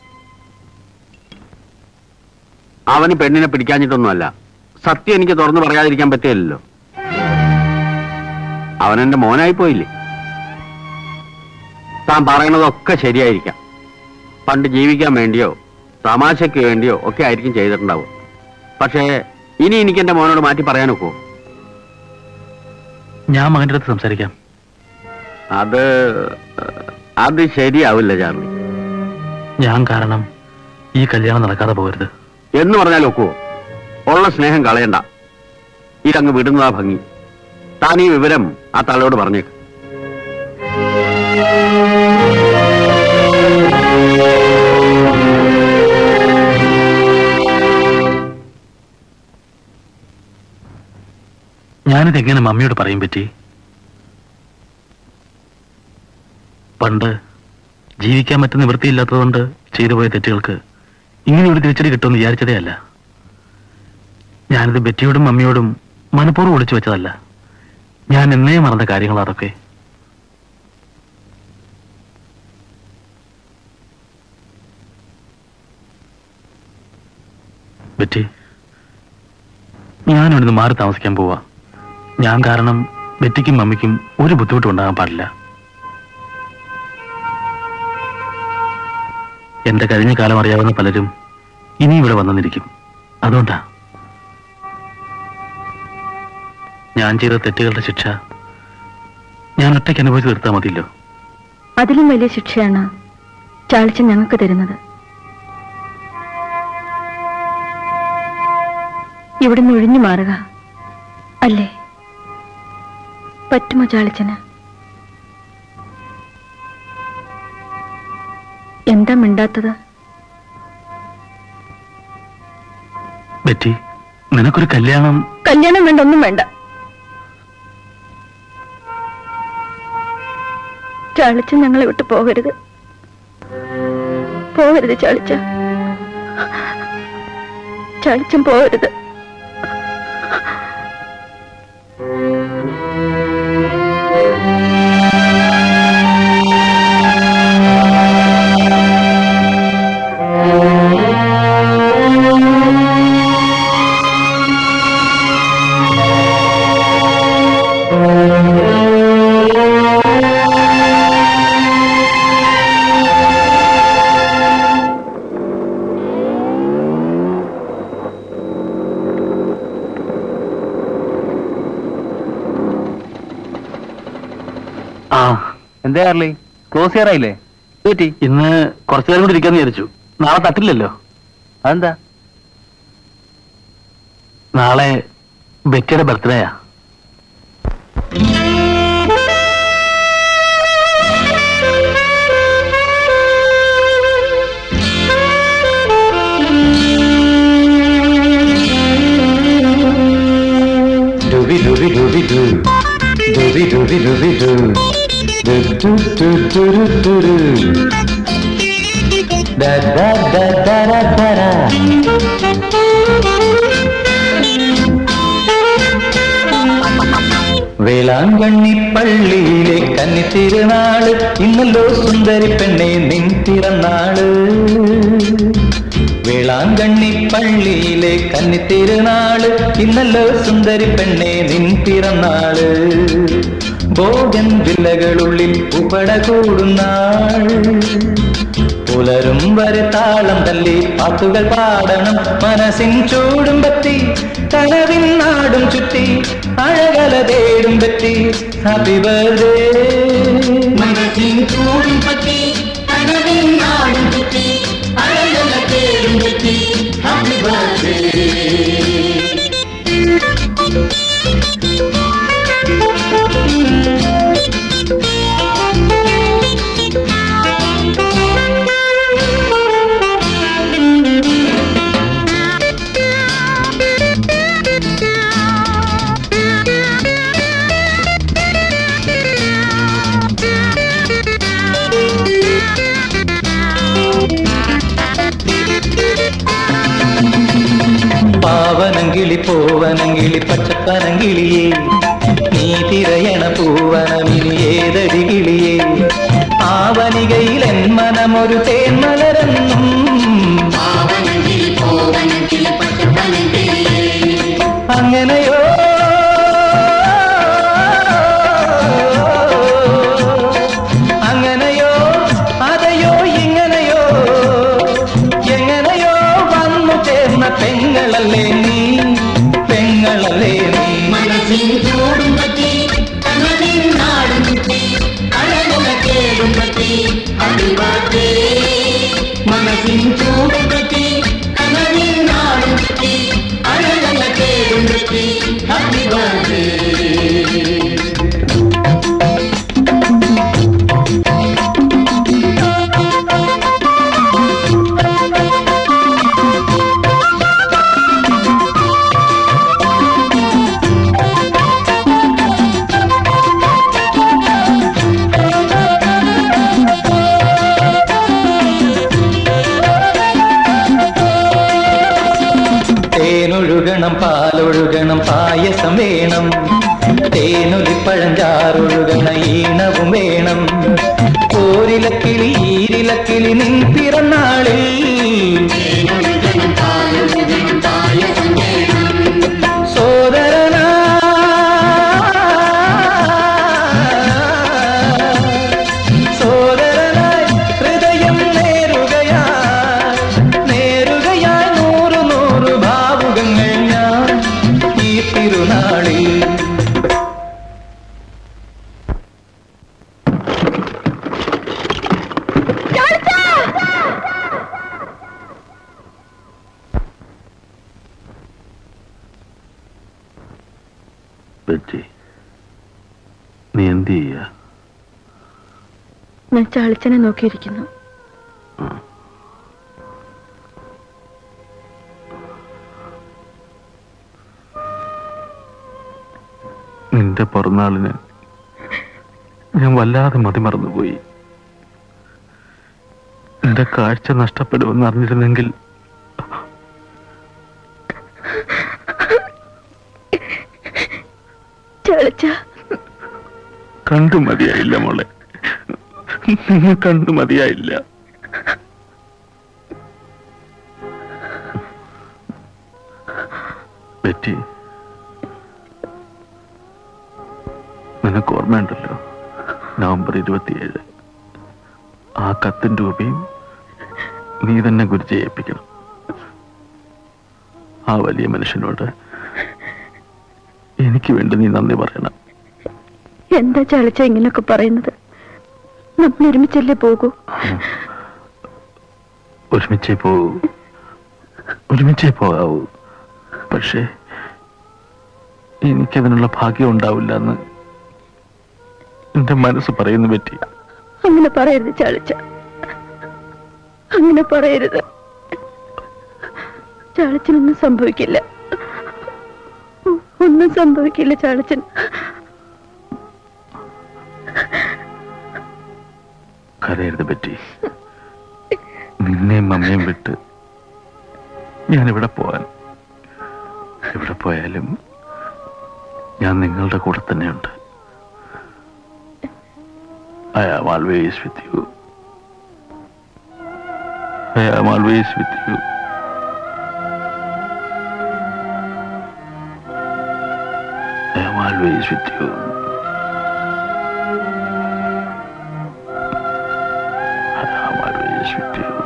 അവന് പെണ്ണിനെ പിടിക്കാഞ്ഞിട്ടൊന്നുമല്ല. സത്യം എനിക്ക് തുറന്നു പറയാതിരിക്കാൻ പറ്റില്ലല്ലോ. അവനെന്റെ മോനായി പോയില്ലേ. താൻ പറയണതൊക്കെ ശരിയായിരിക്കാം. പണ്ട് ജീവിക്കാൻ വേണ്ടിയോ തമാശയ്ക്ക് വേണ്ടിയോ ഒക്കെ ആയിരിക്കും ചെയ്തിട്ടുണ്ടാവും. പക്ഷേ ഇനി എനിക്ക് എന്റെ മോനോട് മാറ്റി പറയാനൊക്കുമോ? ഞാൻ മകന്റെ അടുത്ത് സംസാരിക്കാം. അത് ശരിയാവില്ല ചാർലി. ഞാൻ കാരണം ഈ കല്യാണം നടക്കാതെ പോകരുത് എന്ന് പറഞ്ഞാൽ ഒക്കുവോ? ഉള്ള സ്നേഹം കളയണ്ട. ഇതങ്ങ് വിടുന്നതാ ഭംഗി. താൻ ഈ വിവരം ആ തള്ളയോട് പറഞ്ഞേക്ക്. ഞാനിത് എങ്ങനെ മമ്മിയോട് പറയും പറ്റി? പണ്ട് ജീവിക്കാൻ പറ്റുന്ന നിവൃത്തിയില്ലാത്തതുകൊണ്ട് ചെയ്തു പോയ തെറ്റുകൾക്ക് ഇങ്ങനെ ഒരു തിരിച്ചടി കിട്ടുമെന്ന് വിചാരിച്ചതേ അല്ല. ഞാനിത് ബെറ്റിയോടും മമ്മിയോടും മനഃപൂർവ്വം ഒളിച്ചു വെച്ചതല്ല. ഞാൻ എന്നേ മറന്ന കാര്യങ്ങൾ അതൊക്കെ. ബെറ്റി, ഞാനിവിടുന്ന് മാറി താമസിക്കാൻ പോവാ. ഞാൻ കാരണം ബെറ്റിക്കും മമ്മിക്കും ഒരു ബുദ്ധിമുട്ടും ഉണ്ടാകാൻ പാടില്ല. എന്റെ കഴിഞ്ഞ കാലം അറിയാവുന്ന പലരും ഇനി ഇവിടെ വന്നിരിക്കും. അതുകൊണ്ടാ ഞാൻ ചെയ്ത തെറ്റുകളുടെ ശിക്ഷ ഞാൻ ഒറ്റയ്ക്ക് അനുഭവിച്ച് തീർത്താൽ മതിയല്ലോ. അതിലും വലിയ ശിക്ഷയാണ് ചാളിച്ചൻ ഞങ്ങൾക്ക് തരുന്നത്. ഇവിടുന്ന് ഒഴിഞ്ഞു മാറുക അല്ലേ? പറ്റുമോ ചാളിച്ചന്? എന്താ മിണ്ടാത്തത്? ബെറ്റി, നിനക്കൊരു കല്യാണം വേണ്ട, ഒന്നും വേണ്ട. ചാളിച്ചൻ ഞങ്ങളെ വിട്ട് പോകരുത്. ചാളിച്ച, ചാളിച്ചൻ പോകരുത്. എന്താ ചാർലി, ക്ലോസ് ചെയ്യാറായില്ലേ? ഇന്ന് കുറച്ചു നേരം കൂടി ഇരിക്കാന്ന് വിചാരിച്ചു. നാളെ തട്ടില്ലല്ലോ. അതെന്താ? നാളെ ബെറ്റിയുടെ ബർത്ത്ഡേയാ. വേളാങ്കണ്ണി പള്ളിയിലെ കന്നി തിരുനാള് ഇന്നല്ലോ സുന്ദരി പെണ്ണെ നിൻ പിറന്നാള്. വേളാങ്കണ്ണി പള്ളിയിലെ കന്നി തിരുനാള് ഇന്നല്ലോ സുന്ദരി പെണ്ണെ നിൻ പിറന്നാള്. ഭോഗൻ വില്ലകളുള്ളിൽ ഉപട കൂടുന്നാൾ. പുലരും വരെ താളം തല്ലി പാട്ടുകൾ പാടണം. മനസ്സിൻ ചൂടും പറ്റി കനവിൻ നാടും ചുറ്റി അഴകല തേടും പറ്റി. Happy birthday. മനസ്സിൻ ചൂടും പറ്റി കനവിൻ നാടും ചുറ്റി അഴകല തേടും പറ്റി. Happy birthday. പാവനങ്കിളി പൂവനങ്കിളി പച്ചപ്പനങ്കിളിയേ നീ തിരയണ പൂവനമിനി ഏതടി കിളിയേ. ആവനികയിൽ എൻ മനമൊരു തേന്മലരെന്നും. അങ്ങനെയോ അങ്ങനെയോ അതെയോ ഇങ്ങനെയോ എങ്ങനെയോ വന്നു ചേർന്ന പെങ്ങളല്ലേ നീ, പെങ്ങളല്ലേ നീ. മനസ്സിൻ ചൂടും പറ്റി കനവിൻ നാടും ചുറ്റി അഴകല കേടും പറ്റി. Happy birthday. മനസ്സിൻ ചൂടും പറ്റി കനവിൻ നാടും ചുറ്റി അഴകല കേടും പറ്റി. Happy birthday. തേനൊഴുകണം പാലൊഴുകണം പായസം വേണം. തേനൊലിപ്പഴഞ്ചാറൊഴുകണ ഈണവും വേണം. ഓരിലക്കിളി ഈരിലക്കിളി നിൻ പിറന്നാളിൽ സോദരനാ സോദരനായി ഹൃദയം നേരുകയായി നേരുകയായി നൂറു നൂറു ഭാവുകങ്ങൾ ഞാൻ ഈ തിരുനാളിൽ. ബെറ്റി, നീ എന്ത് ചെയ്യാ? ഞാൻ ചാളിച്ചനെ നോക്കിയിരിക്കുന്നു. നിന്റെ പിറന്നാളിന് ഞാൻ വല്ലാതെ മതിമറന്നുപോയി. എന്റെ കാഴ്ച നഷ്ടപ്പെടുമെന്ന് അറിഞ്ഞിരുന്നെങ്കിൽ കണ്ടു മതിയായില്ല മോളെ, നിങ്ങൾ കണ്ടു മതിയായില്ല. ബെറ്റി, നിനക്ക് ഓർമ്മയുണ്ടല്ലോ നവംബർ 27 ആ കത്തിൻ രൂപയും നീ തന്നെ ഗുരുജയെ ഏൽപ്പിക്കണം. ആ വലിയ മനുഷ്യനോട് എനിക്ക് വേണ്ടി നീ നന്ദി പറയണം. എന്താ ചാളിച്ച ഇങ്ങനൊക്കെ പറയുന്നത്? നമ്മൾ ഒരുമിച്ചല്ലേ പോകൂ? ഒരുമിച്ചേ പോകാവൂ. പക്ഷേ എനിക്കതിനുള്ള ഭാഗ്യം ഉണ്ടാവില്ല എന്ന് എന്റെ മനസ്സ് പറയുന്നു പറ്റി. അങ്ങനെ പറയരുത് ചാളിച്ച, അങ്ങനെ പറയരുത്. ചാളിച്ചനൊന്നും സംഭവിക്കില്ല, ഒന്നും സംഭവിക്കില്ല ചാളിച്ചൻ. നിന്നെയും വിട്ട് ഞാൻ ഇവിടെ പോവാൻ. എവിടെ പോയാലും ഞാൻ നിങ്ങളുടെ കൂടെ തന്നെയുണ്ട്. I am always with you. I am always with you. I am always with you. I am always with you.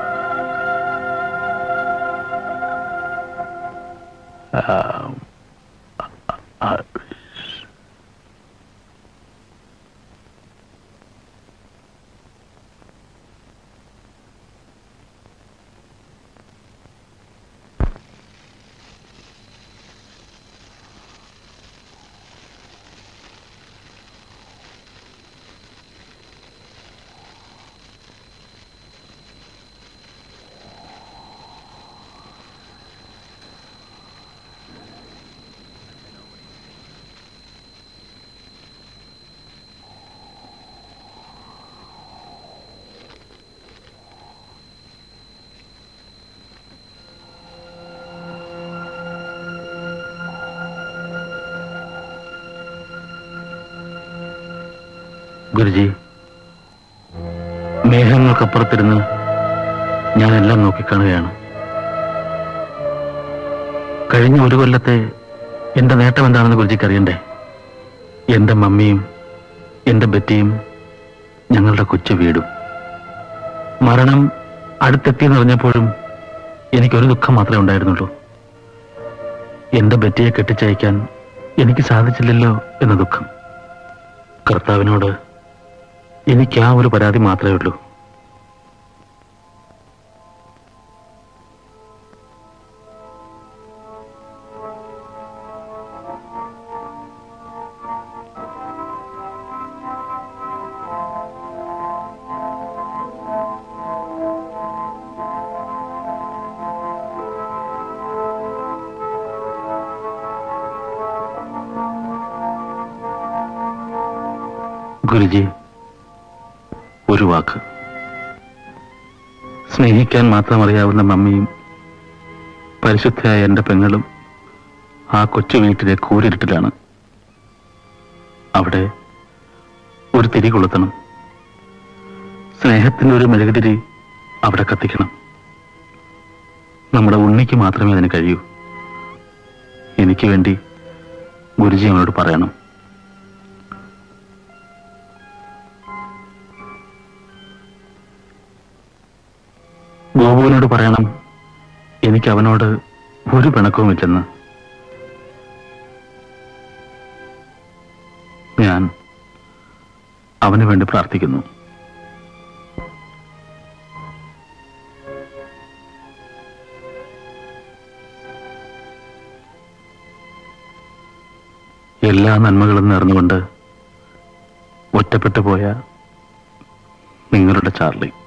Guruji, മേഘങ്ങൾക്കപ്പുറത്തിരുന്ന് ഞാനെല്ലാം നോക്കിക്കാണുകയാണ്. കഴിഞ്ഞ ഒരു കൊല്ലത്തെ എന്റെ നേട്ടം എന്താണെന്ന് ഗുരുജിക്ക് അറിയണ്ടേ? എന്റെ മമ്മിയും എന്റെ ബെറ്റിയും ഞങ്ങളുടെ കൊച്ചു വീടും. മരണം അടുത്തെത്തിയെന്ന് പറഞ്ഞപ്പോഴും എനിക്കൊരു ദുഃഖം മാത്രമേ ഉണ്ടായിരുന്നുള്ളൂ. എന്റെ ബെറ്റിയെ കെട്ടിച്ചയക്കാൻ എനിക്ക് സാധിച്ചില്ലല്ലോ എന്ന ദുഃഖം. കർത്താവിനോട് എനിക്ക് ആ ഒരു പരാതി മാത്രമേ ഉള്ളൂ. ഗുരുജി, ഒരു വാക്ക്. സ്നേഹിക്കാൻ മാത്രം അറിയാവുന്ന മമ്മിയും പരിശുദ്ധയായ എന്റെ പെങ്ങളും ആ കൊച്ചു വീട്ടിലെ കൂരിരുട്ടിലാണ്. അവിടെ ഒരു തിരി കൊളുത്തണം. സ്നേഹത്തിന്റെ ഒരു മെഴുകുതിരി അവിടെ കത്തിക്കണം. നമ്മുടെ ഉണ്ണിക്ക് മാത്രമേ അതിന് കഴിയൂ. എനിക്ക് വേണ്ടി ഗുരുജി അവനോട് പറയണം. ഗോപുവിനോട് പറയണം എനിക്ക് അവനോട് ഒരു പിണക്കവുമില്ലെന്ന്. ഞാൻ അവന് വേണ്ടി പ്രാർത്ഥിക്കുന്നു. എല്ലാ നന്മകളും നേർന്നുകൊണ്ട് ഒറ്റപ്പെട്ടു പോയ നിങ്ങളുടെ ചാർലി.